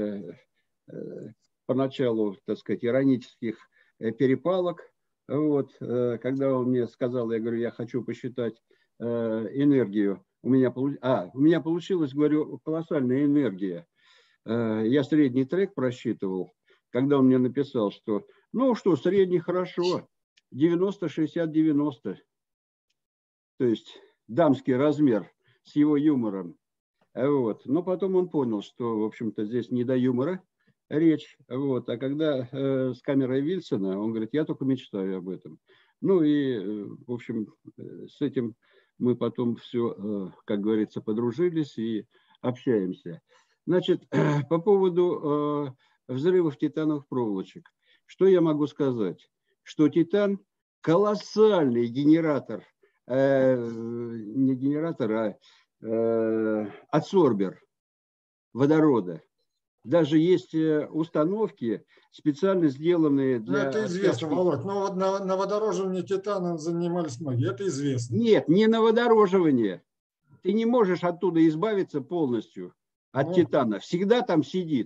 поначалу, так сказать, иронических перепалок. Вот, когда он мне сказал, я говорю, я хочу посчитать энергию. У меня, а, у меня получилась, говорю, колоссальная энергия. Я средний трек просчитывал, когда он мне написал, что, ну что, средний хорошо, девяносто шестьдесят девяносто. То есть дамский размер с его юмором. Вот. Но потом он понял, что, в общем-то, здесь не до юмора речь. Вот. А когда э, с камерой Вильсона, он говорит, я только мечтаю об этом. Ну и, э, в общем, э, с этим... Мы потом все, как говорится, подружились и общаемся. Значит, по поводу взрывов титановых проволочек. Что я могу сказать? Что титан колоссальный генератор, не генератор, а адсорбер водорода. Даже есть установки, специально сделанные для... Ну, это известно, Володь. Но вот на, на водороживании титана занимались многие. Это известно. Нет, не на водороживание. Ты не можешь оттуда избавиться полностью от ну, титана. Всегда там сидит.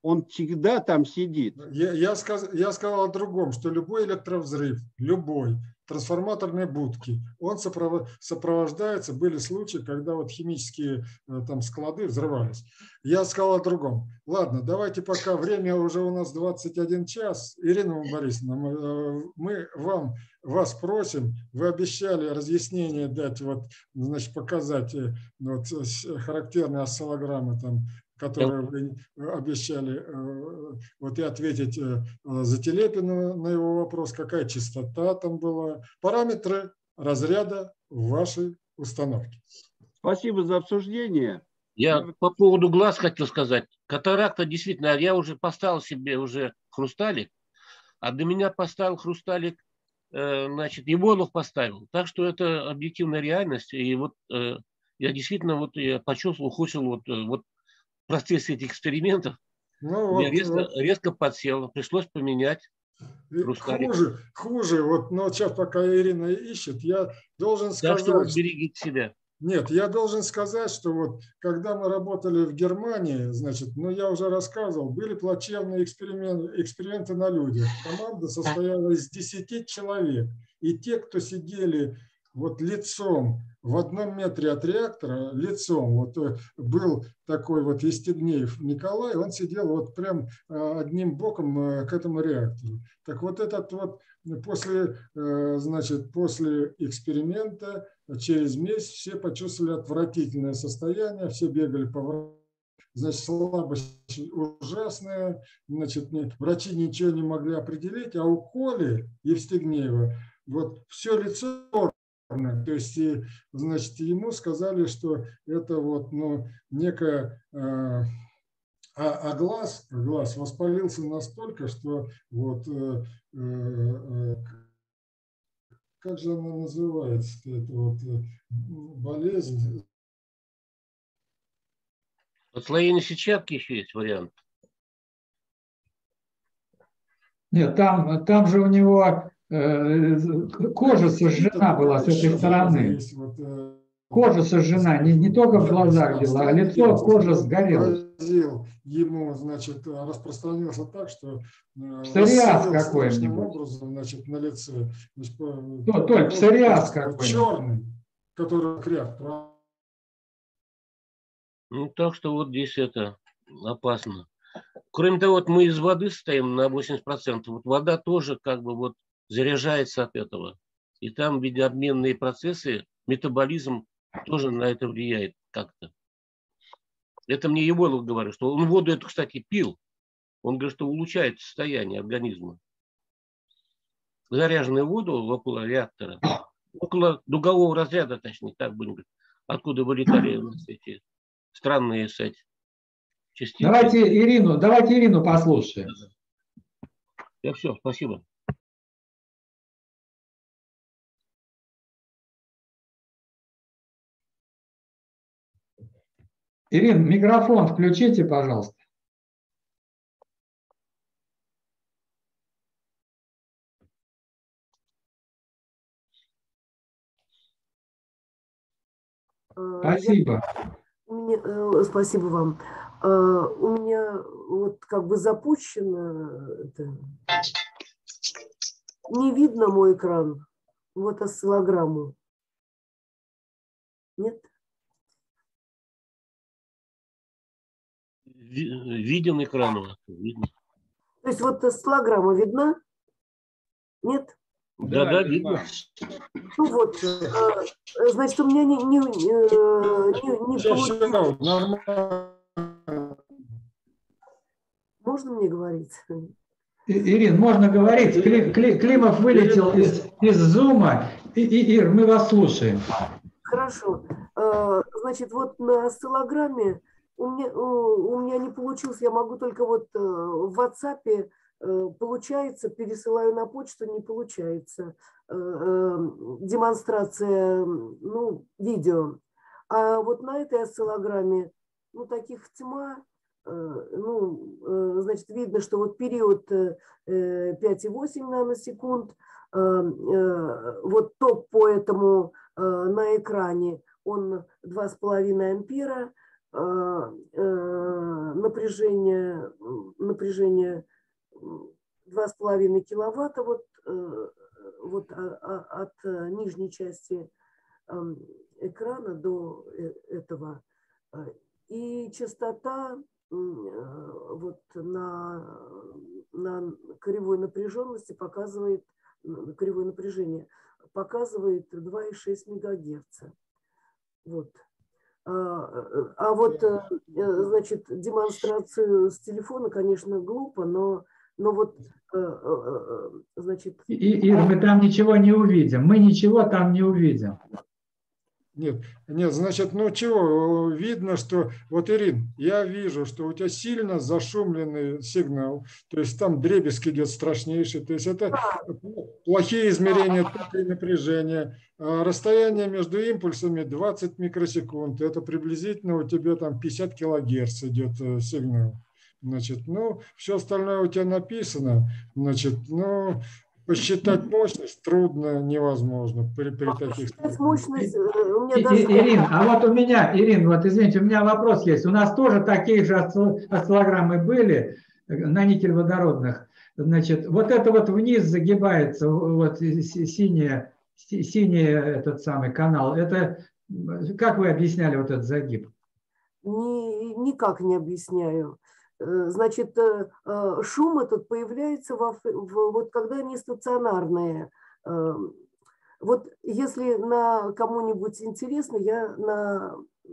он всегда там сидит. Я, я, сказ, я сказал о другом, что любой электровзрыв, любой, трансформаторной будки, он сопровождается, были случаи, когда вот химические там склады взрывались. Я сказал о другом. Ладно, давайте пока, время уже у нас двадцать один час. Ирина Борисовна, мы, мы вам, вас просим, вы обещали разъяснение дать, вот, значит, показать вот, характерные осциллограммы, там, которые вы обещали, вот и ответить за Телепина на его вопрос, какая частота там была, параметры разряда в вашей установке. Спасибо за обсуждение. Я по поводу глаз хотел сказать. Катаракта действительно, я уже поставил себе уже хрусталик, а до меня поставил хрусталик, значит, Ивонов поставил. Так что это объективная реальность. И вот я действительно вот я почувствовал, ухудшил вот, вот в процессе этих экспериментов. Ну, я вот, резко, вот. резко подсел, пришлось поменять. Хуже, хуже. Вот, но сейчас пока Ирина ищет, я должен сказать. Так что вы берегите себя. Нет, я должен сказать, что вот когда мы работали в Германии, значит, ну я уже рассказывал, были плачевные эксперименты, эксперименты на людях. Команда состояла из десяти человек. И те, кто сидели вот лицом в одном метре от реактора, лицом, вот был такой вот Евстигнеев Николай, он сидел вот прям одним боком к этому реактору. Так вот этот вот после, значит, после эксперимента через месяц все почувствовали отвратительное состояние, все бегали по... Значит, слабость ужасная, значит, врачи ничего не могли определить, а у Коли Евстигнеева вот все лицо... То есть, значит, ему сказали, что это вот, ну, некая, э, а, а глаз, глаз воспалился настолько, что вот, э, э, как же она называется, это вот болезнь. Отслоение сетчатки еще есть вариант. Нет, там, там же у него кожа сожжена была с этой стороны. Кожа сожжена, не, не только в глазах была, а лицо, кожа сгорела. Ему, значит, распространился так, что псориаз какой-нибудь. Образом, значит, на лице. Значит, Только псориаз какой-нибудь. Черный, который кряк. Ну, так что вот здесь это опасно. Кроме того, вот мы из воды состоим на восемьдесят процентов. Вот вода тоже как бы вот заряжается от этого. И там видообменные процессы, метаболизм тоже на это влияет как-то. Это мне Ивонов говорит, что он воду эту, кстати, пил. Он говорит, что улучшает состояние организма. Заряженную воду около реактора, около дугового разряда, точнее, так будем говорить, откуда вылетали эти странные эти частицы. Давайте Ирину, давайте Ирину послушаем. Я все, спасибо. Ирина, микрофон включите, пожалуйста. Спасибо. Я, у меня, спасибо вам. У меня вот как бы запущено, это, не видно мой экран, вот осциллограмму. Нет? Виден экран у вас? Видно. То есть вот осциллограмма видна? Нет? Да, да, да, видно. Ну вот, значит, у меня не, не, не, не получилось. Можно мне говорить? Ирин, можно говорить. Кли, Кли, Климов вылетел из, из зума. И, и, Ир, мы вас слушаем. Хорошо. Значит, вот на осциллограмме у меня, у меня не получилось, я могу только вот в WhatsApp получается, пересылаю на почту, не получается. Демонстрация, ну, видео. А вот на этой осциллограмме, ну, таких тьма, ну, значит, видно, что вот период пять и восемь наносекунд, вот ток по этому на экране, он два с половиной ампера, напряжение, напряжение два с половиной киловатта вот, вот от нижней части экрана до этого. И частота вот на, на кривой напряженности показывает, кривое напряжение показывает два и шесть мегагерца. Вот. А, а вот, значит, демонстрацию с телефона, конечно, глупо, но, но вот, значит... И, Ир, мы там ничего не увидим, мы ничего там не увидим. Нет, нет, значит, ну чего, видно, что, вот, Ирин, я вижу, что у тебя сильно зашумленный сигнал, то есть там дребезг идет страшнейший, то есть это плохие измерения тока и напряжения, расстояние между импульсами двадцать микросекунд, это приблизительно у тебя там пятьдесят килогерц идет сигнал, значит, ну, все остальное у тебя написано, значит, ну... Посчитать мощность трудно, невозможно при, при таких... Мощность, у меня даже... Ирин, а вот у меня, Ирин, вот извините, у меня вопрос есть. У нас тоже такие же осциллограммы были на никель-водородных. Значит, вот это вот вниз загибается, вот синий, синий этот самый канал. Это как вы объясняли вот этот загиб? Ни, никак не объясняю. Значит, шум этот появляется, во, в, вот когда они стационарные. Вот если на кому-нибудь интересно, я на,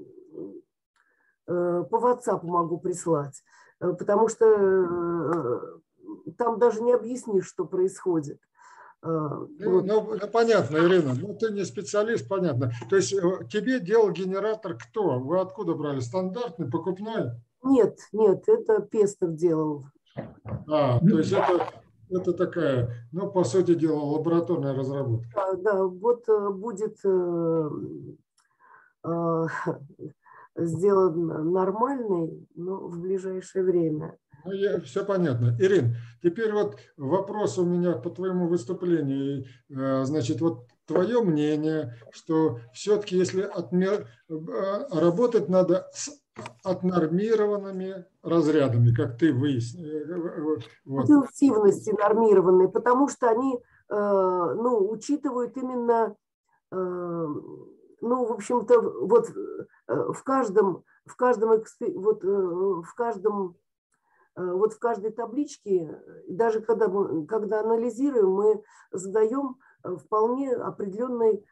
по WhatsApp могу прислать, потому что там даже не объяснишь, что происходит. Ну, вот. ну, ну, понятно, Ирина, ну ты не специалист, понятно. То есть тебе делал генератор кто? Вы откуда брали? Стандартный, покупной? Нет, нет, это Пестов делал. А, то есть это, это такая, ну, по сути дела, лабораторная разработка. Да, да, вот будет э, э, сделан нормальный, но в ближайшее время. Ну, я, все понятно. Ирин, теперь вот вопрос у меня по твоему выступлению. Значит, вот твое мнение, что все-таки если отмер... работать надо с отнормированными разрядами, как ты выяснил. Вот. Интенсивности нормированные, потому что они ну, учитывают именно, ну, в общем-то, вот в каждом, в каждом, вот в каждом, вот в каждой табличке, даже когда, мы, когда анализируем, мы задаем вполне определенный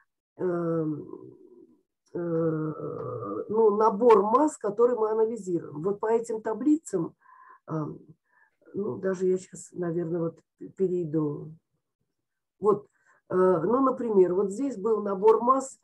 ну, набор масс, который мы анализируем. Вот по этим таблицам, ну, даже я сейчас, наверное, вот перейду. Вот, ну, например, вот здесь был набор масс,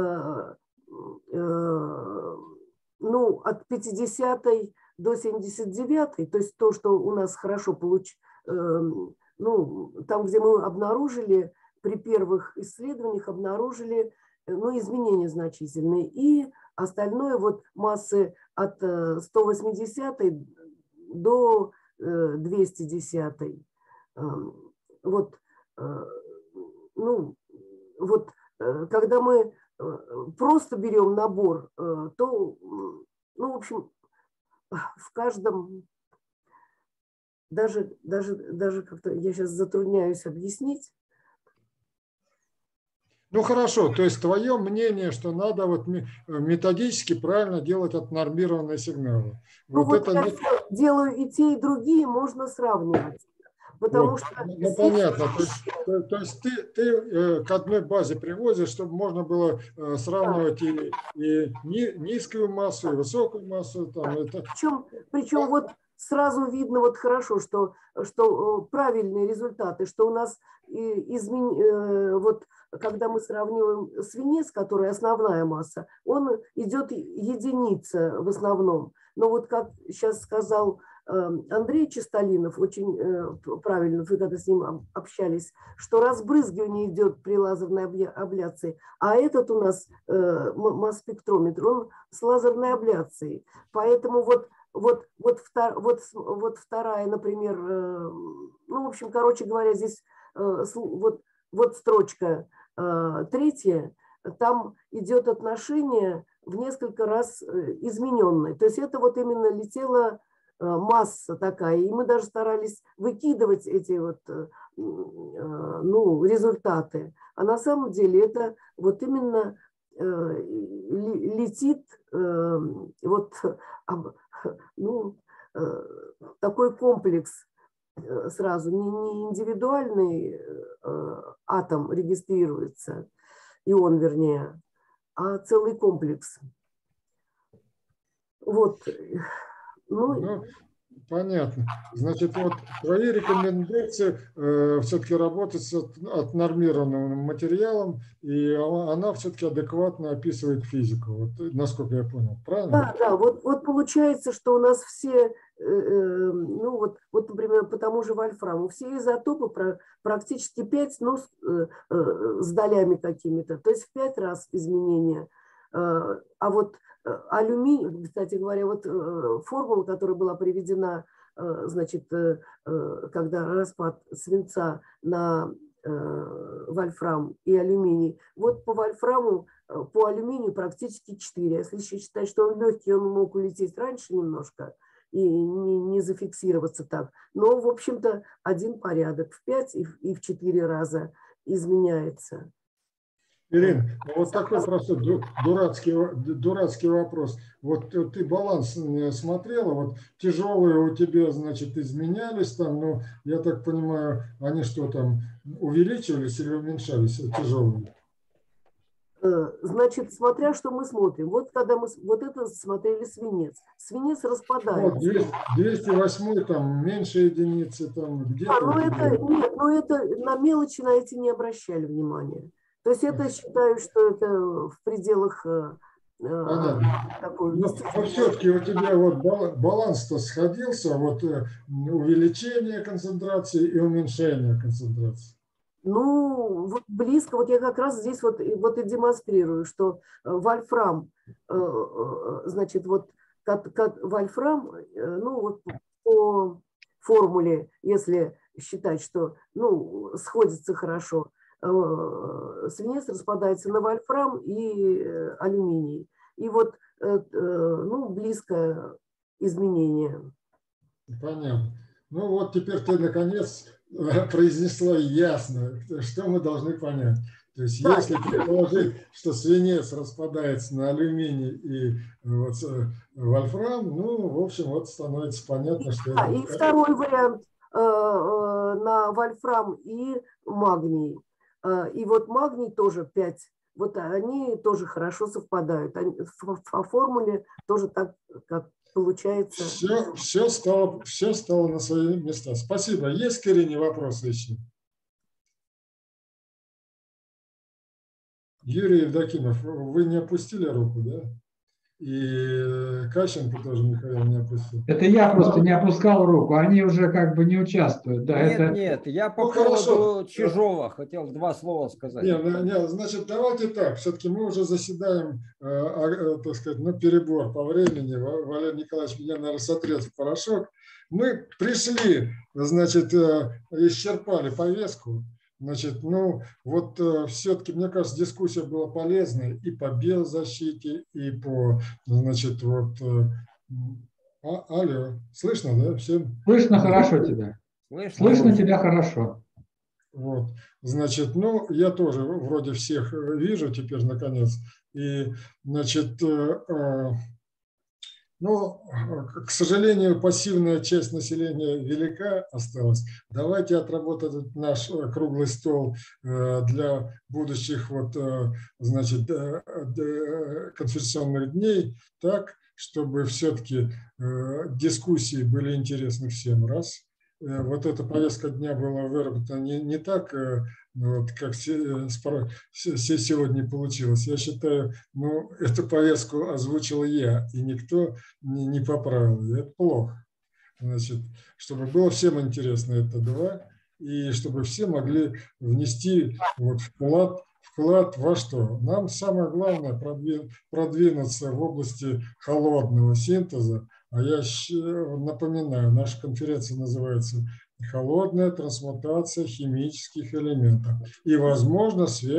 ну, от пятидесятой до семьдесят девятой, то есть то, что у нас хорошо получилось, ну, там, где мы обнаружили, при первых исследованиях обнаружили, ну, изменения значительные. И остальное вот массы от ста восьмидесятой до двухсот десятой. Вот, ну, вот, когда мы просто берем набор, то, ну, в общем, в каждом, даже, даже, даже как-то я сейчас затрудняюсь объяснить. Ну хорошо, то есть твое мнение, что надо вот методически правильно делать отнормированные сигналы. Ну вот вот это... я делаю и те, и другие, можно сравнивать. Потому вот. что Ну здесь... понятно, то есть, то, то есть ты, ты к одной базе приводишь, чтобы можно было сравнивать и, и низкую массу, и высокую массу. Там, это... Причем, причем вот сразу видно вот хорошо, что, что правильные результаты, что у нас измен... вот когда мы сравниваем свинец, который основная масса, он идет единица в основном. Но вот как сейчас сказал Андрей Чистолинов, очень правильно, вы когда с ним общались, что разбрызгивание идет при лазерной абляции, а этот у нас масс-спектрометр, он с лазерной абляцией. Поэтому вот, вот, вот, втор, вот, вот вторая, например, ну, в общем, короче говоря, здесь вот, вот строчка третья, там идет отношение в несколько раз измененной. То есть это вот именно летела масса такая, и мы даже старались выкидывать эти вот, ну, результаты. А на самом деле это вот именно летит вот, ну, такой комплекс сразу, не индивидуальный атом регистрируется, ион вернее, а целый комплекс. Вот. Ну, ну, понятно. Значит, вот твои рекомендации э, все-таки работать с отнормированным материалом, и она все-таки адекватно описывает физику, вот, насколько я понял. Правильно? Да, да. Вот, вот получается, что у нас все, э, э, ну вот, вот, например, по тому же вольфраму, все изотопы про, практически пять, ну, с, э, э, с долями какими-то, то есть в пять раз изменения. Э, а вот алюминий, кстати говоря, вот формула, которая была приведена, значит, когда распад свинца на вольфрам и алюминий, вот по вольфраму, по алюминию практически четыре. Если еще считать, что он легкий, он мог улететь раньше немножко и не, не зафиксироваться так. Но, в общем-то, один порядок в пять и в четыре раза изменяется. Ирина, вот такой простой дурацкий, дурацкий вопрос. Вот ты баланс смотрела, вот тяжелые у тебя, значит, изменялись там, ну, я так понимаю, они что там, увеличивались или уменьшались, тяжелые? Значит, смотря что мы смотрим. Вот когда мы вот это смотрели свинец. Свинец распадается. Вот, двести восемь там меньше единицы, там где-то. А, ну это, нет, ну это на мелочи на эти не обращали внимания. То есть это считаю, что это в пределах э, такой. Но все-таки у тебя вот баланс-то сходился, вот увеличение концентрации и уменьшение концентрации. Ну, вот близко, вот я как раз здесь вот, вот и демонстрирую, что вольфрам, э, значит, вот как, как вольфрам, э, ну вот по формуле, если считать, что, ну, сходится хорошо, свинец распадается на вольфрам и алюминий. И вот, ну, близкое изменение. Понятно. Ну вот теперь ты наконец произнесла ясно, что мы должны понять. То есть да. Если предположить, что свинец распадается на алюминий и вот вольфрам, ну, в общем, вот становится понятно, что... Да, это... И второй вариант на вольфрам и магний. И вот магний тоже пять, вот они тоже хорошо совпадают. Они, по формуле тоже так, как получается. Все, все, стало, все стало на свои места. Спасибо. Есть к Ирине вопросы еще? Юрий Евдокимов, вы не опустили руку, да? И Кащенко тоже, Михаил, не опустил. Это я просто не опускал руку, они уже как бы не участвуют. Да, нет, это... нет, я по ну, поводу хорошо. Чижова хотел два слова сказать. Нет, нет, значит, давайте так, все-таки мы уже заседаем, э, так сказать, ну, перебор по времени. Валерий Николаевич меня, наверное, сотрет в порошок. Мы пришли, значит, э, исчерпали повестку. Значит, ну, вот э, все-таки, мне кажется, дискуссия была полезной и по биозащите, и по, значит, вот... Э, а, алло, слышно, да, всем? Слышно хорошо тебя. Слышно, слышно тебя хорошо. Вот, значит, ну, я тоже вроде всех вижу теперь, наконец. И, значит... Э, э, Ну, к сожалению, пассивная часть населения велика осталась. Давайте отработать наш круглый стол для будущих вот, значит, конференционных дней так, чтобы все-таки дискуссии были интересны всем. Раз. Вот эта повестка дня была выработана не, не так, вот, как сегодня получилось. Я считаю, ну, эту повестку озвучил я, и никто не, не поправил. И это плохо. Значит, чтобы было всем интересно, это два, и чтобы все могли внести вот вклад, вклад во что? Нам самое главное продвинуться в области холодного синтеза. А я напоминаю, наша конференция называется «Холодная трансмутация химических элементов» и, возможно, связь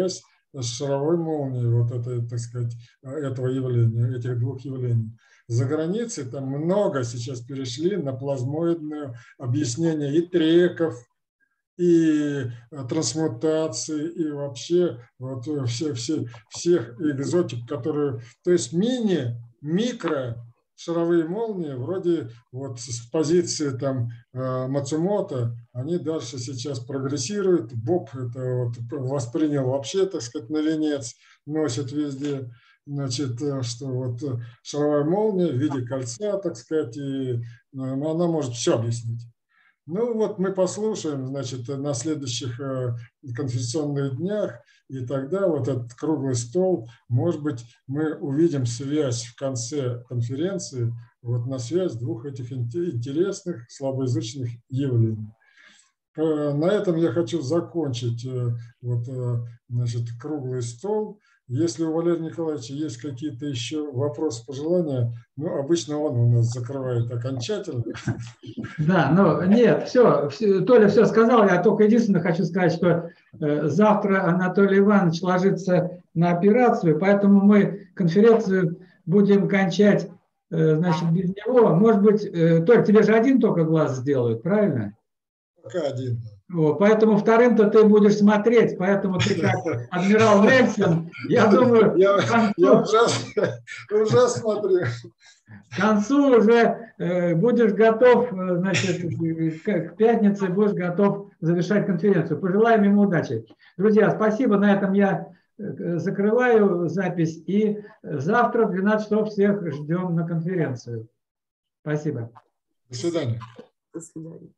шаровой молнии, вот это, так сказать, этого явления, этих двух явлений. За границей там много сейчас перешли на плазмоидное объяснение и треков, и трансмутации, и вообще вот все, все, всех экзотик, которые... То есть мини, микро шаровые молнии, вроде вот с позиции там Мацумото, они дальше сейчас прогрессируют. Боб это вот воспринял вообще, так сказать, на венец, носит везде. Значит, что вот шаровая молния в виде кольца, так сказать, и она может все объяснить. Ну вот мы послушаем, значит, на следующих конференционных днях, и тогда вот этот круглый стол, может быть, мы увидим связь в конце конференции, вот на связь двух этих интересных, слабоизученных явлений. На этом я хочу закончить вот, значит, круглый стол. Если у Валерия Николаевича есть какие-то еще вопросы, пожелания, ну, обычно он у нас закрывает окончательно. Да, ну, нет, все, Толя все сказал, я только единственное хочу сказать, что завтра Анатолий Иванович ложится на операцию, поэтому мы конференцию будем кончать, значит, без него. Может быть, Толь, тебе же один только глаз сделают, правильно? Пока один. Вот, поэтому вторым-то ты будешь смотреть, поэтому ты как адмирал Нельсон, я думаю, я, концу, я уже, уже смотрю. К концу уже э, будешь готов, значит, к пятнице будешь готов завершать конференцию. Пожелаем ему удачи. Друзья, спасибо, на этом я закрываю запись, и завтра в двенадцать часов всех ждем на конференцию. Спасибо. До свидания. До свидания.